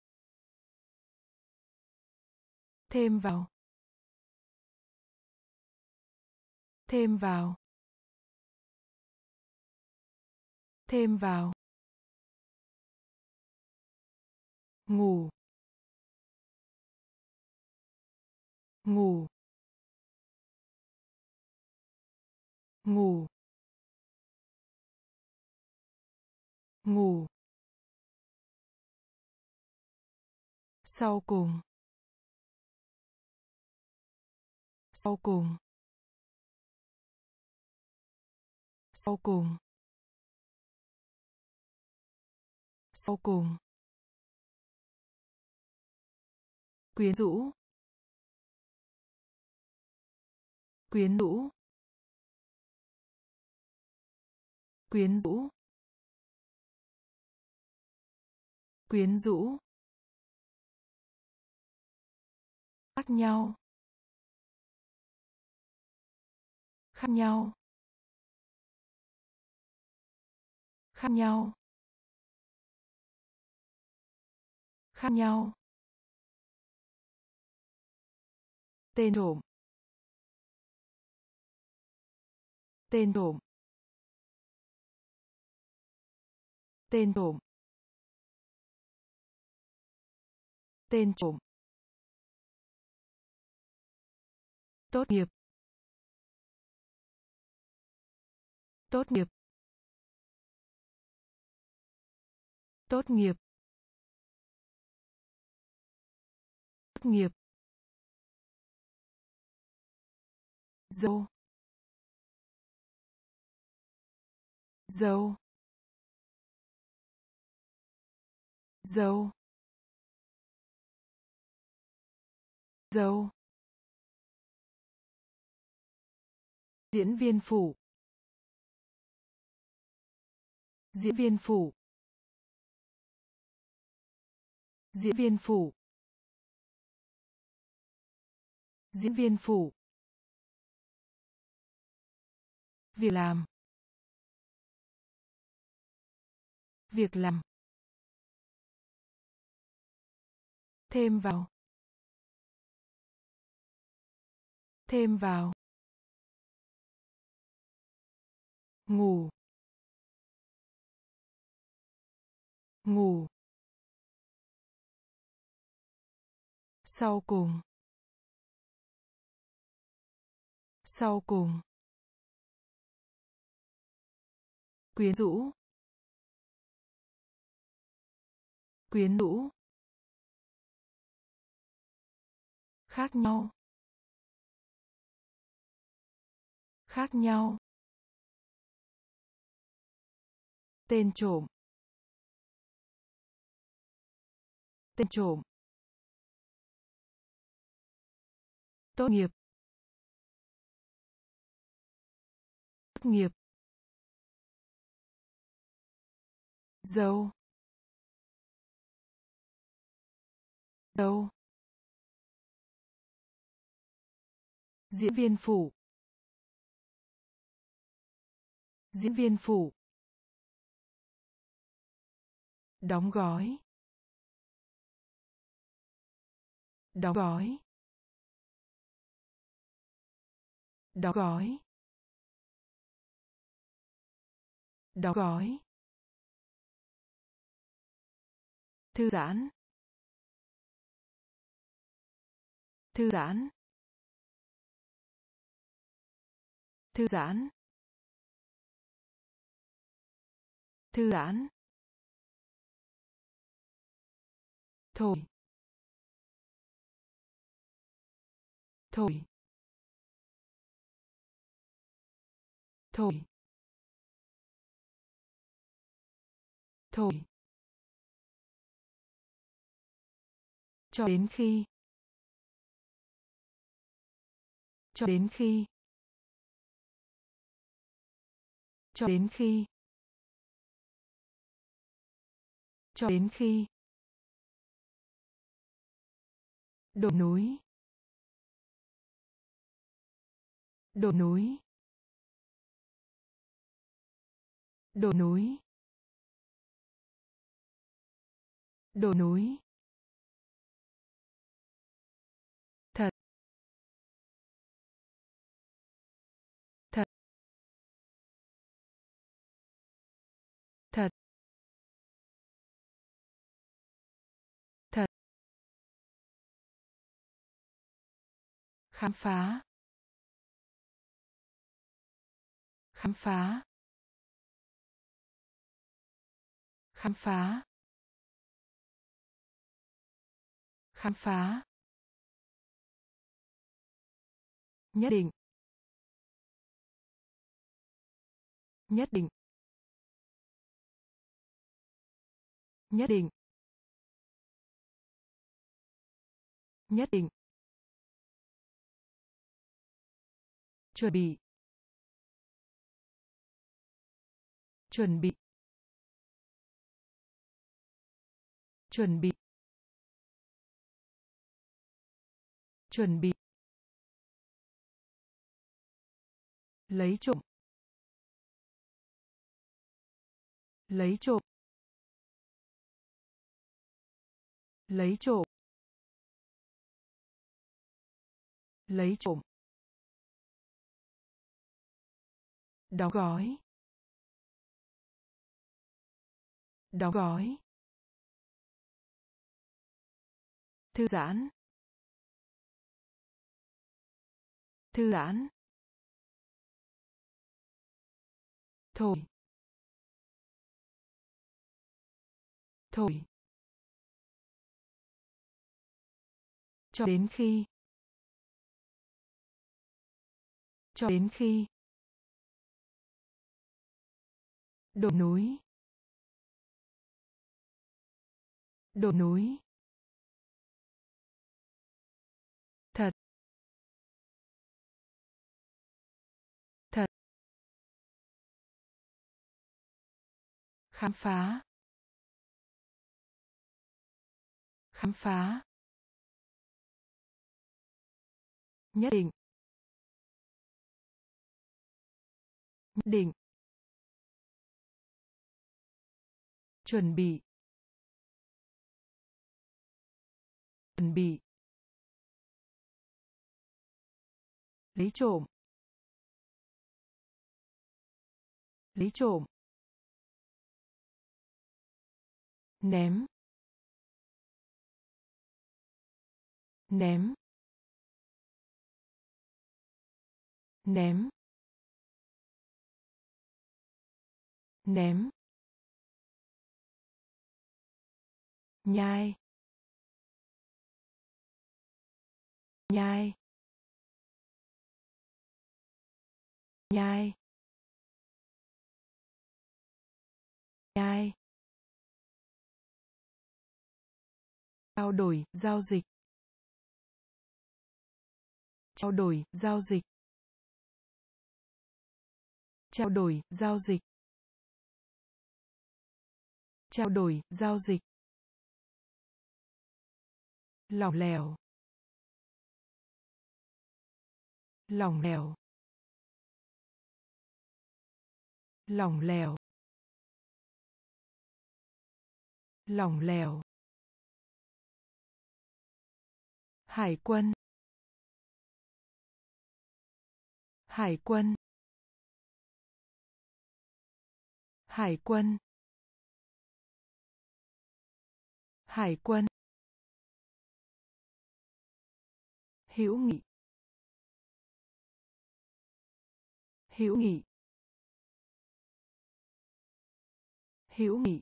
Thêm vào. Thêm vào. Thêm vào. Ngủ. Ngủ. Ngủ. Ngủ. Sau cùng. Sau cùng. Sau cùng. Sau cùng. Quyến rũ. Quyến rũ. Quyến rũ. Quyến rũ. Khác nhau. Khác nhau. Khác nhau. Khác nhau. Tên trộm. Tên trộm. Tên trộm. Tên trộm. Tốt nghiệp. Tốt nghiệp. Tốt nghiệp. Tốt nghiệp. Dâu. Dâu. Dâu. Dâu. Diễn viên phụ. Diễn viên phụ. Diễn viên phụ. Diễn viên phụ. Việc làm. Việc làm. Thêm vào. Thêm vào. Ngủ. Ngủ. Sau cùng. Sau cùng. Quyến rũ. Quyến rũ. Khác nhau. Khác nhau. Tên trộm. Tên trộm. Tốt nghiệp. Tốt nghiệp. Dâu. Dâu. Diễn viên phụ. Diễn viên phụ. Đóng gói. Đóng gói. Đóng gói. Đóng gói. Thư giãn. Thư giãn. Thư giãn. Thư giãn. Thổi. Thổi. Thổi. Thổi. Cho đến khi. Cho đến khi. Cho đến khi. Cho đến khi. Đồi núi. Đồi núi. Đồi núi. Đồi núi. Thật. Thật. Thật. Thật. Khám phá. Khám phá. Khám phá. Khám phá. Nhất định. Nhất định. Nhất định. Nhất định. Chuẩn bị. Chuẩn bị. Chuẩn bị. Chuẩn bị. Lấy trộm. Lấy trộm. Lấy trộm. Lấy trộm. Đóng gói. Đóng gói. Thư giãn. Thư giãn. Thổi. Thổi. Cho đến khi. Cho đến khi. Đồi núi. Đồi núi. Thật. Thật. Khám phá. khám phá, nhất định, nhất định, chuẩn bị, chuẩn bị, lấy trộm, lấy trộm, ném, ném, ném, ném, nhai, nhai, nhai, nhai, trao đổi, giao dịch, trao đổi, giao dịch, trao đổi, giao dịch, trao đổi, giao dịch, lỏng lẻo, lỏng lẻo, lỏng lẻo, lỏng lẻo, hải quân, hải quân, hải quân, hải quân, hữu nghị, hữu nghị, hữu nghị,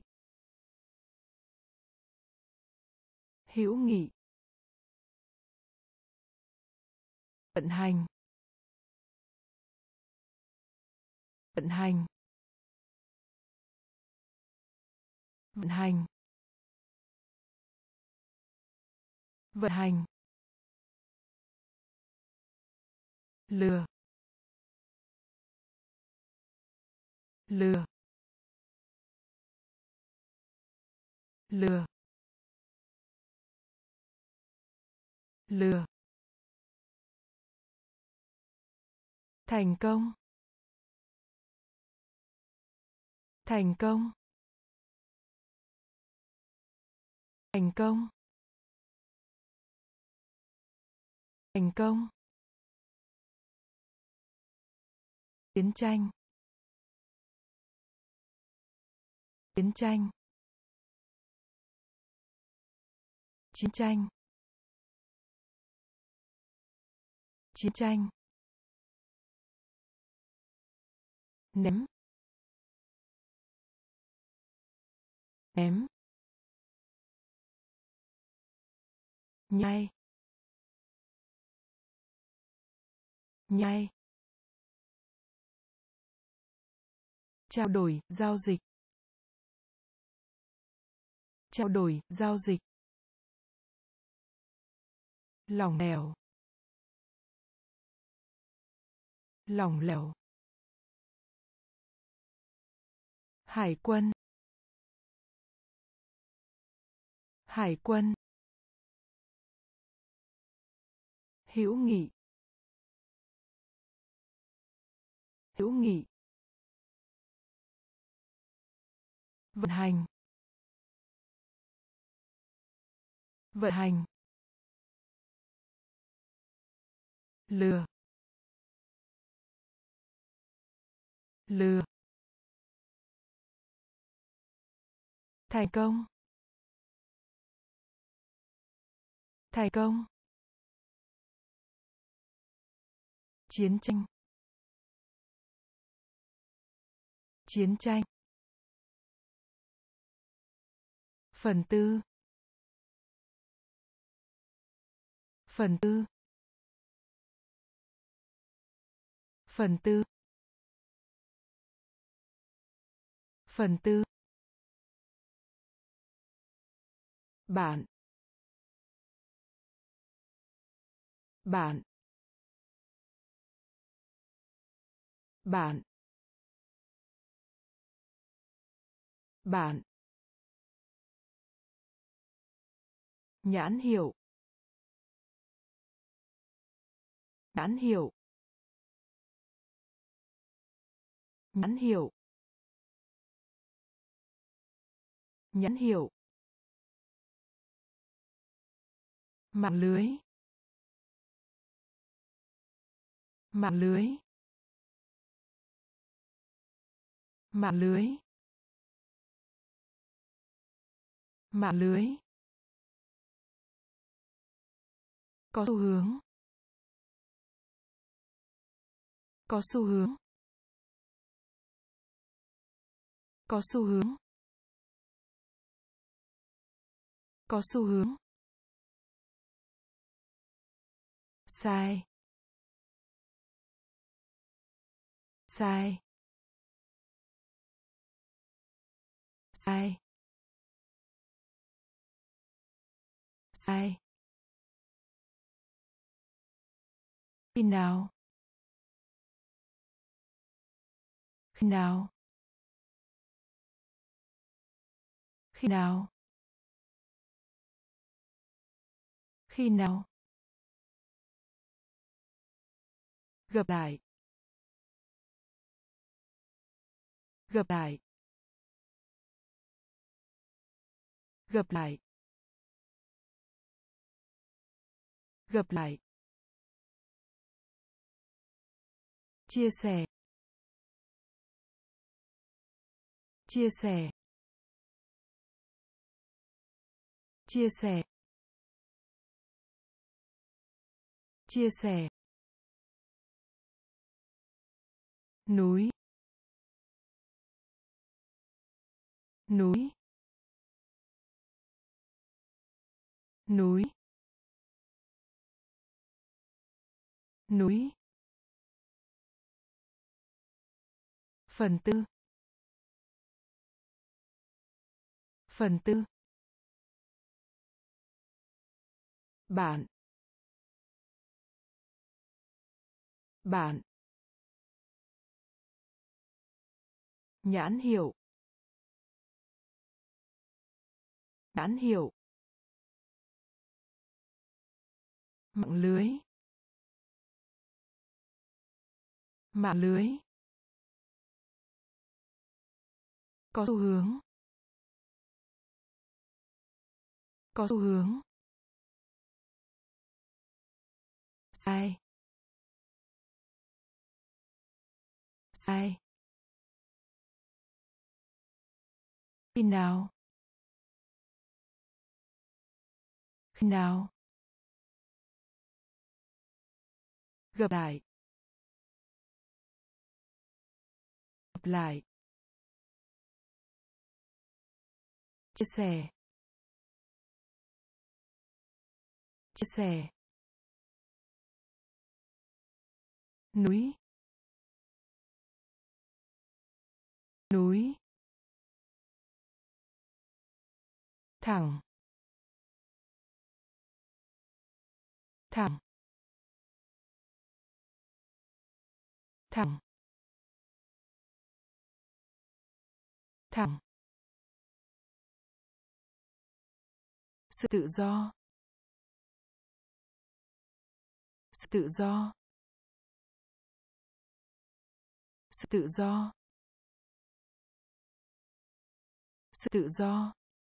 hữu nghị, vận hành, vận hành, vận hành, vận hành, lừa, lừa, lừa, lừa, thành công, thành công, thành công, thành công, chiến tranh, chiến tranh, chiến tranh, chiến tranh, ném, ném, nhai, nhai, trao đổi, giao dịch, trao đổi, giao dịch, lỏng lẻo, lỏng lẻo, hải quân, hải quân, hữu nghị, hữu nghị, vận hành, vận hành, lừa, lừa, thành công, thành công, chiến tranh, chiến tranh, phần tư, phần tư, phần tư, phần tư, bạn, bạn, bạn, bạn, nhãn hiệu, nhãn hiệu, nhãn hiệu, nhãn hiệu, mạng lưới, mạng lưới, mạng lưới, mạng lưới, có xu hướng, có xu hướng, có xu hướng, có xu hướng, sai, sai, sai, sai, khi nào, khi nào, khi nào, khi nào, gặp lại, gặp lại, gặp lại, gặp lại, chia sẻ, chia sẻ, chia sẻ, chia sẻ, núi, núi, núi, núi, phần tư, phần tư, bạn, bạn, nhãn hiệu, nhãn hiệu, mạng lưới, mạng lưới, có xu hướng, có xu hướng, sai, sai, khi nào, khi nào, gặp lại, gặp lại, chia sẻ, chia sẻ, núi, núi, thẳng, thẳng, thẳng, thẳng, sự tự do, sự tự do, sự tự do, sự tự do,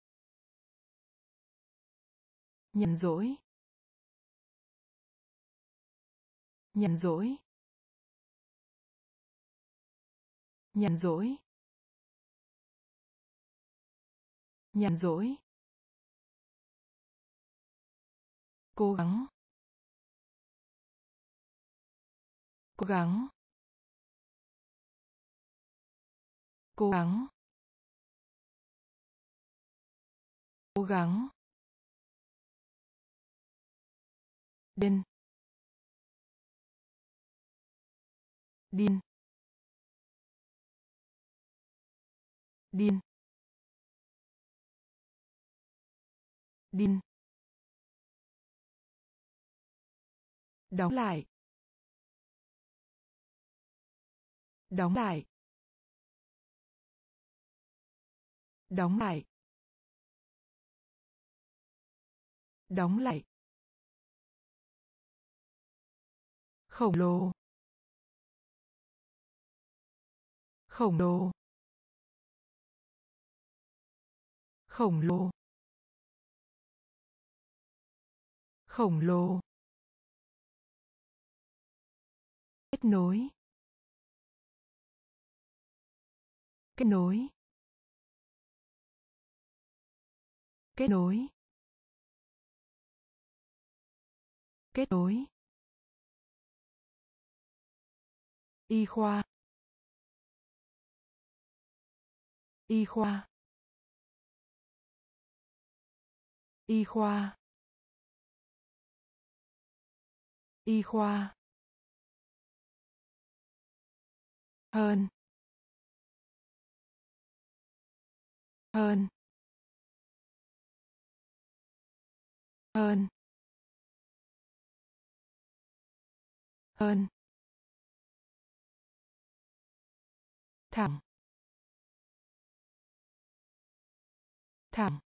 nhàn rỗi, nhàn rỗi, nhàn rỗi, nhàn rỗi, cố gắng, cố gắng, cố gắng, cố gắng, điên, điên, điên, điên, đóng lại, đóng lại, đóng lại, Đóng lại. Khổng lồ. Khổng lồ. Khổng lồ. Khổng lồ. Kết nối. Kết nối. Kết nối. Kết nối. Y khoa. Y khoa. Y khoa. Y khoa. Hơn. Hơn. Hơn. Hơn. Thẳng. Thẳng.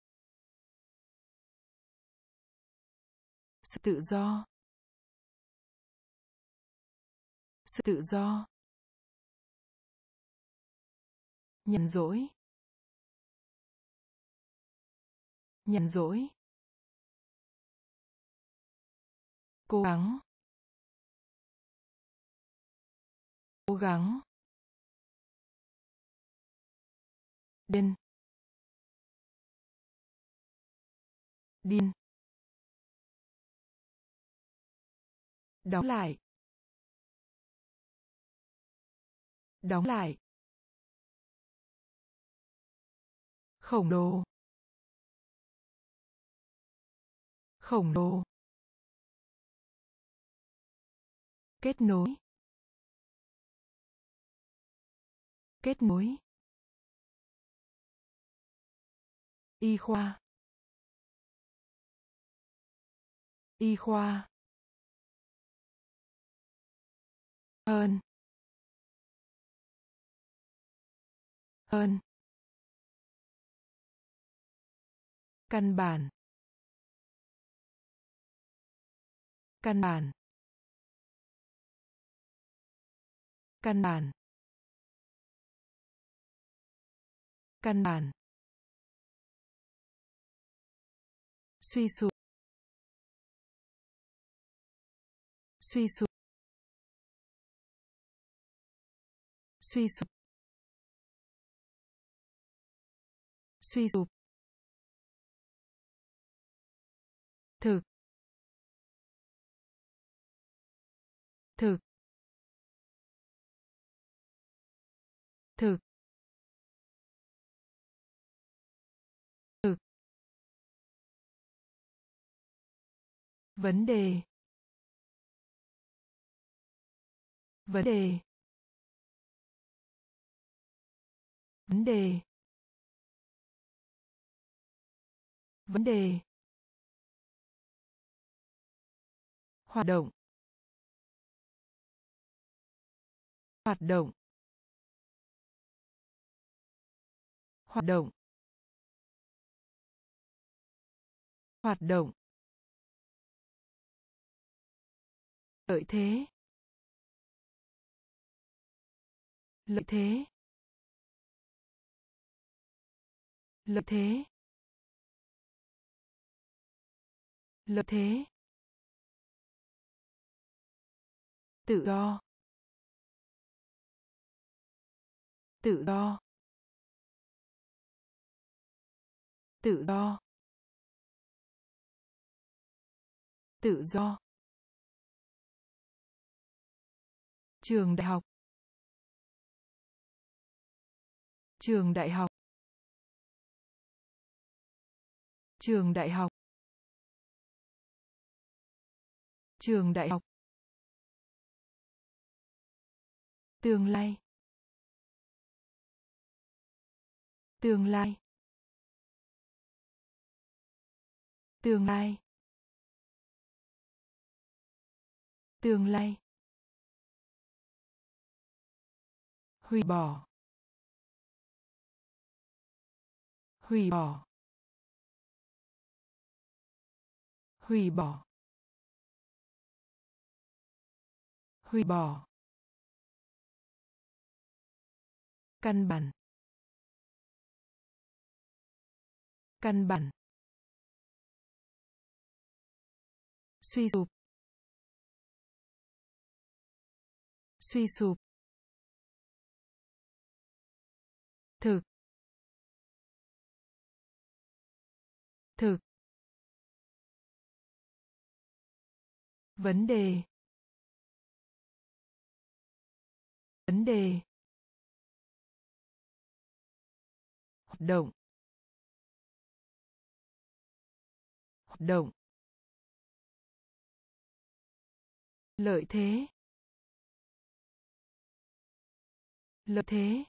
Sự tự do. Sự tự do. Nhàn rỗi. Nhàn rỗi. Cố gắng. Cố gắng. Điên. Điên. Đóng lại. Đóng lại. Khổng lồ. Khổng lồ. Kết nối. Kết nối. Y khoa. Y khoa. Hơn. Hơn. Căn bản. Căn bản. Căn bản. Căn bản. Suy sụp. Suy sụp. Suy sụp. Suy sụp. Thực. Thực. Thực. Thực. Vấn đề. Vấn đề. Vấn đề. Vấn đề. Hoạt động. Hoạt động. Hoạt động. Hoạt động. Lợi thế. Lợi thế. Lợi thế. Lợi thế. Tự do. Tự do. Tự do. Tự do. Trường đại học. Trường đại học. Trường đại học. Trường đại học. Tương lai. Tương lai. Tương lai. Tương lai. Hủy bỏ. Hủy bỏ. hủy bỏ, hủy bỏ, căn bản, căn bản, suy sụp, suy sụp, thực, thực, vấn đề, vấn đề, hoạt động, hoạt động, lợi thế, lợi thế,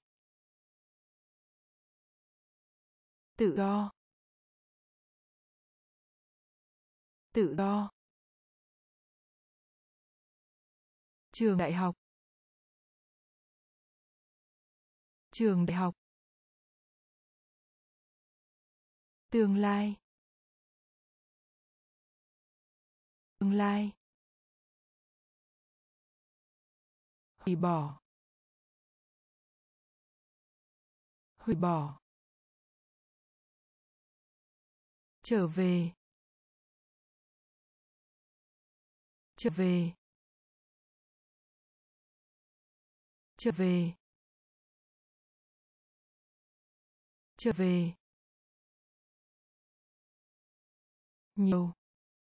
tự do, tự do, trường đại học, trường đại học, tương lai, tương lai, hủy bỏ, hủy bỏ, trở về, trở về, trở về, trở về, nhiều,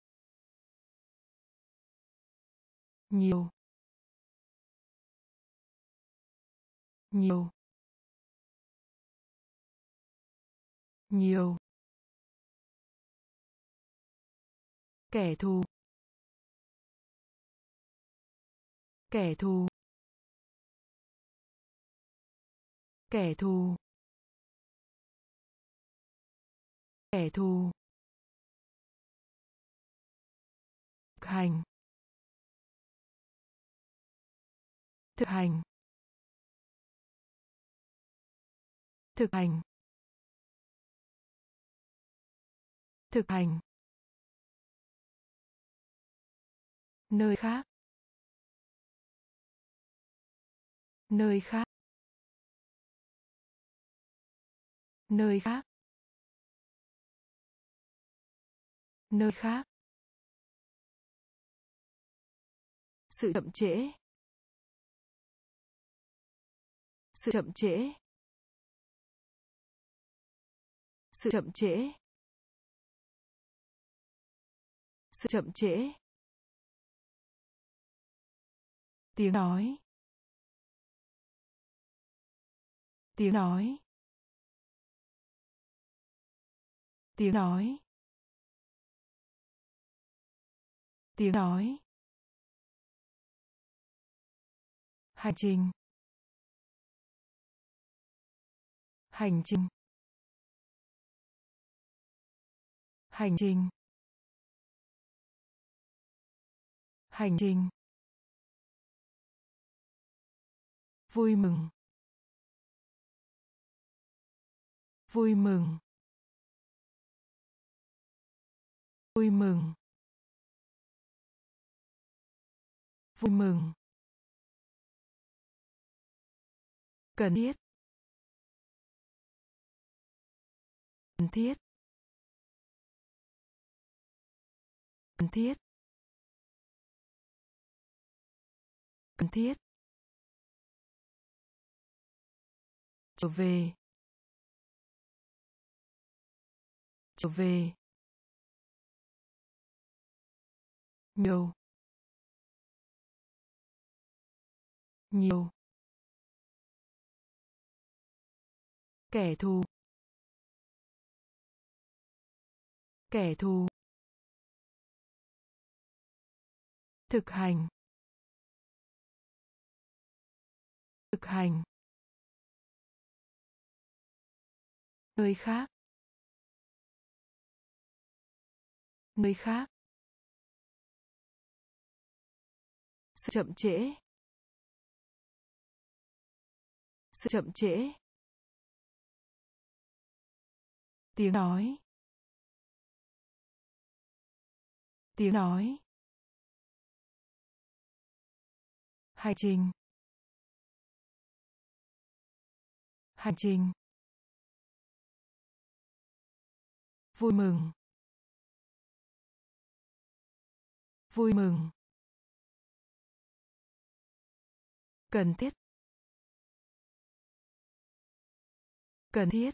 nhiều, nhiều, nhiều, kẻ thù, kẻ thù, kẻ thù, kẻ thù, thực hành, thực hành, thực hành, thực hành, nơi khác, nơi khác, nơi khác, nơi khác, sự chậm trễ, sự chậm trễ, sự chậm trễ, sự chậm trễ, tiếng nói, tiếng nói, tiếng nói, tiếng nói, hành trình, hành trình, hành trình, hành trình, vui mừng, vui mừng, vui mừng, vui mừng, cần thiết, cần thiết, cần thiết, cần thiết, trở về, trở về, nhiều, nhiều, kẻ thù, kẻ thù, thực hành, thực hành, nơi khác, nơi khác, sự chậm trễ, sự chậm trễ, tiếng nói, Tiếng nói. Hành trình. Hành trình. Vui mừng. Vui mừng. Cần thiết. Cần thiết.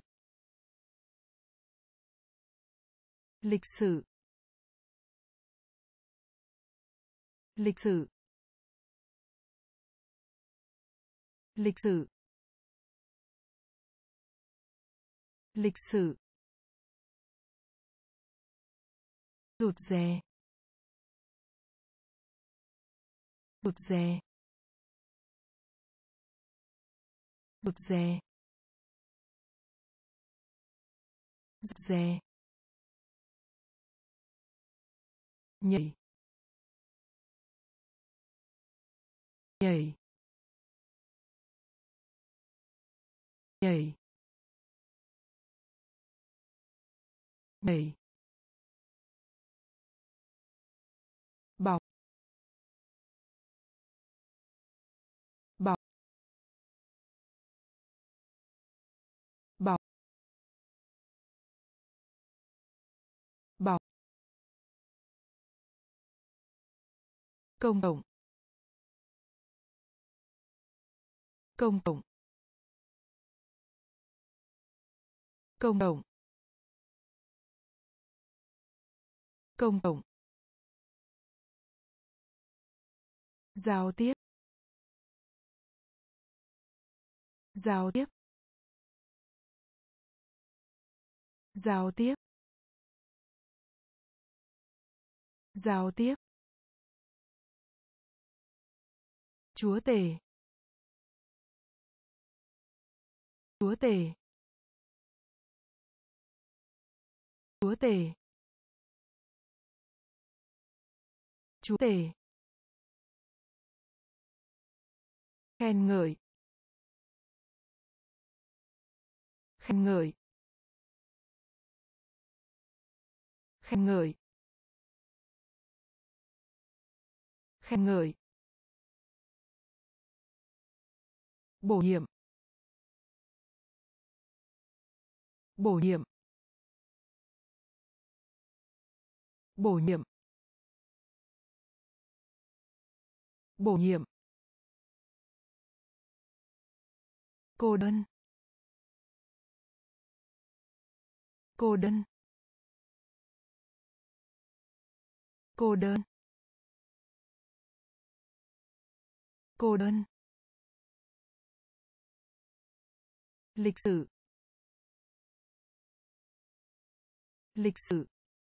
Lịch sử. Lịch sử. Lịch sử. Lịch sử. Rụt rè. Rụt rè. Rụt rè. Rụt rè. Nhảy. Nhảy. Nhảy. Nhảy. Bọc. Bọc. Bọc. Bọc. Công cộng. Công cộng. Công cộng. Công cộng. Giao tiếp. Giao tiếp. Giao tiếp. Giao tiếp. Chúa tể. Chúa tể. Chúa tể. Chúa tể. Khen ngợi. Khen ngợi. Khen ngợi. Khen ngợi. Bổ nhiệm. Bổ nhiệm. Bổ nhiệm. Bổ nhiệm. Cô đơn. Cô đơn. Cô đơn. Cô đơn. Lịch sử. Lịch sử.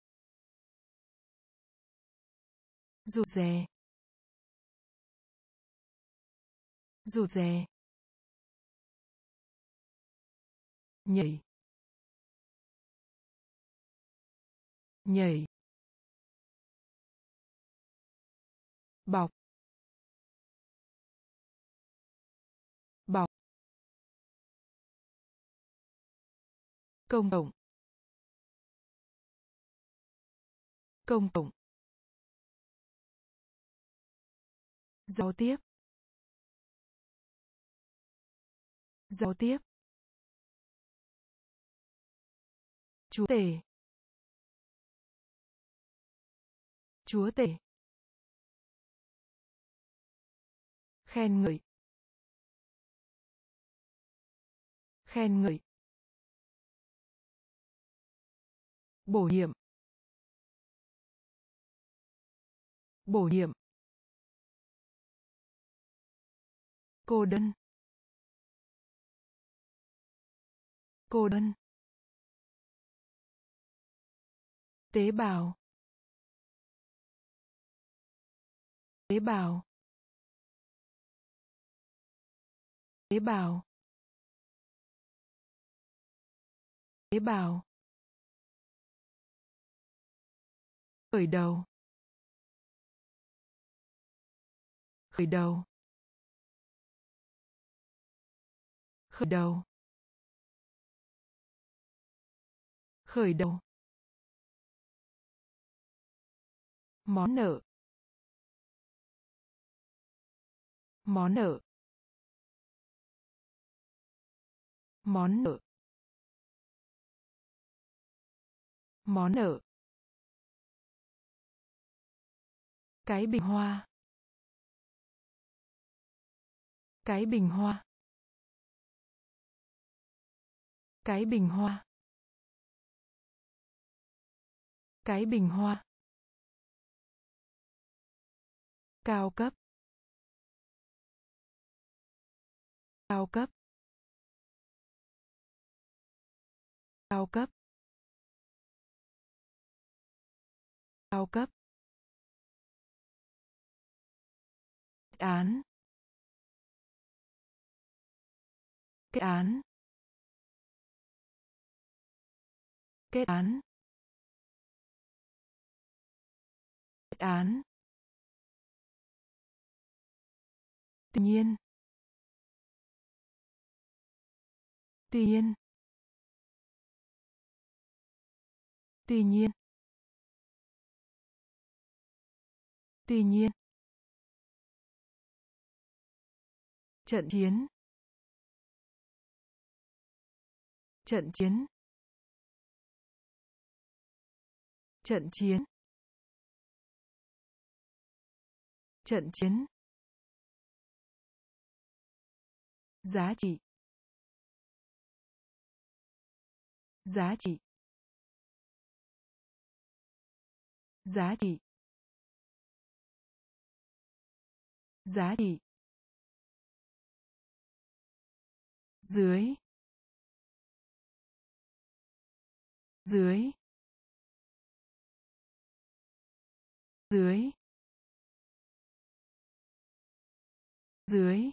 Rụt rè. Rụt rè. Nhảy. Nhảy. Bọc. Bọc. Công cộng. Công cộng. Giao tiếp. Giao tiếp. Chúa tể. Chúa tể. Khen ngợi. Khen ngợi. Bổ nhiệm. Bổ nhiệm. Cô đơn. Cô đơn. Tế bào. Tế bào. Tế bào. Tế bào. Khởi đầu. Khởi đầu. Khởi đầu. Khởi đầu. Món nợ. Món nợ. Món nợ. Món nợ. Cái bình hoa. Cái bình hoa. Cái bình hoa. Cái bình hoa. Cao cấp. Cao cấp. Cao cấp. Cao cấp. Kết án. Kết án. Kết án. Kết án. Tuy nhiên. Tuy nhiên. Tuy nhiên. Tuy nhiên. Trận chiến. Trận chiến. Trận chiến. Trận chiến. Giá trị. Giá trị. Giá trị. Giá trị. Dưới. Dưới. Dưới. Dưới.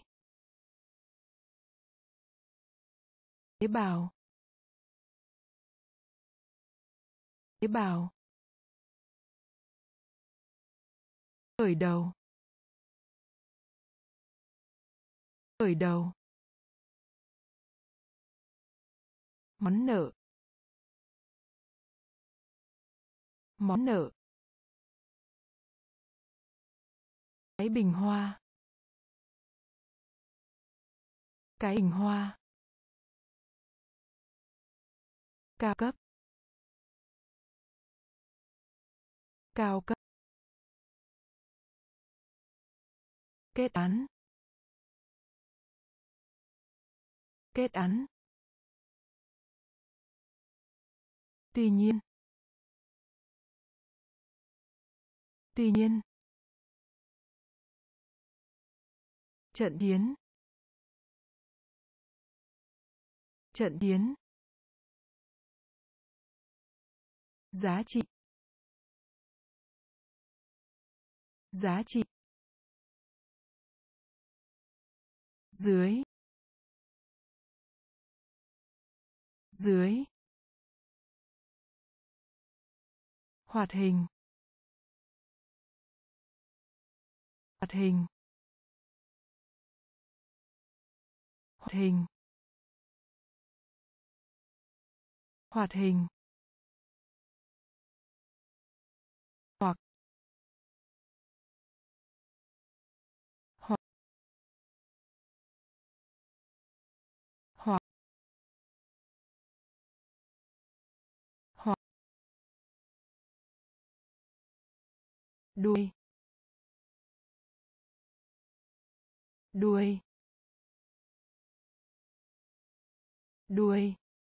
Tế bào. Tế bào. Khởi đầu. Khởi đầu. Món nợ. Món nợ. Cái bình hoa. Cái bình hoa. Cao cấp. Cao cấp. Kết án. Kết án. Tuy nhiên. Tuy nhiên. Trận chiến. Trận chiến. Giá trị. Giá trị. Dưới. Dưới. Hoạt hình. Hoạt hình. Hoạt hình. Hoạt hình. Hoặc. Hoặc. Hoặc. Hoặc. Đuôi. Đuôi. Đuôi.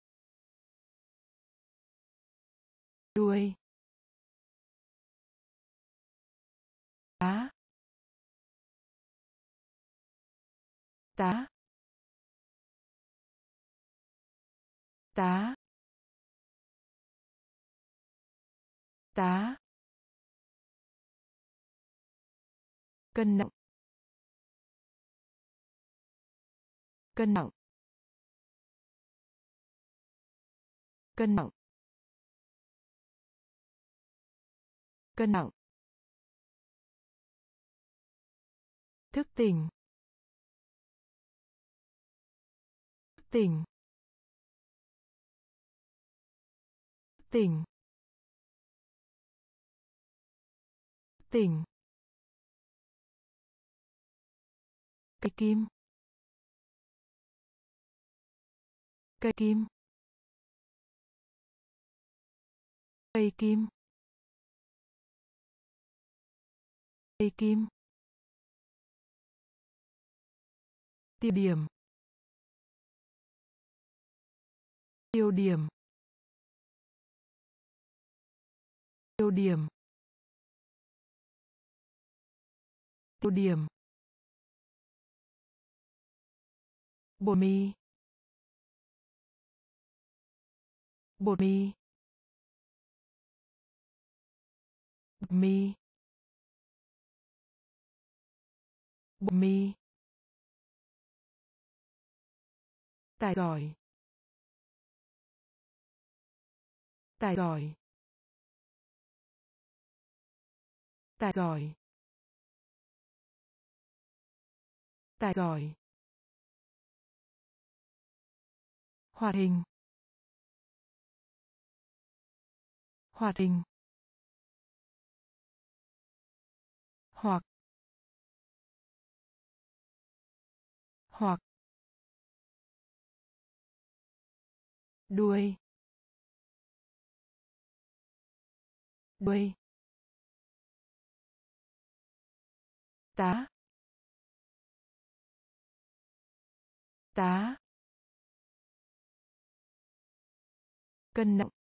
Đuôi. Tá. Tá. Tá. Tá. Cân nặng. Cân nặng. Cân nặng. Cân nặng. Thức tỉnh. Thức tỉnh. Thức tỉnh. tỉnh, cây kim, cây kim, cây kim, cây kim, tiêu điểm, tiêu điểm, tiêu điểm, tiêu điểm, bột mì, bột mì, bột mì, bột mì, tài giỏi, tài giỏi, tài giỏi, tài giỏi, hoạt hình, hoạt hình, hoặc, hoặc, đuôi, đuôi, tá, tá, cân nặng,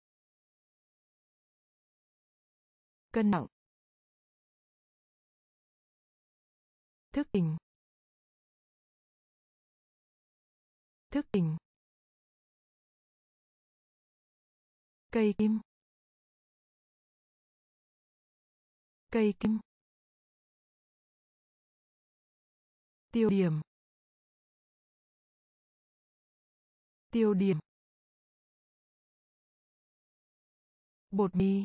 cân nặng, thức tỉnh, thức tỉnh, cây kim, cây kim, tiêu điểm, tiêu điểm, bột mì,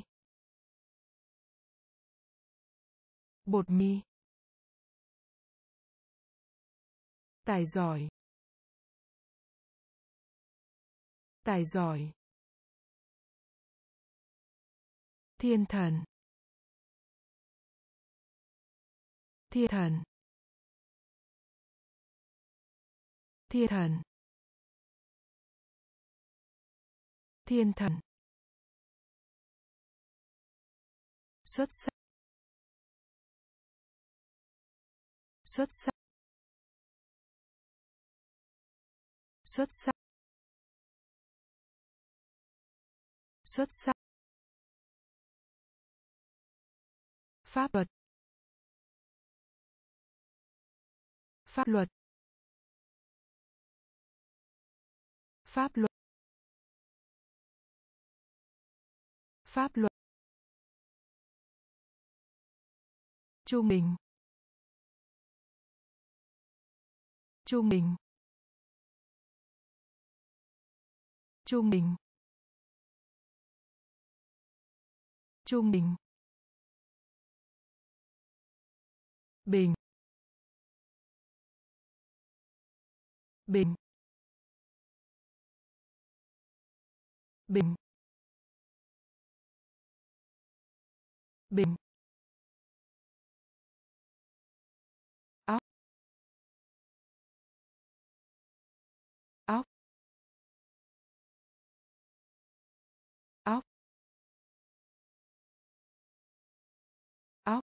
bột mì, tài giỏi, tài giỏi, thiên thần, thiên thần, thiên thần, thiên thần, xuất sắc, xuất sắc, xuất sắc, xuất sắc, pháp luật, pháp luật, pháp luật, pháp luật, trung bình, trung bình, trung bình, trung bình, bình, bình, bình, bình, óc, óc, óc, óc,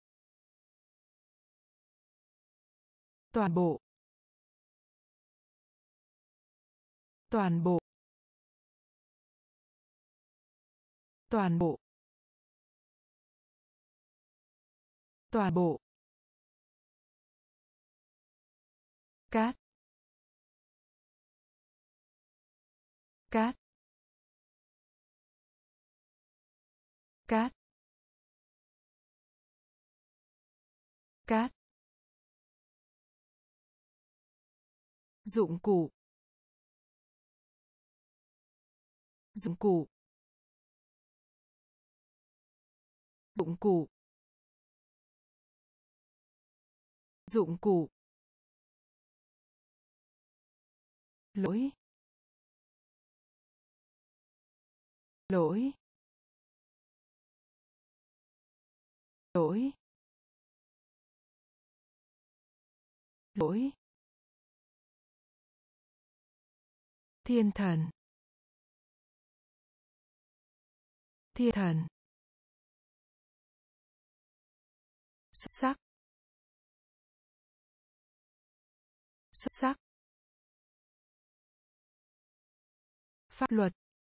toàn bộ, toàn bộ, toàn bộ, toàn bộ, cát, cát, cát, cát, dụng cụ, dụng cụ, dụng cụ, dụng cụ, lỗi, lỗi, lỗi, lỗi, thiên thần, thiên thần, xuất sắc, xuất sắc, pháp luật,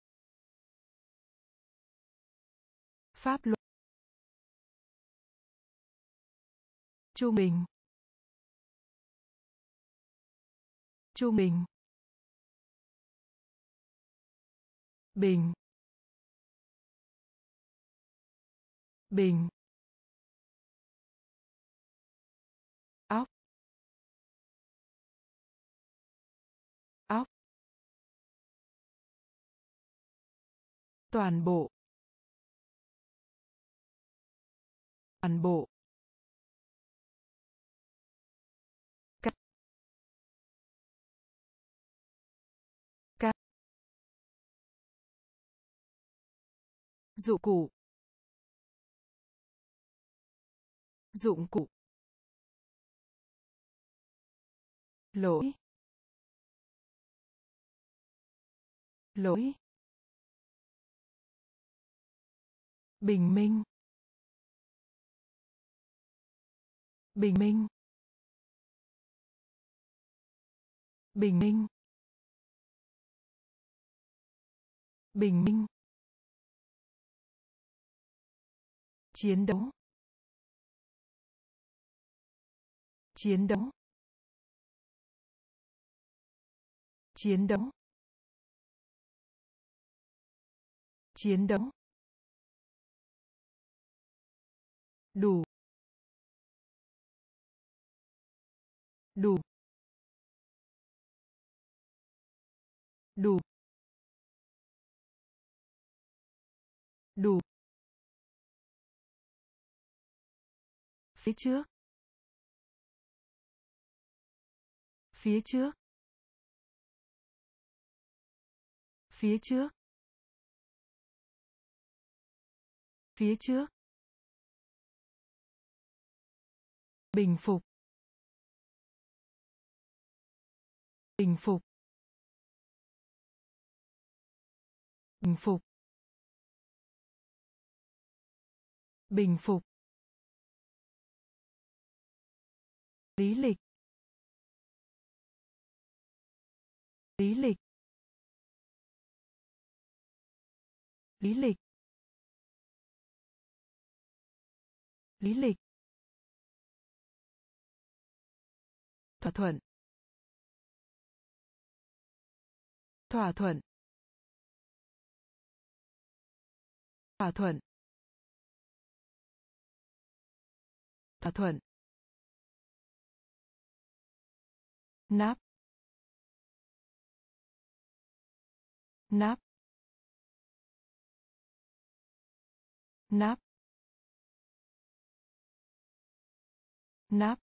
pháp luật, trung bình, trung bình, bình, bình, óc, óc, toàn bộ, toàn bộ, cắt, cắt, dụng cụ, dụng cụ, lỗi, lỗi, bình minh, bình minh, bình minh, bình minh, chiến đấu, chiến đấu, chiến đấu, chiến đấu, đủ, đủ, đủ, đủ, phía trước, phía trước, phía trước, phía trước, bình phục, bình phục, bình phục, bình phục, lý lịch, lý lịch, lý lịch, lý lịch, thỏa thuận, thỏa thuận, thỏa thuận, thỏa thuận, nắp, nắp, nắp, nắp,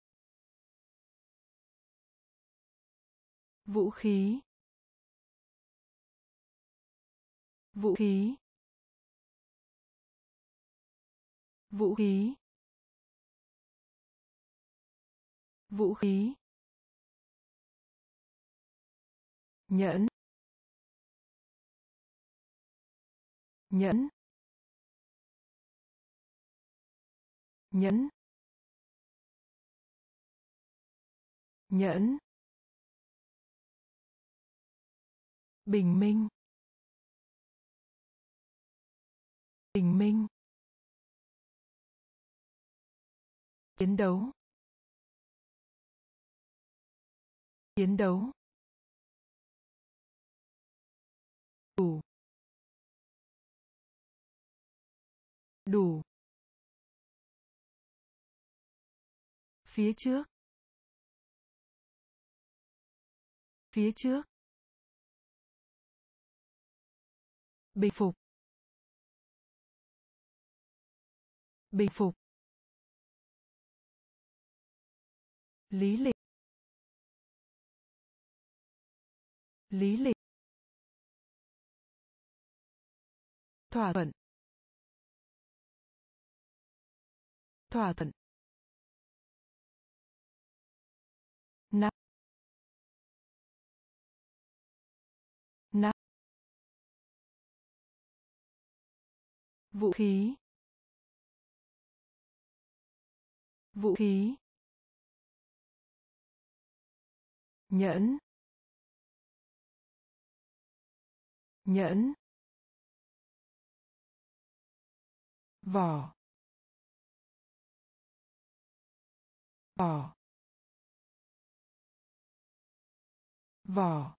vũ khí, vũ khí, vũ khí, vũ khí, nhẫn, nhẫn, nhẫn, nhẫn, bình minh, bình minh, chiến đấu, chiến đấu, đủ, đủ, phía trước, phía trước, bình phục, bình phục, lý lịch, lý lịch, thỏa thuận, thỏa thuận, nắp, nắp, vũ khí, vũ khí, nhẫn, nhẫn, vỏ, vỏ, vỏ,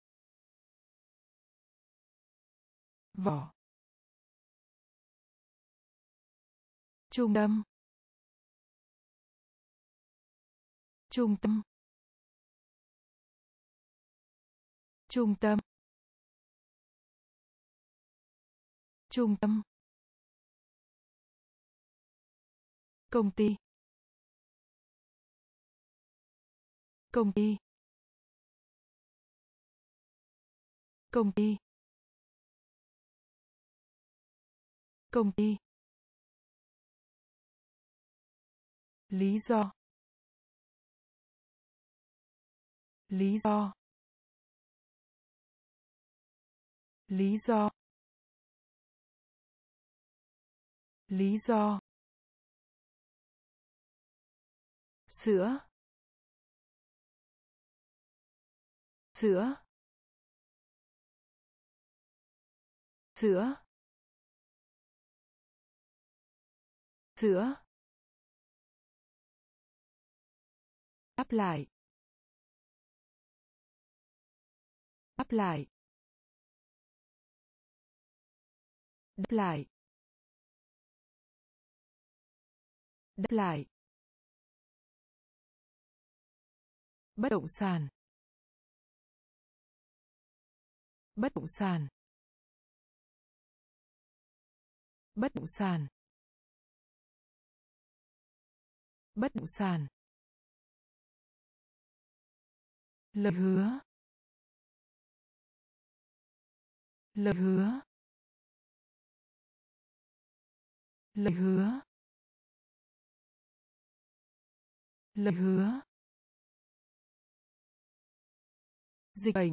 vỏ, trung tâm, trung tâm, trung tâm, trung tâm, công ty, công ty, công ty, công ty, lý do, lý do, lý do, lý do, sữa, sữa, sữa, sữa, đáp lại, đáp lại, đáp lại, đáp lại, bất động sản, bất động sản, bất động sản, bất động sản, lời hứa, lời hứa, lời hứa, lời hứa, dịch bệnh,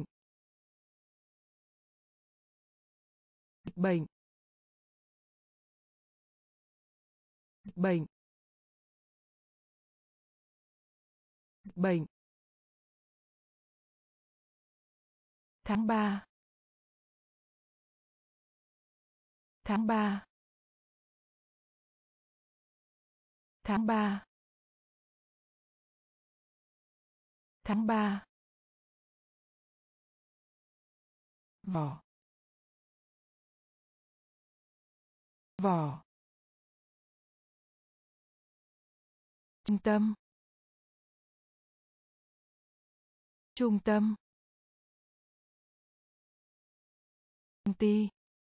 dịch bệnh, dịch bệnh, dịch bệnh, tháng 3, tháng 3, tháng 3, tháng 3, vỏ, vỏ, trung tâm, trung tâm, công ty,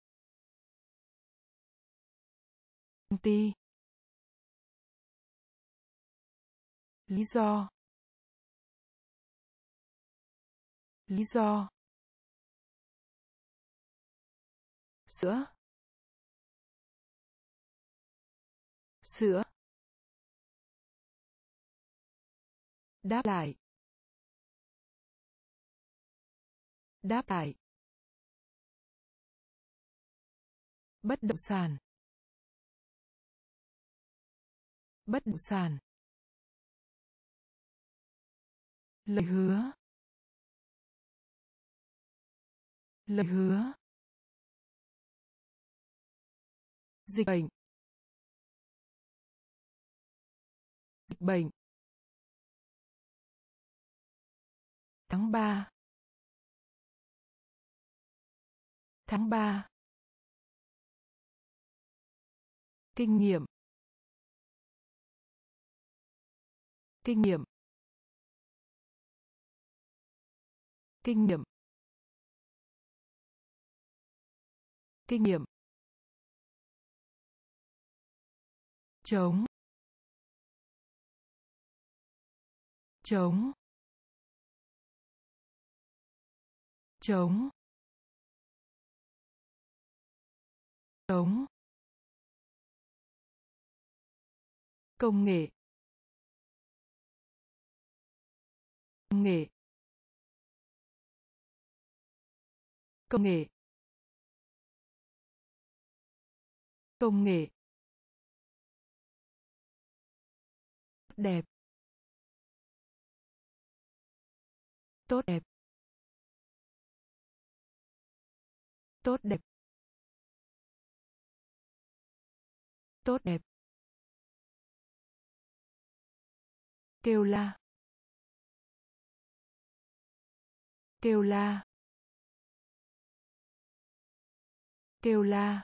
công ty, lý do, lý do, sữa, sữa, đáp lại, đáp lại, bất động sản, bất động sản, lời hứa, lời hứa, dịch bệnh, dịch bệnh, tháng 3, tháng 3, kinh nghiệm, kinh nghiệm, kinh nghiệm, kinh nghiệm, chống, chống, chống, chống, công nghệ, công nghệ, công nghệ, công nghệ, đẹp, tốt đẹp, tốt đẹp, tốt đẹp, kêu la, kêu la, kêu la,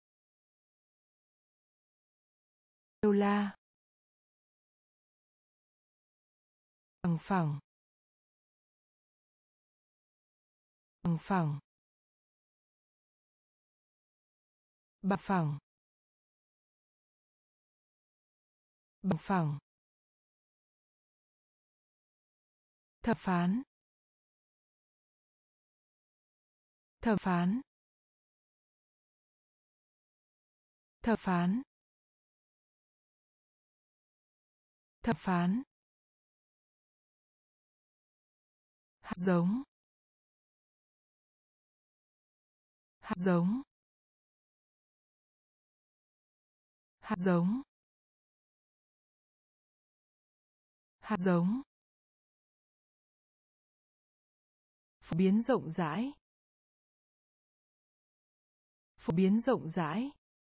kêu la, bằng phẳng, bằng phẳng, bằng phẳng, bằng phẳng, thẩm phán, thẩm phán, thẩm phán, thẩm phán, hạt giống, hạt giống, hạt giống, hạt giống, phổ biến rộng rãi, phổ biến rộng rãi,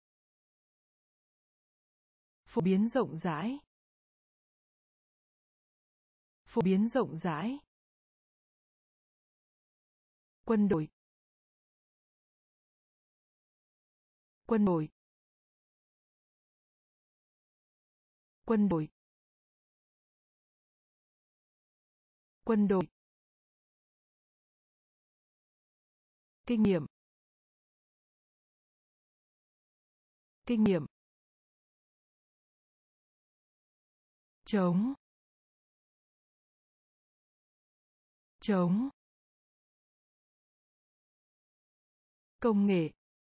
phổ biến rộng rãi, phổ biến rộng rãi, quân đội, quân đội, quân đội, quân đội, kinh nghiệm, kinh nghiệm, chống, chống, công nghệ,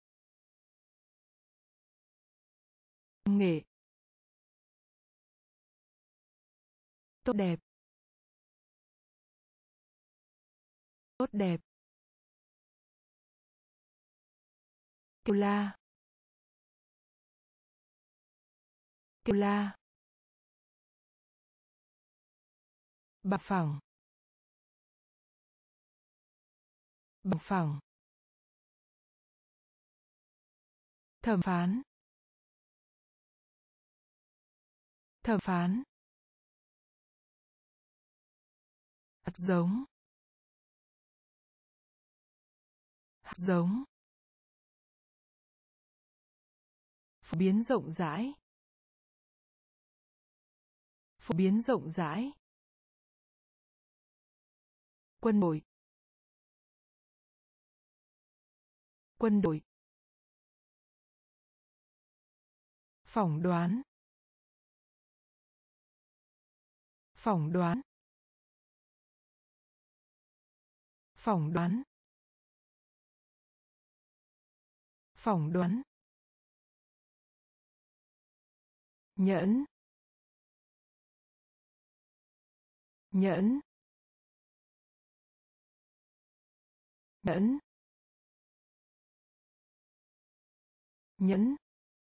công nghệ, tốt đẹp, tốt đẹp, kêu la, kêu la, bằng phẳng, bằng phẳng, thẩm phán, thẩm phán, hạt giống, hạt giống, phổ biến rộng rãi, phổ biến rộng rãi, quân đội, quân đội, phỏng đoán, phỏng đoán, phỏng đoán, phỏng đoán, nhẫn, nhẫn, nhẫn, nhẫn,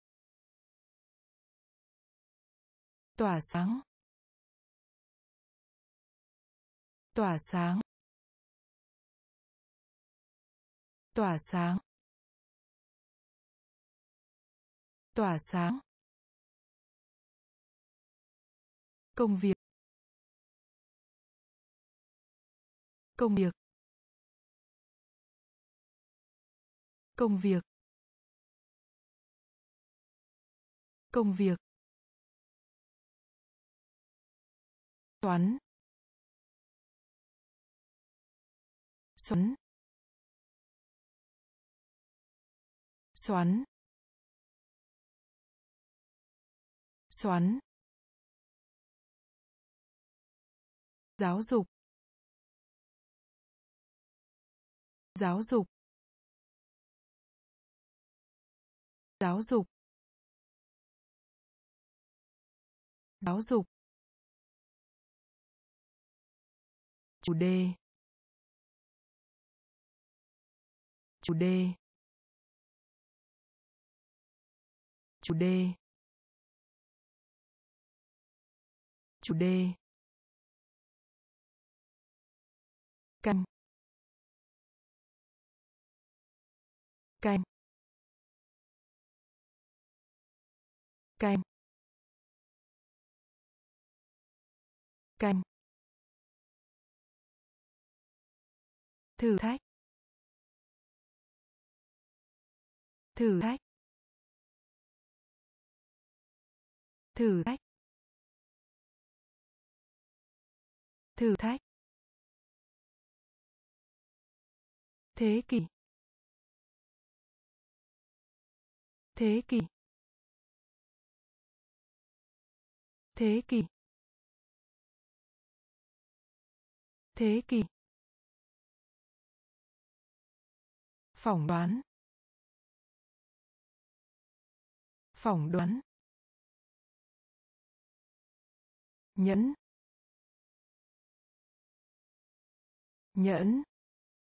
tỏa sáng, tỏa sáng, tỏa sáng, tỏa sáng, công việc, công việc, công việc, công việc, xoắn, xoắn, xoắn, xoắn, giáo dục, giáo dục, giáo dục, giáo dục, chủ đề, chủ đề, chủ đề, chủ đề, canh, canh, canh, canh, thử thách, thử thách, thử thách, thử thách, thế kỷ, thế kỷ, thế kỷ, thế kỷ, phỏng đoán, phỏng đoán, nhẫn, nhẫn,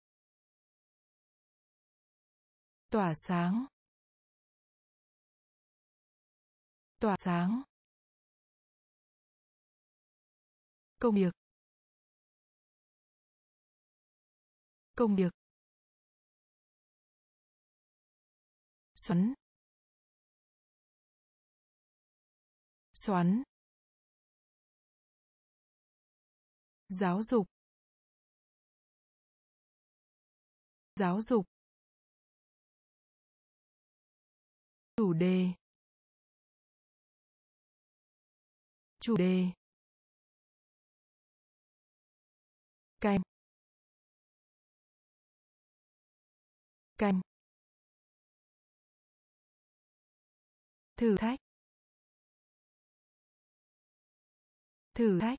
tỏa sáng, tỏa sáng, công việc, công việc, xoắn, xoắn, giáo dục, giáo dục, chủ đề, chủ đề, canh, canh, thử thách, thử thách,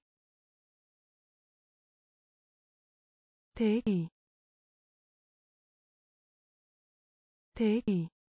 thế kỷ, thế kỷ,